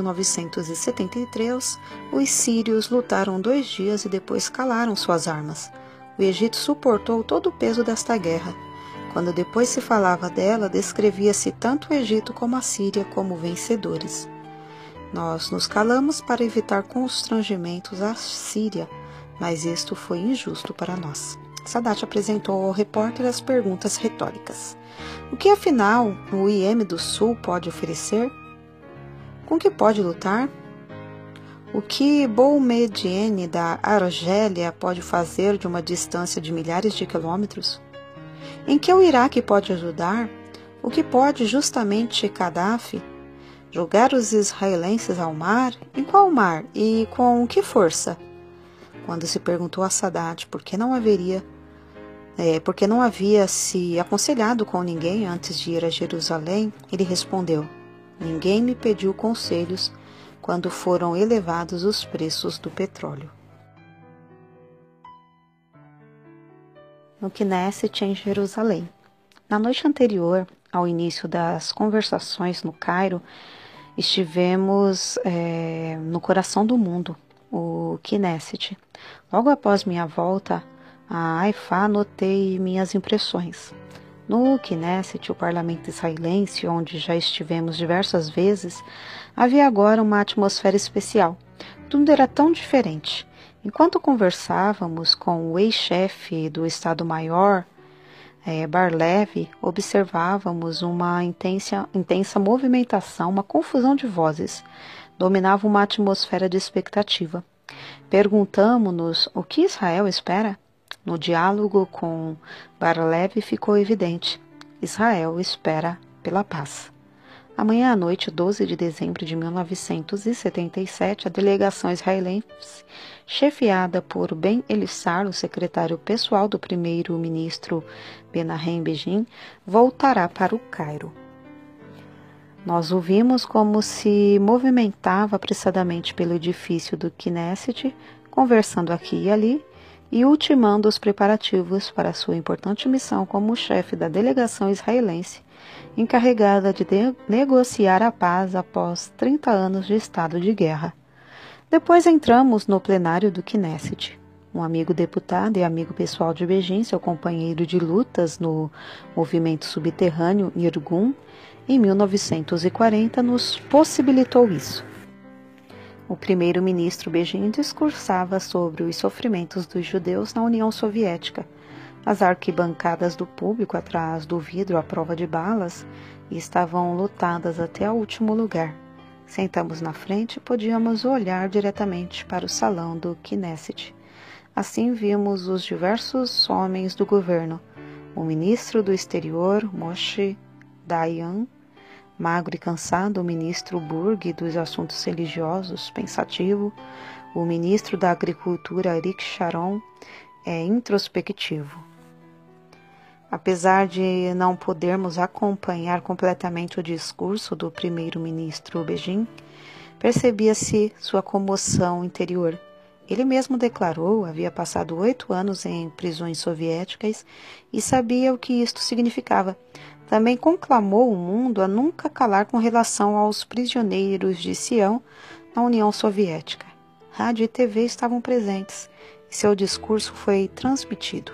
1973, os sírios lutaram 2 dias e depois calaram suas armas. O Egito suportou todo o peso desta guerra. Quando depois se falava dela, descrevia-se tanto o Egito como a Síria como vencedores. Nós nos calamos para evitar constrangimentos à Síria, mas isto foi injusto para nós. Sadat apresentou ao repórter as perguntas retóricas. O que afinal o IM do Sul pode oferecer? Com que pode lutar? O que Boumediene da Argélia pode fazer de uma distância de milhares de quilômetros? Em que o Iraque pode ajudar? O que pode justamente Gaddafi? Jogar os israelenses ao mar? Em qual mar? E com que força? Quando se perguntou a Sadat por que não havia se aconselhado com ninguém antes de ir a Jerusalém, ele respondeu: ninguém me pediu conselhos quando foram elevados os preços do petróleo. No Knesset, em Jerusalém. Na noite anterior ao início das conversações no Cairo, estivemos no coração do mundo, o Knesset. Logo após minha volta a Haifa, anotei minhas impressões. No Knesset, o parlamento israelense, onde já estivemos diversas vezes, havia agora uma atmosfera especial. Tudo era tão diferente. Enquanto conversávamos com o ex-chefe do Estado-Maior, Bar-Lev, observávamos uma intensa movimentação, uma confusão de vozes. Dominava uma atmosfera de expectativa. Perguntamo-nos o que Israel espera? No diálogo com Bar-Lev ficou evidente: Israel espera pela paz. Amanhã à noite, 12 de dezembro de 1977, a delegação israelense, chefiada por Ben Elissar, o secretário pessoal do primeiro-ministro Menahem Begin, voltará para o Cairo. Nós o vimos como se movimentava apressadamente pelo edifício do Knesset, conversando aqui e ali, e ultimando os preparativos para sua importante missão como chefe da delegação israelense, encarregada de negociar a paz após 30 anos de estado de guerra. Depois entramos no plenário do Knesset. Um amigo deputado e amigo pessoal de Begin, seu companheiro de lutas no movimento subterrâneo Irgun, em 1940, nos possibilitou isso. O primeiro-ministro Begin discursava sobre os sofrimentos dos judeus na União Soviética. As arquibancadas do público atrás do vidro à prova de balas e estavam lotadas até o último lugar. Sentamos na frente e podíamos olhar diretamente para o salão do Knesset. Assim vimos os diversos homens do governo, o ministro do exterior, Moshe Dayan, magro e cansado, o ministro Burg dos assuntos religiosos, pensativo, o ministro da agricultura, Eric Sharon, introspectivo. Apesar de não podermos acompanhar completamente o discurso do primeiro-ministro Begin, percebia-se sua comoção interior. Ele mesmo declarou havia passado 8 anos em prisões soviéticas e sabia o que isto significava. Também conclamou o mundo a nunca calar com relação aos prisioneiros de Sião na União Soviética. Rádio e TV estavam presentes e seu discurso foi transmitido.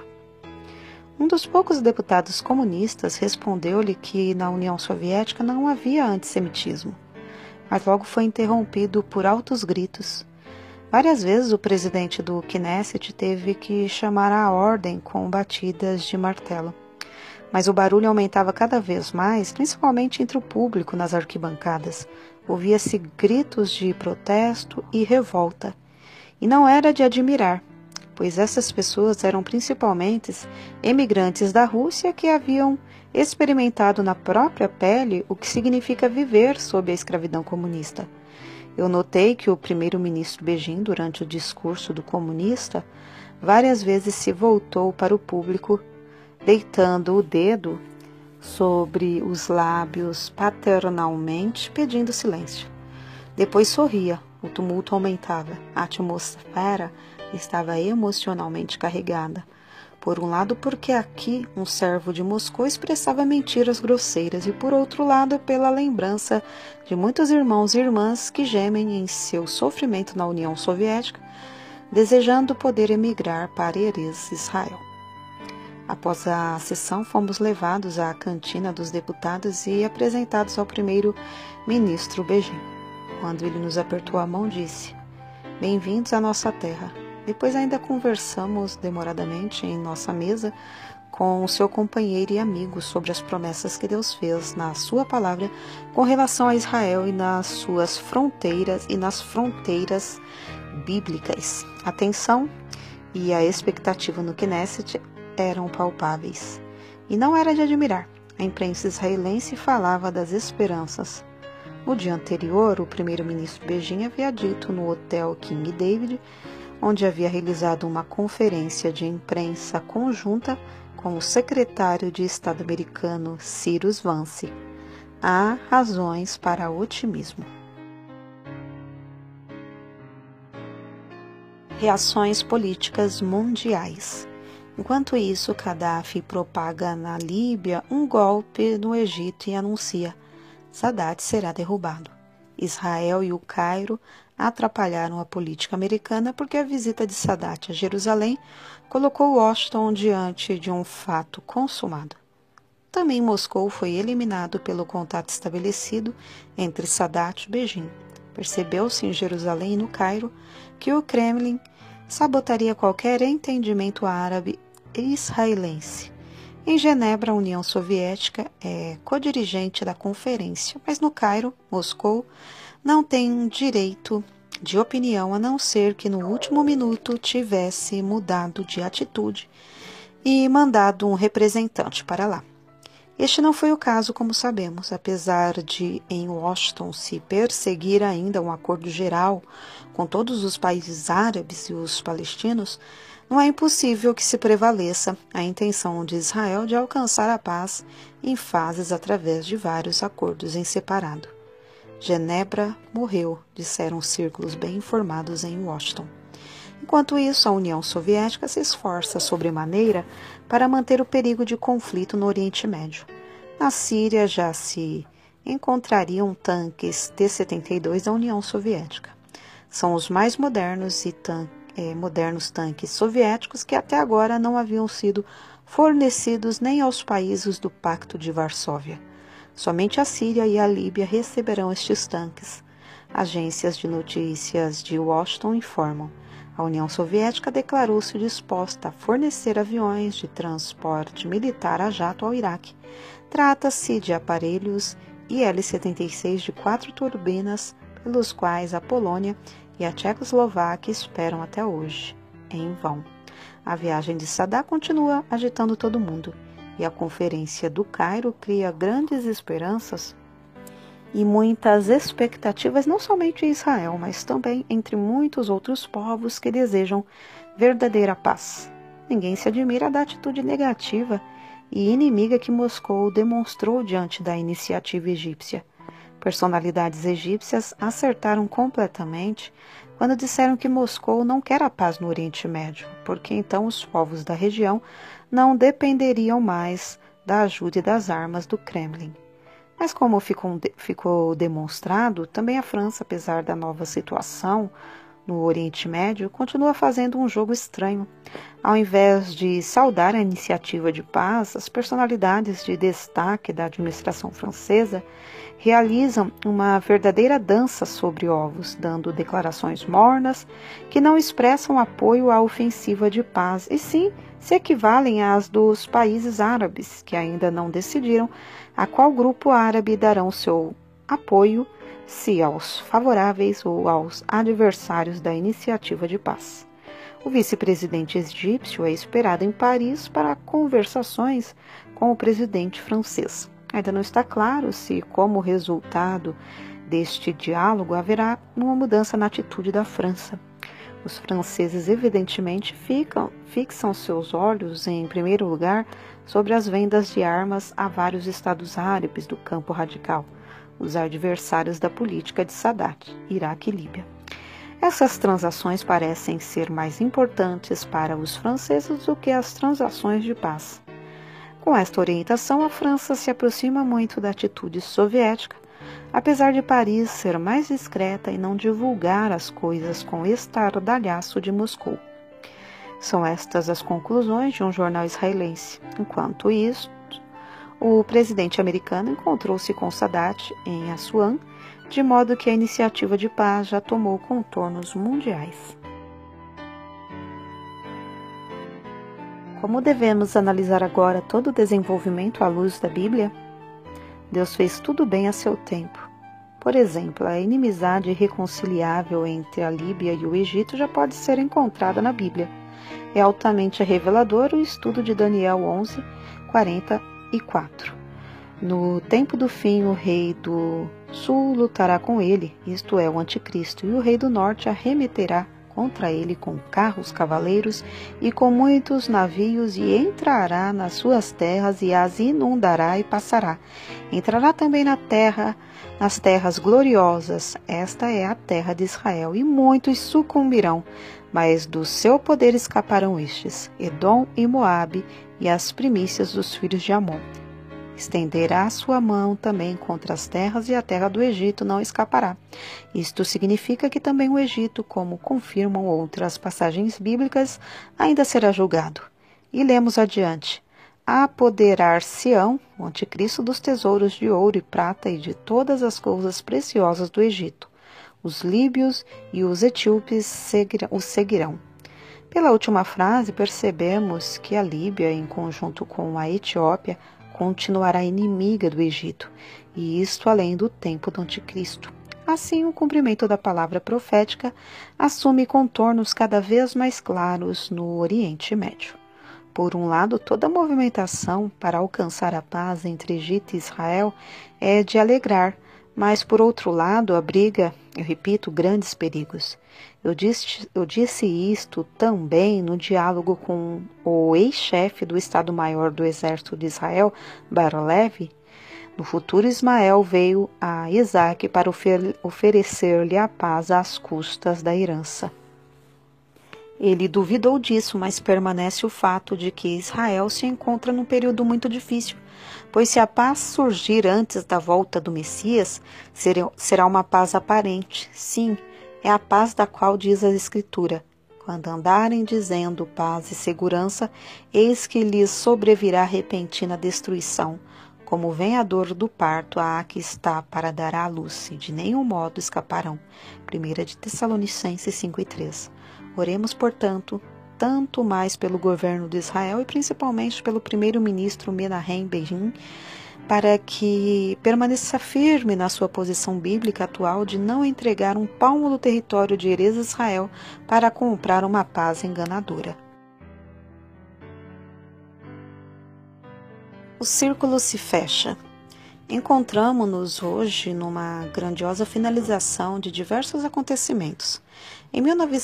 Um dos poucos deputados comunistas respondeu-lhe que na União Soviética não havia antissemitismo, mas logo foi interrompido por altos gritos. Várias vezes o presidente do Knesset teve que chamar à ordem com batidas de martelo. Mas o barulho aumentava cada vez mais, principalmente entre o público nas arquibancadas. Ouvia-se gritos de protesto e revolta. E não era de admirar, pois essas pessoas eram principalmente emigrantes da Rússia que haviam experimentado na própria pele o que significa viver sob a escravidão comunista. Eu notei que o primeiro-ministro Begin, durante o discurso do comunista, várias vezes se voltou para o público, deitando o dedo sobre os lábios paternalmente, pedindo silêncio. Depois sorria, o tumulto aumentava, a atmosfera estava emocionalmente carregada. Por um lado, porque aqui um servo de Moscou expressava mentiras grosseiras e, por outro lado, pela lembrança de muitos irmãos e irmãs que gemem em seu sofrimento na União Soviética, desejando poder emigrar para Erez, Israel. Após a sessão, fomos levados à cantina dos deputados e apresentados ao primeiro-ministro Begin. Quando ele nos apertou a mão, disse: "Bem-vindos à nossa terra." Depois ainda conversamos demoradamente em nossa mesa com o seu companheiro e amigo sobre as promessas que Deus fez na sua palavra com relação a Israel e nas suas fronteiras e nas fronteiras bíblicas. A tensão e a expectativa no Knesset eram palpáveis. E não era de admirar. A imprensa israelense falava das esperanças. No dia anterior, o primeiro-ministro Begin havia dito no Hotel King David, onde havia realizado uma conferência de imprensa conjunta com o secretário de Estado americano Cyrus Vance: "Há razões para otimismo." Reações políticas mundiais. Enquanto isso, Gaddafi propaga na Líbia um golpe no Egito e anuncia: Sadat será derrubado. Israel e o Cairo atrapalharam a política americana porque a visita de Sadat a Jerusalém colocou Washington diante de um fato consumado. Também Moscou foi eliminado pelo contato estabelecido entre Sadat e Begin. Percebeu-se em Jerusalém e no Cairo que o Kremlin sabotaria qualquer entendimento árabe e israelense. Em Genebra, a União Soviética é codirigente da conferência, mas no Cairo, Moscou, não tem direito de opinião a não ser que no último minuto tivesse mudado de atitude e mandado um representante para lá. Este não foi o caso, como sabemos, apesar de em Washington se perseguir ainda um acordo geral com todos os países árabes e os palestinos. Não é impossível que se prevaleça a intenção de Israel de alcançar a paz em fases através de vários acordos em separado. Genebra morreu, disseram círculos bem informados em Washington. Enquanto isso, a União Soviética se esforça sobremaneira para manter o perigo de conflito no Oriente Médio. Na Síria já se encontrariam tanques T-72 da União Soviética. São os mais modernos tanques soviéticos que até agora não haviam sido fornecidos nem aos países do Pacto de Varsóvia. Somente a Síria e a Líbia receberão estes tanques. Agências de notícias de Washington informam: a União Soviética declarou-se disposta a fornecer aviões de transporte militar a jato ao Iraque, Trata-se de aparelhos IL-76 de 4 turbinas, pelos quais a Polônia e a Tchecoslováquia esperam até hoje, em vão. A viagem de Sadat continua agitando todo mundo, e a Conferência do Cairo cria grandes esperanças e muitas expectativas, não somente em Israel, mas também entre muitos outros povos que desejam verdadeira paz. Ninguém se admira da atitude negativa e inimiga que Moscou demonstrou diante da iniciativa egípcia. Personalidades egípcias acertaram completamente quando disseram que Moscou não quer a paz no Oriente Médio, porque então os povos da região não dependeriam mais da ajuda e das armas do Kremlin. Mas como ficou demonstrado, também a França, apesar da nova situação no Oriente Médio, continua fazendo um jogo estranho. Ao invés de saudar a iniciativa de paz, as personalidades de destaque da administração francesa realizam uma verdadeira dança sobre ovos, dando declarações mornas que não expressam apoio à ofensiva de paz, e sim se equivalem às dos países árabes, que ainda não decidiram a qual grupo árabe darão seu apoio, se aos favoráveis ou aos adversários da iniciativa de paz. O vice-presidente egípcio é esperado em Paris para conversações com o presidente francês. Ainda não está claro se, como resultado deste diálogo, haverá uma mudança na atitude da França. Os franceses, evidentemente, fixam seus olhos, em primeiro lugar, sobre as vendas de armas a vários estados árabes do campo radical, os adversários da política de Sadat, Iraque e Líbia. Essas transações parecem ser mais importantes para os franceses do que as transações de paz. Com esta orientação, a França se aproxima muito da atitude soviética, apesar de Paris ser mais discreta e não divulgar as coisas com estardalhaço de Moscou. São estas as conclusões de um jornal israelense. Enquanto isso, o presidente americano encontrou-se com Sadat em Assuan, de modo que a iniciativa de paz já tomou contornos mundiais. Como devemos analisar agora todo o desenvolvimento à luz da Bíblia? Deus fez tudo bem a seu tempo. Por exemplo, a inimizade irreconciliável entre a Líbia e o Egito já pode ser encontrada na Bíblia. É altamente revelador o estudo de Daniel 11, 44. No tempo do fim, o rei do sul lutará com ele, isto é, o anticristo, e o rei do norte arremeterá contra ele com carros, cavaleiros e com muitos navios, e entrará nas suas terras e as inundará e passará. Entrará também nas terras gloriosas, esta é a terra de Israel, e muitos sucumbirão, mas do seu poder escaparão estes, Edom e Moabe, e as primícias dos filhos de Amon. Estenderá sua mão também contra as terras, e a terra do Egito não escapará. Isto significa que também o Egito, como confirmam outras passagens bíblicas, ainda será julgado. E lemos adiante: apoderar-se-ão, o anticristo, dos tesouros de ouro e prata e de todas as coisas preciosas do Egito. Os líbios e os etíopes o seguirão. Pela última frase, percebemos que a Líbia, em conjunto com a Etiópia, continuará inimiga do Egito, e isto além do tempo do anticristo. Assim, o cumprimento da palavra profética assume contornos cada vez mais claros no Oriente Médio. Por um lado, toda a movimentação para alcançar a paz entre Egito e Israel é de alegrar, mas, por outro lado, abriga, eu repito, grandes perigos. Eu disse isto também no diálogo com o ex-chefe do Estado-Maior do Exército de Israel, Bar-Levi. No futuro, Ismael veio a Isaac para oferecer-lhe a paz às custas da herança. Ele duvidou disso, mas permanece o fato de que Israel se encontra num período muito difícil, pois se a paz surgir antes da volta do Messias, será uma paz aparente. Sim, é a paz da qual diz a Escritura: quando andarem dizendo paz e segurança, eis que lhes sobrevirá repentina destruição, como vem a dor do parto à que está para dar à luz, e de nenhum modo escaparão. 1 de Tessalonicenses 5:3. Oremos, portanto, tanto mais pelo governo de Israel e principalmente pelo primeiro-ministro Menahem Begin, para que permaneça firme na sua posição bíblica atual de não entregar um palmo do território de Erez Israel para comprar uma paz enganadora. O círculo se fecha. Encontramo-nos hoje numa grandiosa finalização de diversos acontecimentos. Em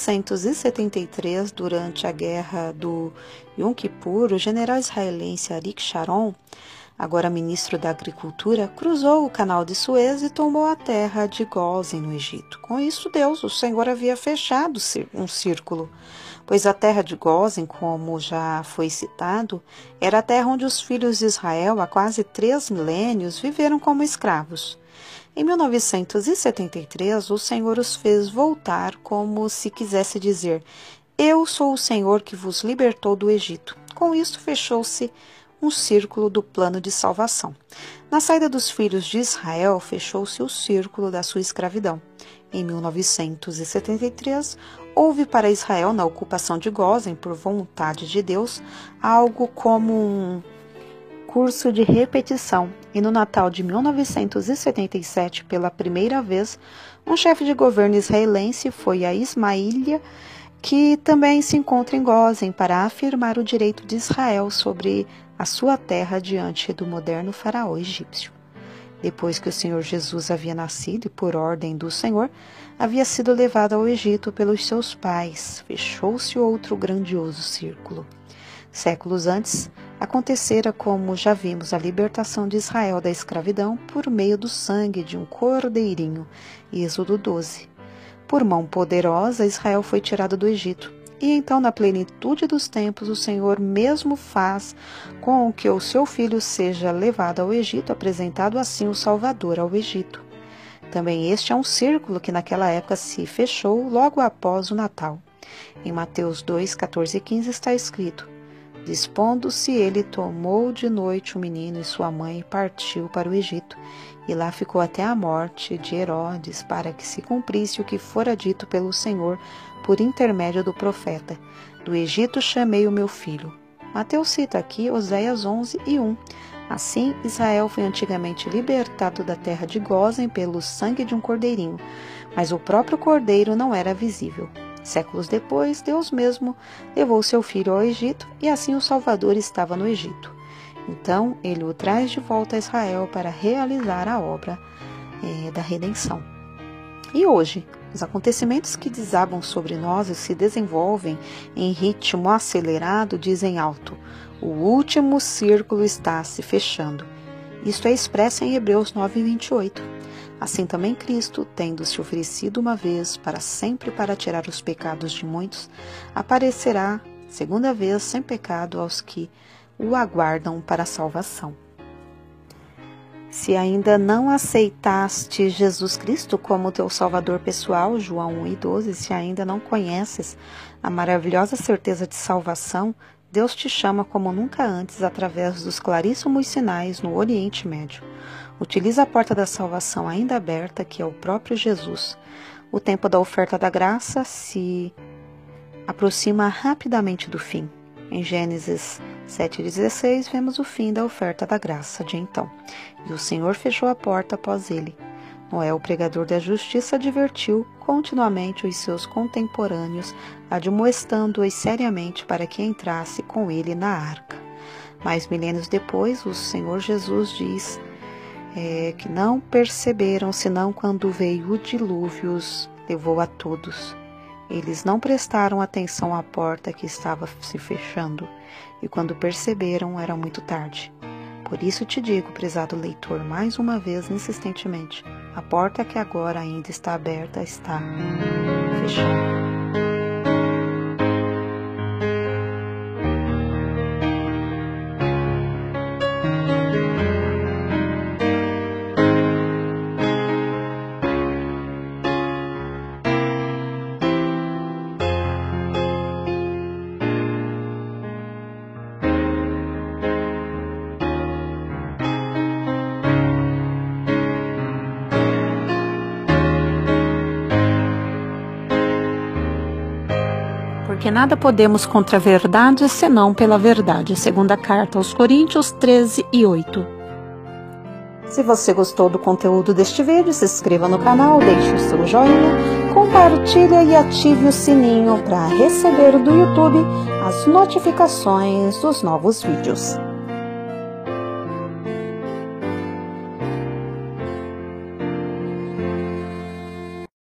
1973, durante a guerra do Yom Kippur, o general israelense Arik Sharon, agora ministro da Agricultura, cruzou o canal de Suez e tomou a terra de Gósen, no Egito. Com isso, Deus, o Senhor, havia fechado um círculo, pois a terra de Gósen, como já foi citado, era a terra onde os filhos de Israel, há quase 3 milênios, viveram como escravos. Em 1973, o Senhor os fez voltar como se quisesse dizer: Eu sou o Senhor que vos libertou do Egito. Com isso, fechou-se um círculo do plano de salvação. Na saída dos filhos de Israel, fechou-se o círculo da sua escravidão. Em 1973, houve para Israel, na ocupação de Gósen, por vontade de Deus, algo como um curso de repetição. E no Natal de 1977, pela primeira vez, um chefe de governo israelense foi a Ismaília, que também se encontra em Gósen, para afirmar o direito de Israel sobre a sua terra diante do moderno faraó egípcio. Depois que o Senhor Jesus havia nascido e, por ordem do Senhor, havia sido levado ao Egito pelos seus pais, fechou-se outro grandioso círculo. Séculos antes, acontecera, como já vimos, a libertação de Israel da escravidão por meio do sangue de um cordeirinho, Êxodo 12. Por mão poderosa, Israel foi tirado do Egito. E então, na plenitude dos tempos, o Senhor mesmo faz com que o seu filho seja levado ao Egito, apresentado assim o Salvador ao Egito. Também este é um círculo que naquela época se fechou logo após o Natal. Em Mateus 2, 14 e 15 está escrito: Dispondo-se, ele tomou de noite o menino e sua mãe e partiu para o Egito, e lá ficou até a morte de Herodes, para que se cumprisse o que fora dito pelo Senhor por intermédio do profeta: Do Egito chamei o meu filho. Mateus cita aqui Oséias 11 e 1. Assim, Israel foi antigamente libertado da terra de Gósen pelo sangue de um cordeirinho, mas o próprio cordeiro não era visível. Séculos depois, Deus mesmo levou seu filho ao Egito, e assim o Salvador estava no Egito. Então, ele o traz de volta a Israel para realizar a obra da redenção. E hoje, os acontecimentos que desabam sobre nós e se desenvolvem em ritmo acelerado dizem alto: o último círculo está se fechando. Isto é expresso em Hebreus 9:28. Assim também Cristo, tendo se oferecido uma vez para sempre para tirar os pecados de muitos, aparecerá segunda vez sem pecado aos que o aguardam para a salvação. Se ainda não aceitaste Jesus Cristo como teu Salvador pessoal, João 1:12, se ainda não conheces a maravilhosa certeza de salvação, Deus te chama como nunca antes através dos claríssimos sinais no Oriente Médio. Utiliza a porta da salvação ainda aberta, que é o próprio Jesus. O tempo da oferta da graça se aproxima rapidamente do fim. Em Gênesis 7:16, vemos o fim da oferta da graça de então. E o Senhor fechou a porta após ele. Noé, o pregador da justiça, advertiu continuamente os seus contemporâneos, admoestando-os seriamente para que entrasse com ele na arca. Mais milênios depois, o Senhor Jesus diz que não perceberam, senão quando veio o dilúvio, os levou a todos. Eles não prestaram atenção à porta que estava se fechando, e quando perceberam, era muito tarde. Por isso te digo, prezado leitor, mais uma vez insistentemente, a porta que agora ainda está aberta está fechada. Porque nada podemos contra a verdade, senão pela verdade. Segunda carta aos Coríntios 13:8. Se você gostou do conteúdo deste vídeo, se inscreva no canal, deixe o seu joinha, compartilhe e ative o sininho para receber do YouTube as notificações dos novos vídeos.